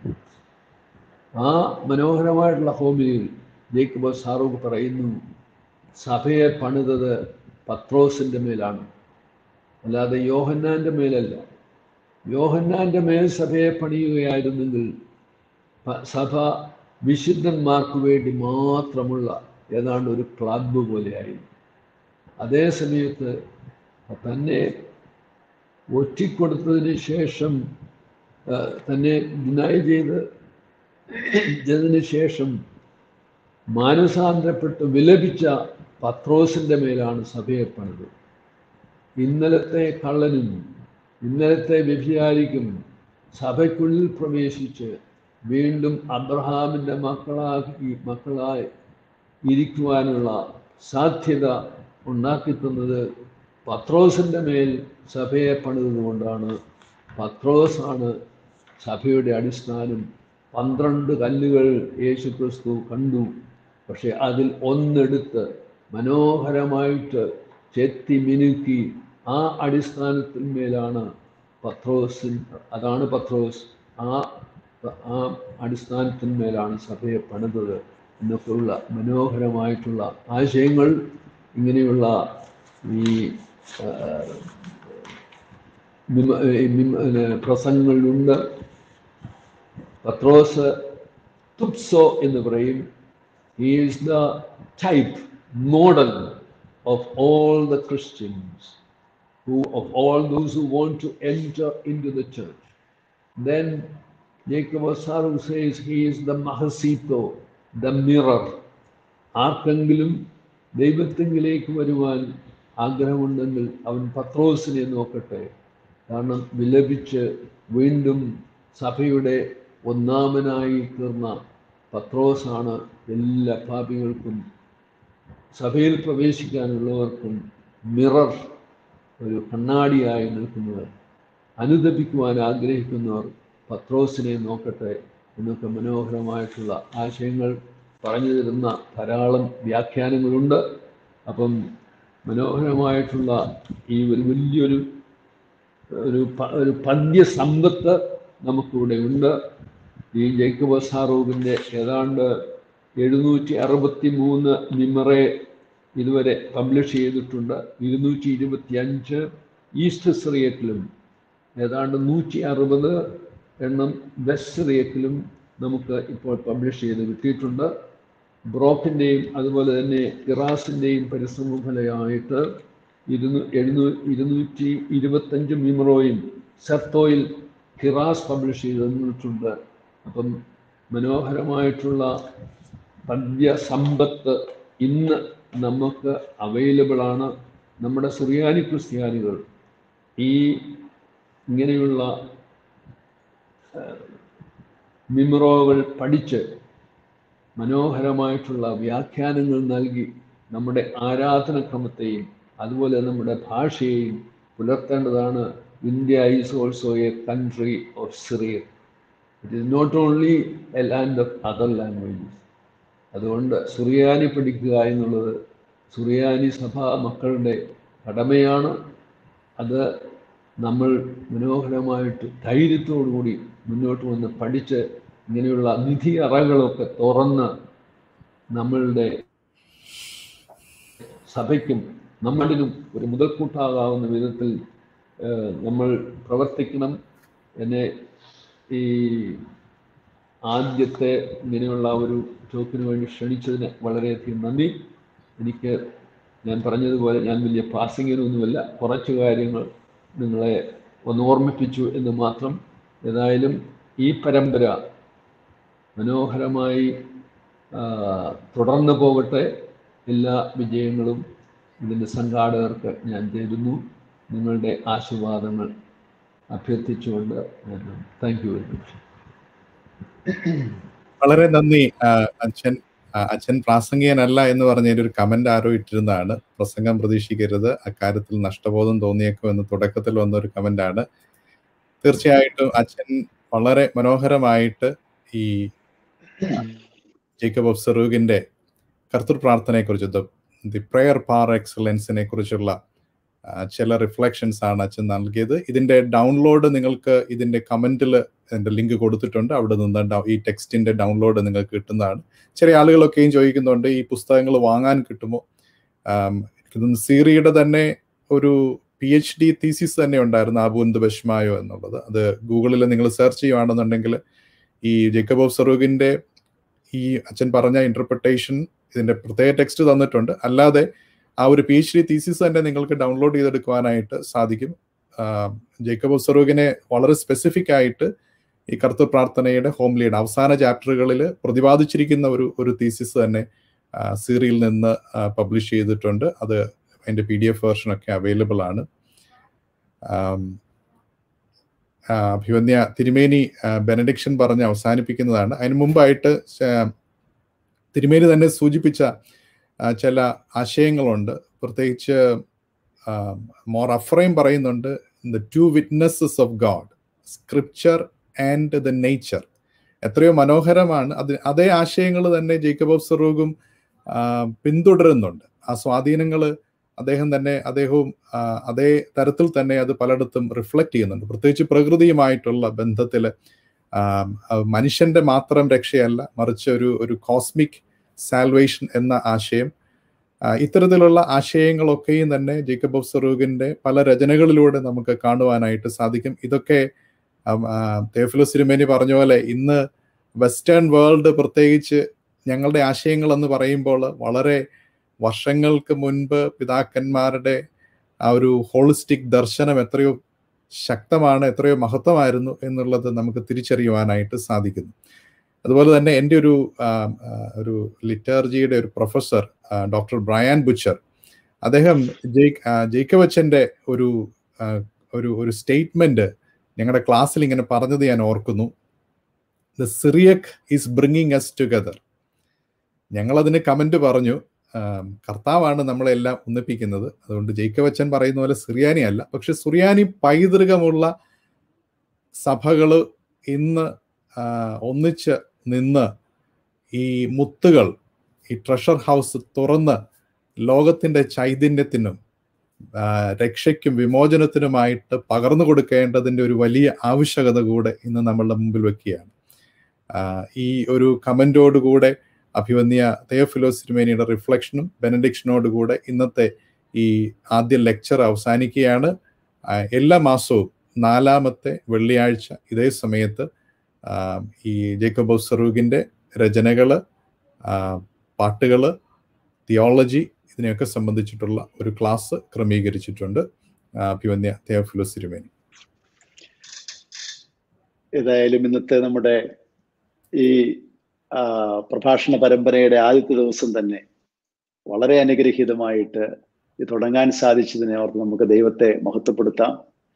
E: ആ മനോഹരമായിട്ടുള്ള ഹോമിലിയിൽ ജേക്കബ് സാറൂഖ് പറയുന്നു, സഭയെ പണിതത് പത്രോസിൻ്റെ മേലാണ്, അല്ലാതെ യോഹന്നാൻ്റെ മേലല്ല. യോഹന്നാൻ്റെ മേൽ സഭയെ പണിയുകയായിരുന്നെങ്കിൽ സഭ വിശുദ്ധന്മാർക്ക് വേണ്ടി മാത്രമുള്ള ഏതാണ്ട് ഒരു ക്ലബ്ബ് പോലെയായിരുന്നു. അതേ സമയത്ത് തന്നെ ഒറ്റിക്കൊടുത്തതിന് ശേഷം, തന്നെ ഡിനൈ ചെയ്തതിന് ശേഷം മാനസാന്തരപ്പെട്ട് വിലപിച്ച പത്രോസിൻ്റെ മേലാണ് സഭയെ പണിത്. ഇന്നലത്തെ കള്ളനും ഇന്നലത്തെ വ്യഭിചാരിക്കും സഭയ്ക്കുള്ളിൽ പ്രവേശിച്ച് വീണ്ടും അബ്രഹാമിൻ്റെ മക്കളായി ഇരിക്കുവാനുള്ള സാധ്യത ഉണ്ടാക്കിത്തന്നത് പത്രോസിൻ്റെ മേൽ സഭയെ പണിതുകൊണ്ടാണ്. പത്രോസാണ് സഭയുടെ അടിസ്ഥാനം. 12 കല്ലുകൾ യേശുക്രിസ്തു കണ്ടു. പക്ഷെ അതിൽ ഒന്നെടുത്ത് മനോഹരമായിട്ട് ചെത്തി മിനുക്കി ആ അടിസ്ഥാനത്തിന്മേലാണ് അതാണ് പത്രോസ്, ആ അടിസ്ഥാനത്തിന്മേലാണ് സഭയെ പണിതത് എന്നൊക്കെയുള്ള മനോഹരമായിട്ടുള്ള ആശയങ്ങൾ ഇങ്ങനെയുള്ള ഈ പ്രസംഗങ്ങളിലുണ്ട്. പത്രോസ് തുപ്സോ എന്ന് പറയും. He is the type, model of all the Christians, of all those who want to enter into the church. Then Jacob Saru says he is the Mahasito, the mirror. ആർക്കെങ്കിലും ദൈവത്തിങ്കിലേക്ക് വരുവാൻ ആഗ്രഹമുണ്ടെങ്കിൽ അവൻ പത്രോസിനെ നോക്കട്ടെ. കാരണം വിലപിച്ച് വീണ്ടും സഭയുടെ ഒന്നാമനായി തീർന്ന പത്രോസാണ് എല്ലാ പാപികൾക്കും സഭയിൽ പ്രവേശിക്കാനുള്ളവർക്കും മിറർ, ഒരു കണ്ണാടിയായി നിൽക്കുന്നവർ. അനുദപിക്കുവാൻ ആഗ്രഹിക്കുന്നവർ പത്രോസിനെ നോക്കട്ടെ എന്നൊക്കെ മനോഹരമായിട്ടുള്ള ആശയങ്ങൾ പറഞ്ഞു തരുന്ന ധാരാളം വ്യാഖ്യാനങ്ങളുണ്ട്. അപ്പം മനോഹരമായിട്ടുള്ള ഈ വലിയൊരു പദ്യസമ്പത്ത് നമുക്കിവിടെ ഉണ്ട്. ഈ ജേക്കബ് സാറൂഖിൻ്റെ ഏതാണ്ട് 763 മിമറെ ഇതുവരെ പബ്ലിഷ് ചെയ്തിട്ടുണ്ട്. 225 ഈസ്റ്റ് സിറിയക്കിലും ഏതാണ്ട് 160 എണ്ണം വെസ്റ്റ് സിറിയക്കിലും നമുക്ക് ഇപ്പോൾ പബ്ലിഷ് ചെയ്ത് കിട്ടിയിട്ടുണ്ട്. ബ്രോക്കിൻ്റെയും അതുപോലെ തന്നെ ഇറാസിൻ്റെയും പരിശ്രമഫലമായിട്ട് 225 മിമറോയും സെർത്തോയിൽ ഹിറാസ് പബ്ലിഷ് ചെയ്ത് തന്നിട്ടുണ്ട്. അപ്പം മനോഹരമായിട്ടുള്ള പദ്യസമ്പത്ത് ഇന്ന് നമുക്ക് അവൈലബിളാണ്. നമ്മുടെ സുറിയാനി ക്രിസ്ത്യാനികൾ ഈ ഇങ്ങനെയുള്ള മിമറോകൾ പഠിച്ച് മനോഹരമായിട്ടുള്ള വ്യാഖ്യാനങ്ങൾ നൽകി നമ്മുടെ ആരാധനക്രമത്തെയും അതുപോലെ നമ്മുടെ ഭാഷയെയും പുലർത്തേണ്ടതാണ്. India is also a country of Syria. It is not only a land of other languages. അതുകൊണ്ട് സുറിയാനി പഠിക്കുക എന്നുള്ളത് സുറിയാനി സഭാ മക്കളുടെ കടമയാണ്. അത് നമ്മൾ മനോഹരമായിട്ട് ധൈര്യത്തോടുകൂടി മുന്നോട്ട് വന്ന് പഠിച്ച് ഇങ്ങനെയുള്ള നിധി അറകളൊക്കെ തുറന്ന് നമ്മളുടെ സഭയ്ക്കും നമ്മളിനും ഒരു മുതൽക്കൂട്ടാകാവുന്ന വിധത്തിൽ നമ്മൾ പ്രവർത്തിക്കണം. എന്നെ ഈ ആദ്യത്തെ ഇങ്ങനെയുള്ള ഒരു ടോക്കിന് വേണ്ടി ക്ഷണിച്ചതിന് വളരെയധികം നന്ദി. ഞാൻ പറഞ്ഞതുപോലെ ഞാൻ വലിയ പാസിങ്ങിനൊന്നുമല്ല, കുറച്ച് കാര്യങ്ങൾ നിങ്ങളെ ഒന്ന് ഓർമ്മിപ്പിച്ചു എന്ന് മാത്രം. ഏതായാലും ഈ പരമ്പര മനോഹരമായി തുടർന്നു പോകട്ടെ. എല്ലാ വിജയങ്ങളും ഇതിൻ്റെ സംഘാടകർക്ക് ഞാൻ തരുന്നു. നിങ്ങളുടെ ആശീർവാദങ്ങൾ അഭ്യർത്ഥിച്ചുകൊണ്ട് താങ്ക് യു വെരി മച്ച്.
B: വളരെ നന്ദി അച്ഛൻ പ്രാസംഗികനല്ല എന്ന് പറഞ്ഞൊരു കമന്റ് ആരോ ഇട്ടിരുന്നതാണ്. പ്രസംഗം പ്രതീക്ഷിക്കരുത്, അക്കാര്യത്തിൽ നഷ്ടബോധം തോന്നിയേക്കും എന്ന് തുടക്കത്തിൽ വന്നൊരു കമന്റാണ്. തീർച്ചയായിട്ടും അച്ഛൻ വളരെ മനോഹരമായിട്ട് ഈ ജേക്കബ് ഓഫ് സെറൂഗിന്റെ കർത്തൃ പ്രാർത്ഥനയെക്കുറിച്ച്, ദി പ്രെയർ പാർ എക്സലൻസിനെ കുറിച്ചുള്ള ചില റിഫ്ലക്ഷൻസ് ആണ് അച്ഛൻ നൽകിയത്. ഇതിന്റെ ഡൗൺലോഡ് നിങ്ങൾക്ക് ഇതിന്റെ കമന്റിൽ എൻ്റെ ലിങ്ക് കൊടുത്തിട്ടുണ്ട്. അവിടെ നിന്ന് ഈ ടെക്സ്റ്റിൻ്റെ ഡൗൺലോഡ് നിങ്ങൾക്ക് കിട്ടുന്നതാണ്. ചെറിയ ആളുകളൊക്കെയും ചോദിക്കുന്നുണ്ട് ഈ പുസ്തകങ്ങൾ വാങ്ങാൻ കിട്ടുമോ. സീറിയുടെ തന്നെ ഒരു PhD തീസിസ് തന്നെ ഉണ്ടായിരുന്നു, ആബുന്ത് ബഷ്മായോ എന്നുള്ളത്. അത് ഗൂഗിളിൽ നിങ്ങൾ സെർച്ച് ചെയ്യുകയാണെന്നുണ്ടെങ്കിൽ ഈ ജേക്കബ് ഓഫ് സറൂഗിൻ്റെ ഈ അച്ഛൻ പറഞ്ഞ ഇൻ്റർപ്രിട്ടേഷൻ ഇതിൻ്റെ പ്രത്യേക ടെക്സ്റ്റ് തന്നിട്ടുണ്ട്. അല്ലാതെ ആ ഒരു PhD തീസിസ് തന്നെ നിങ്ങൾക്ക് ഡൗൺലോഡ് ചെയ്തെടുക്കുവാനായിട്ട് സാധിക്കും. ജേക്കബ് ഓഫ് സറൂഗിനെ വളരെ സ്പെസിഫിക് ആയിട്ട് ഈ കർത്തൃ പ്രാർത്ഥനയുടെ ഹോംലിയുടെ അവസാന ചാപ്റ്ററുകളിൽ പ്രതിപാദിച്ചിരിക്കുന്ന ഒരു തീസിസ് തന്നെ സീറിയിൽ നിന്ന് പബ്ലിഷ് ചെയ്തിട്ടുണ്ട്. അത് അതിൻ്റെ PDF വേർഷനൊക്കെ അവൈലബിൾ ആണ്. അഭിവന്യ തിരുമേനി ബെനഡിക്ഷൻ പറഞ്ഞ് അവസാനിപ്പിക്കുന്നതാണ്. അതിന് മുമ്പായിട്ട് തിരുമേനി തന്നെ സൂചിപ്പിച്ച ചില ആശയങ്ങളുണ്ട്. പ്രത്യേകിച്ച് മോർ അഫ്രൈം പറയുന്നുണ്ട്, the 2 witnesses of God, scripture and the nature. എത്രയോ മനോഹരമാണ്. അതേ ആശയങ്ങൾ തന്നെ ജേക്കബ് ഓഫ് സറൂഗും പിന്തുടരുന്നുണ്ട്. ആ സ്വാധീനങ്ങൾ അദ്ദേഹവും അതേ തരത്തിൽ തന്നെ അത് പലയിടത്തും റിഫ്ലക്റ്റ് ചെയ്യുന്നുണ്ട്. പ്രത്യേകിച്ച് പ്രകൃതിയുമായിട്ടുള്ള ബന്ധത്തിൽ മനുഷ്യന്റെ മാത്രം രക്ഷയല്ല, മറിച്ച് ഒരു കോസ്മിക് സാൽവേഷൻ എന്ന ആശയം. ഇത്തരത്തിലുള്ള ആശയങ്ങളൊക്കെയും തന്നെ ജേക്കബ് ഓഫ് സറൂഗിൻ്റെ പല രചനകളിലൂടെ നമുക്ക് കാണുവാനായിട്ട് സാധിക്കും. ഇതൊക്കെ തേയോഫിലോസ് തിരുമേനി പറഞ്ഞ പോലെ ഇന്ന് വെസ്റ്റേൺ വേൾഡ് പ്രത്യേകിച്ച് ഞങ്ങളുടെ ആശയങ്ങൾ എന്ന് പറയുമ്പോൾ വളരെ വർഷങ്ങൾക്ക് മുൻപ് പിതാക്കന്മാരുടെ ആ ഒരു ഹോളിസ്റ്റിക് ദർശനം എത്രയോ ശക്തമാണ്, എത്രയോ മഹത്വമായിരുന്നു എന്നുള്ളത് നമുക്ക് തിരിച്ചറിയുവാനായിട്ട് സാധിക്കുന്നു. അതുപോലെ തന്നെ എൻ്റെ ഒരു ലിറ്റർജിയുടെ ഒരു പ്രൊഫസർ ഡോക്ടർ ബ്രയാൻ ബുച്ചർ, അദ്ദേഹം ജേക്കബ് അച്ഛൻ്റെ ഒരു സ്റ്റേറ്റ്മെൻറ്റ് ഞങ്ങളുടെ ക്ലാസ്സിൽ ഇങ്ങനെ പറഞ്ഞത് ഞാൻ ഓർക്കുന്നു. The Syriac is bringing us together. ഞങ്ങളതിന് കമൻറ്റ് പറഞ്ഞു, കർത്താവാണ് നമ്മളെല്ലാം ഒന്നിപ്പിക്കുന്നത്. അതുകൊണ്ട് ജേക്കബ് അച്ഛൻ പറയുന്ന പോലെ സുറിയാനി അല്ല. പക്ഷെ സുറിയാനി പൈതൃകമുള്ള സഭകൾ ഇന്ന് ഒന്നിച്ച് നിന്ന് ഈ മുത്തുകൾ, ഈ ട്രഷർ ഹൗസ് തുറന്ന് ലോകത്തിൻ്റെ ചൈതന്യത്തിനും രക്ഷയ്ക്കും വിമോചനത്തിനുമായിട്ട് പകർന്നു കൊടുക്കേണ്ടതിൻ്റെ ഒരു വലിയ ആവശ്യകത കൂടെ ഇന്ന് നമ്മളുടെ മുമ്പിൽ വെക്കുകയാണ്. ഈ ഒരു കമൻറ്റോടുകൂടെ അഭിവന്യ തെയോഫിലോസ് തിരുമേനിയുടെ റിഫ്ലക്ഷനും ബെനഡിക്ഷനോടുകൂടെ ഇന്നത്തെ ഈ ആദ്യ ലെക്ചർ അവസാനിക്കുകയാണ്. എല്ലാ മാസവും 4ാമത്തെ വെള്ളിയാഴ്ച ഇതേ സമയത്ത് ഈ ജേക്കബ് ഓഫ് സറൂഗിൻ്റെ രചനകൾ, പാട്ടുകൾ, തിയോളജി ഇതിനെയൊക്കെ സംബന്ധിച്ചിട്ടുള്ള ഒരു ക്ലാസ് ക്രമീകരിച്ചിട്ടുണ്ട്. അഭിവന്യ തെയോഫിലോസ് തിരുമേനി.
D: ഏതായാലും ഇന്നത്തെ നമ്മുടെ ഈ പ്രഭാഷണ പരമ്പരയുടെ ആദ്യത്തെ ദിവസം തന്നെ വളരെ അനുഗ്രഹീതമായിട്ട് ഇത് തുടങ്ങാൻ സാധിച്ചതിനെ ഓർത്ത് നമുക്ക് ദൈവത്തെ മഹത്വപ്പെടുത്താം.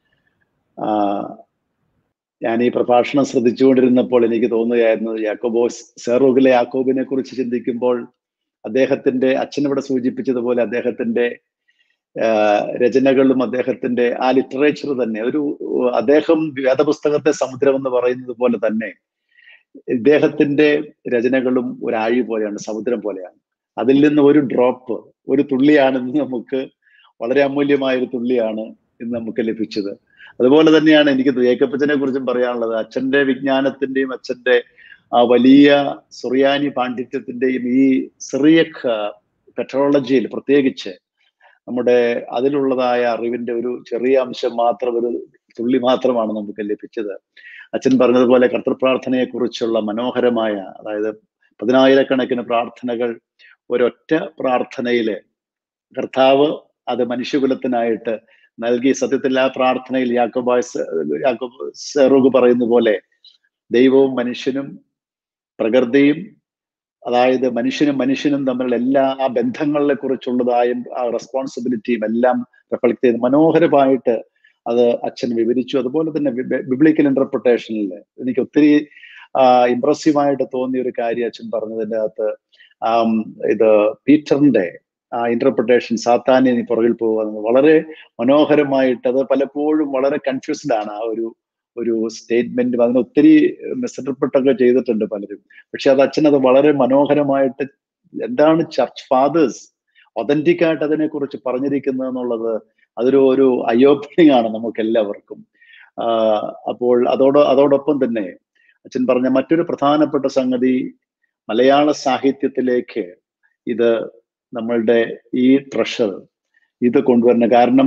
D: ഞാൻ ഈ പ്രഭാഷണം ശ്രദ്ധിച്ചുകൊണ്ടിരുന്നപ്പോൾ എനിക്ക് തോന്നുകയായിരുന്നു, സറൂഗിലെ യാക്കോബിനെ കുറിച്ച് ചിന്തിക്കുമ്പോൾ അദ്ദേഹത്തിന്റെ അച്ഛനിവിടെ സൂചിപ്പിച്ചതുപോലെ അദ്ദേഹത്തിന്റെ രചനകളും അദ്ദേഹത്തിന്റെ ആ ലിറ്ററേച്ചർ തന്നെ അദ്ദേഹം വേദപുസ്തകത്തെ സമുദ്രം എന്ന് പറയുന്നത് പോലെ തന്നെ ഇദ്ദേഹത്തിന്റെ രചനകളും ഒരു ആഴി പോലെയാണ്, സമുദ്രം പോലെയാണ്. അതിൽ നിന്ന് ഒരു ഡ്രോപ്പ്, ഒരു തുള്ളിയാണെന്ന് നമുക്ക് വളരെ അമൂല്യമായ ഒരു തുള്ളിയാണ് ഇന്ന് നമുക്ക് ലഭിച്ചത്. അതുപോലെ തന്നെയാണ് എനിക്ക് ജേക്കബ് അച്ഛനെ കുറിച്ചും പറയാനുള്ളത്. അച്ഛന്റെ വിജ്ഞാനത്തിന്റെയും അച്ഛന്റെ ആ വലിയ സുറിയാനി പാണ്ഡിത്യത്തിന്റെയും ഈ സിറിയക് പെട്രോളജിയിൽ പ്രത്യേകിച്ച് നമ്മുടെ അതിലുള്ളതായ അറിവിന്റെ ഒരു ചെറിയ അംശം മാത്രം, ഒരു തുള്ളി മാത്രമാണ് നമുക്ക് ലഭിച്ചത്. അച്ഛൻ പറഞ്ഞതുപോലെ കർത്തൃപ്രാർത്ഥനയെ കുറിച്ചുള്ള മനോഹരമായ, അതായത് 10,000-കണക്കിന് പ്രാർത്ഥനകൾ ഒരൊറ്റ പ്രാർത്ഥനയില് കർത്താവ് അത് മനുഷ്യകുലത്തിനായിട്ട് നൽകി. സത്യത്തിൽ ആ പ്രാർത്ഥനയിൽ യാക്കോബ് സറൂഗ് പറയുന്ന പോലെ ദൈവവും മനുഷ്യനും പ്രകൃതിയും, അതായത് മനുഷ്യനും തമ്മിലുള്ള എല്ലാ ആ ബന്ധങ്ങളെ കുറിച്ചുള്ളതായും ആ റെസ്പോൺസിബിലിറ്റിയും എല്ലാം റിഫ്ലക്ട് ചെയ്ത് മനോഹരമായിട്ട് അത് അച്ഛൻ വിവരിച്ചു. അതുപോലെ തന്നെ ബിബ്ലിക്കൽ ഇന്റർപ്രിട്ടേഷനിൽ എനിക്ക് ഒത്തിരി ഇംപ്രസീവായിട്ട് തോന്നിയ ഒരു കാര്യം അച്ഛൻ പറഞ്ഞതിൻ്റെ അകത്ത് ഇത് പീറ്ററിന്റെ ആ ഇന്റർപ്രിട്ടേഷൻ, സാത്താന്യ പുറകിൽ പോകുക, വളരെ മനോഹരമായിട്ട്, അത് പലപ്പോഴും വളരെ കൺഫ്യൂസ്ഡ് ആണ് ആ ഒരു സ്റ്റേറ്റ്മെന്റും. അതിന് ഒത്തിരി മിസ്ഇന്റർപ്രിട്ടൊക്കെ ചെയ്തിട്ടുണ്ട് പലരും. പക്ഷെ അത് അച്ഛൻ അത് വളരെ മനോഹരമായിട്ട് എന്താണ് ചർച്ച് ഫാദേഴ്സ് ഒതന്റിക് ആയിട്ട് അതിനെ കുറിച്ച് പറഞ്ഞിരിക്കുന്നത് എന്നുള്ളത് അതൊരു ഐ ഓപ്പണിംഗ് ആണ് നമുക്ക് എല്ലാവർക്കും. അപ്പോൾ അതോടൊപ്പം തന്നെ അച്ഛൻ പറഞ്ഞ മറ്റൊരു പ്രധാനപ്പെട്ട സംഗതി, മലയാള സാഹിത്യത്തിലേക്ക് ഇത് നമ്മളുടെ ഈ ട്രഷർ ഇത് കൊണ്ടുവരണം. കാരണം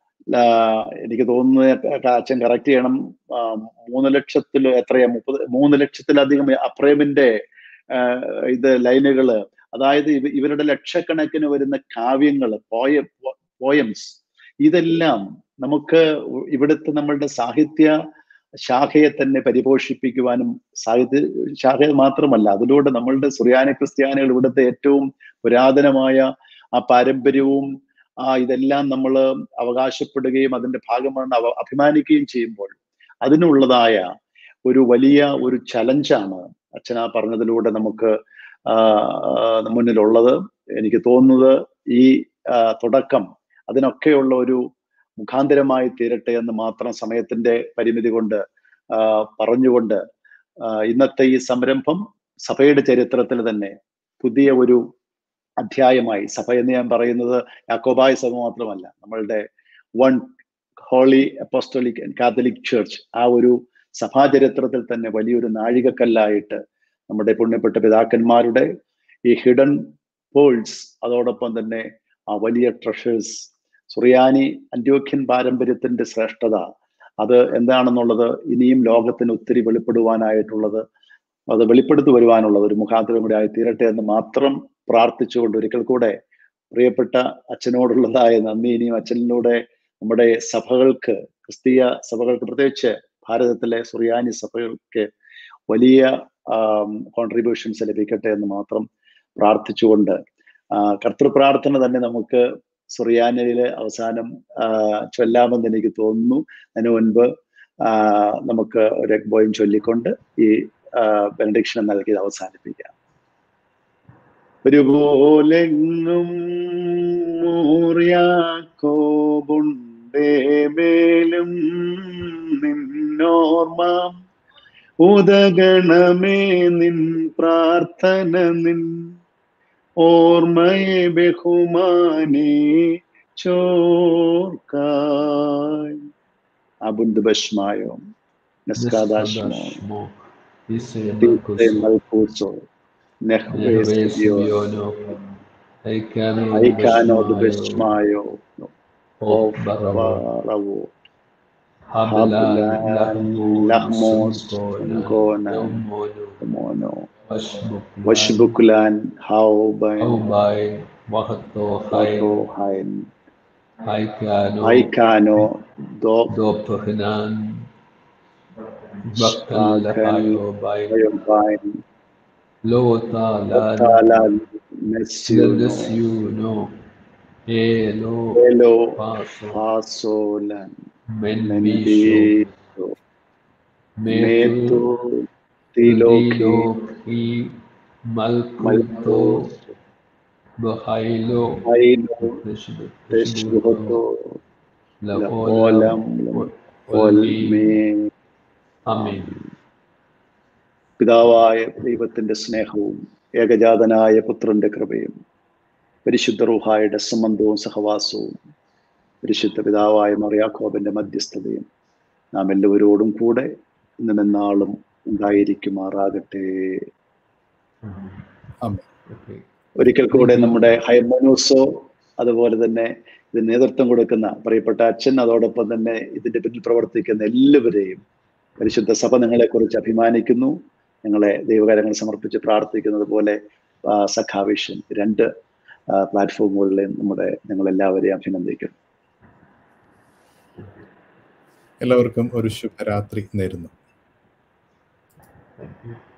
D: എനിക്ക് തോന്നുന്നത് അച്ഛൻ കറക്റ്റ് ചെയ്യണം, 3 ലക്ഷത്തിൽ എത്രയാ 3 ലക്ഷത്തിലധികം അപ്രേമിന്റെ ഇത് ലൈനുകള്, അതായത് ഇവരുടെ ലക്ഷക്കണക്കിന് വരുന്ന കാവ്യങ്ങള്, പോയംസ്, ഇതെല്ലാം നമുക്ക് ഇവിടുത്തെ നമ്മളുടെ സാഹിത്യ ശാഖയെ തന്നെ പരിപോഷിപ്പിക്കുവാനും, സാഹിത്യ ശാഖ മാത്രമല്ല അതിലൂടെ നമ്മളുടെ സുറിയാനി ക്രിസ്ത്യാനികൾ ഇവിടുത്തെ ഏറ്റവും പുരാതനമായ ആ പാരമ്പര്യവും ഇതെല്ലാം നമ്മൾ അവകാശപ്പെടുകയും അതിന്റെ ഭാഗമാണ് അഭിമാനിക്കുകയും ചെയ്യുമ്പോൾ അതിനുള്ളതായ ഒരു വലിയ ഒരു ചലഞ്ചാണ് അച്ഛനാ പറഞ്ഞതിലൂടെ നമുക്ക് മുന്നിലുള്ളത്. എനിക്ക് തോന്നുന്നത് ഈ തുടക്കം അതിനൊക്കെയുള്ള ഒരു മുഖാന്തരമായി തീരട്ടെ എന്ന് മാത്രം സമയത്തിന്റെ പരിമിതി കൊണ്ട് പറഞ്ഞുകൊണ്ട് ഇന്നത്തെ ഈ സംരംഭം സഭയുടെ ചരിത്രത്തിൽ തന്നെ പുതിയ ഒരു അധ്യായമായി, സഭ എന്ന് ഞാൻ പറയുന്നത് യാക്കോബായ സഭ മാത്രമല്ല, നമ്മളുടെ one holy apostolic catholic church, ആ ഒരു സഭാചരിത്രത്തിൽ തന്നെ വലിയൊരു നാഴികക്കല്ലായിട്ട് നമ്മുടെ പുണ്യപ്പെട്ട പിതാക്കന്മാരുടെ ഈ ഹിഡൻ പേൾസ്, അതോടൊപ്പം തന്നെ ആ വലിയ ട്രഷേഴ്സ്, സുറിയാനി അന്ത്യോക്യൻ പാരമ്പര്യത്തിന്റെ ശ്രേഷ്ഠത അത് എന്താണെന്നുള്ളത് ഇനിയും ലോകത്തിന് ഒത്തിരി വെളിപ്പെടുവാനായിട്ടുള്ളത്, അത് വെളിപ്പെടുത്തി വരുവാനുള്ളത് ഒരു മുഖാന്തരം കൂടി ആയി തീരട്ടെ എന്ന് മാത്രം പ്രാർത്ഥിച്ചുകൊണ്ട് ഒരിക്കൽ കൂടെ പ്രിയപ്പെട്ട അച്ഛനോടുള്ളതായ നന്ദി ഇനിയും അച്ഛനിലൂടെ നമ്മുടെ സഭകൾക്ക്, ക്രിസ്തീയ സഭകൾക്ക്, പ്രത്യേകിച്ച് ഭാരതത്തിലെ സുറിയാനി സഭകൾക്ക് വലിയ കോൺട്രിബ്യൂഷൻസ് ലഭിക്കട്ടെ എന്ന് മാത്രം പ്രാർത്ഥിച്ചുകൊണ്ട് കർത്തൃപ്രാർത്ഥന തന്നെ നമുക്ക് സുറിയാനിയിലെ അവസാനം ചൊല്ലാമെന്ന് എനിക്ക് തോന്നുന്നു. അതിനു മുൻപ് നമുക്ക് ഒരു എഗ്ബോയും ചൊല്ലിക്കൊണ്ട് ഈ ബെനഡിക്ഷൻ നൽകിയത് അവസാനിപ്പിക്കാം. ഒരുപോലെങ്ങും മേലും നിന്നോർമ്മ ഉദഗണമേ, നിൻ പ്രാർത്ഥന നിൻ ഓർമ്മയെ ബഹുമാനേ ചോർക്കായ്. അബുന്ദ ബഷ്മായോ നസ്കാദാഷ്മോ മൽക്കൂസോ നെഹ്വേസ്യോനോ ഐക്കാനോ ബഷ്മായോ ഓഫറവോ ലഹ്മോസ് കോന മോനോ വഷ്ബുക്ലാൻ ഹൗബൈൻ ഹൈൻ ഐക്കാനോ ദോപഹനാൻ ബൈൻ ലോതാലാൻ നെസ്യൂനോ എലോ ഫാസോലാൻ മെൻബിഷോ മേതു തിലോക്കി മൽക്കുതോ ബഹൈലോ തെശ്ബുഹതോ ലഓലം ഒൽമേ. ആമേൻ. പിതാവായ ദൈവത്തിന്റെ സ്നേഹവും ഏകജാതനായ പുത്രന്റെ കൃപയും പരിശുദ്ധ റൂഹായുടെ സംബന്ധവും സഹവാസവും പരിശുദ്ധ പിതാവായ മറിയാക്കോബിന്റെ മധ്യസ്ഥതയും നാം എല്ലാവരോടും കൂടെ ഇന്നും എന്നാളും ഉണ്ടായിരിക്കുമാറാകട്ടെ. ഒരിക്കൽ കൂടെ നമ്മുടെ ഹൈമനൂസോ, അതുപോലെ തന്നെ ഇതിന് നേതൃത്വം കൊടുക്കുന്ന പ്രിയപ്പെട്ട അച്ഛൻ, അതോടൊപ്പം തന്നെ ഇതിന്റെ പിന്നിൽ പ്രവർത്തിക്കുന്ന എല്ലാവരെയും പരിശുദ്ധ സഭ നിങ്ങളെക്കുറിച്ച് അഭിമാനിക്കുന്നു. ഞങ്ങളെ ദൈവകാര്യങ്ങൾ സമർപ്പിച്ച് പ്രാർത്ഥിക്കുന്നത് പോലെ സഖാവിഷൻ 2 പ്ലാറ്റ്ഫോമുകളിലെയും ഞങ്ങളെല്ലാവരെയും അഭിനന്ദിക്കുന്നു.
B: എല്ലാവർക്കും ഒരു ശുഭരാത്രി നേരുന്നു.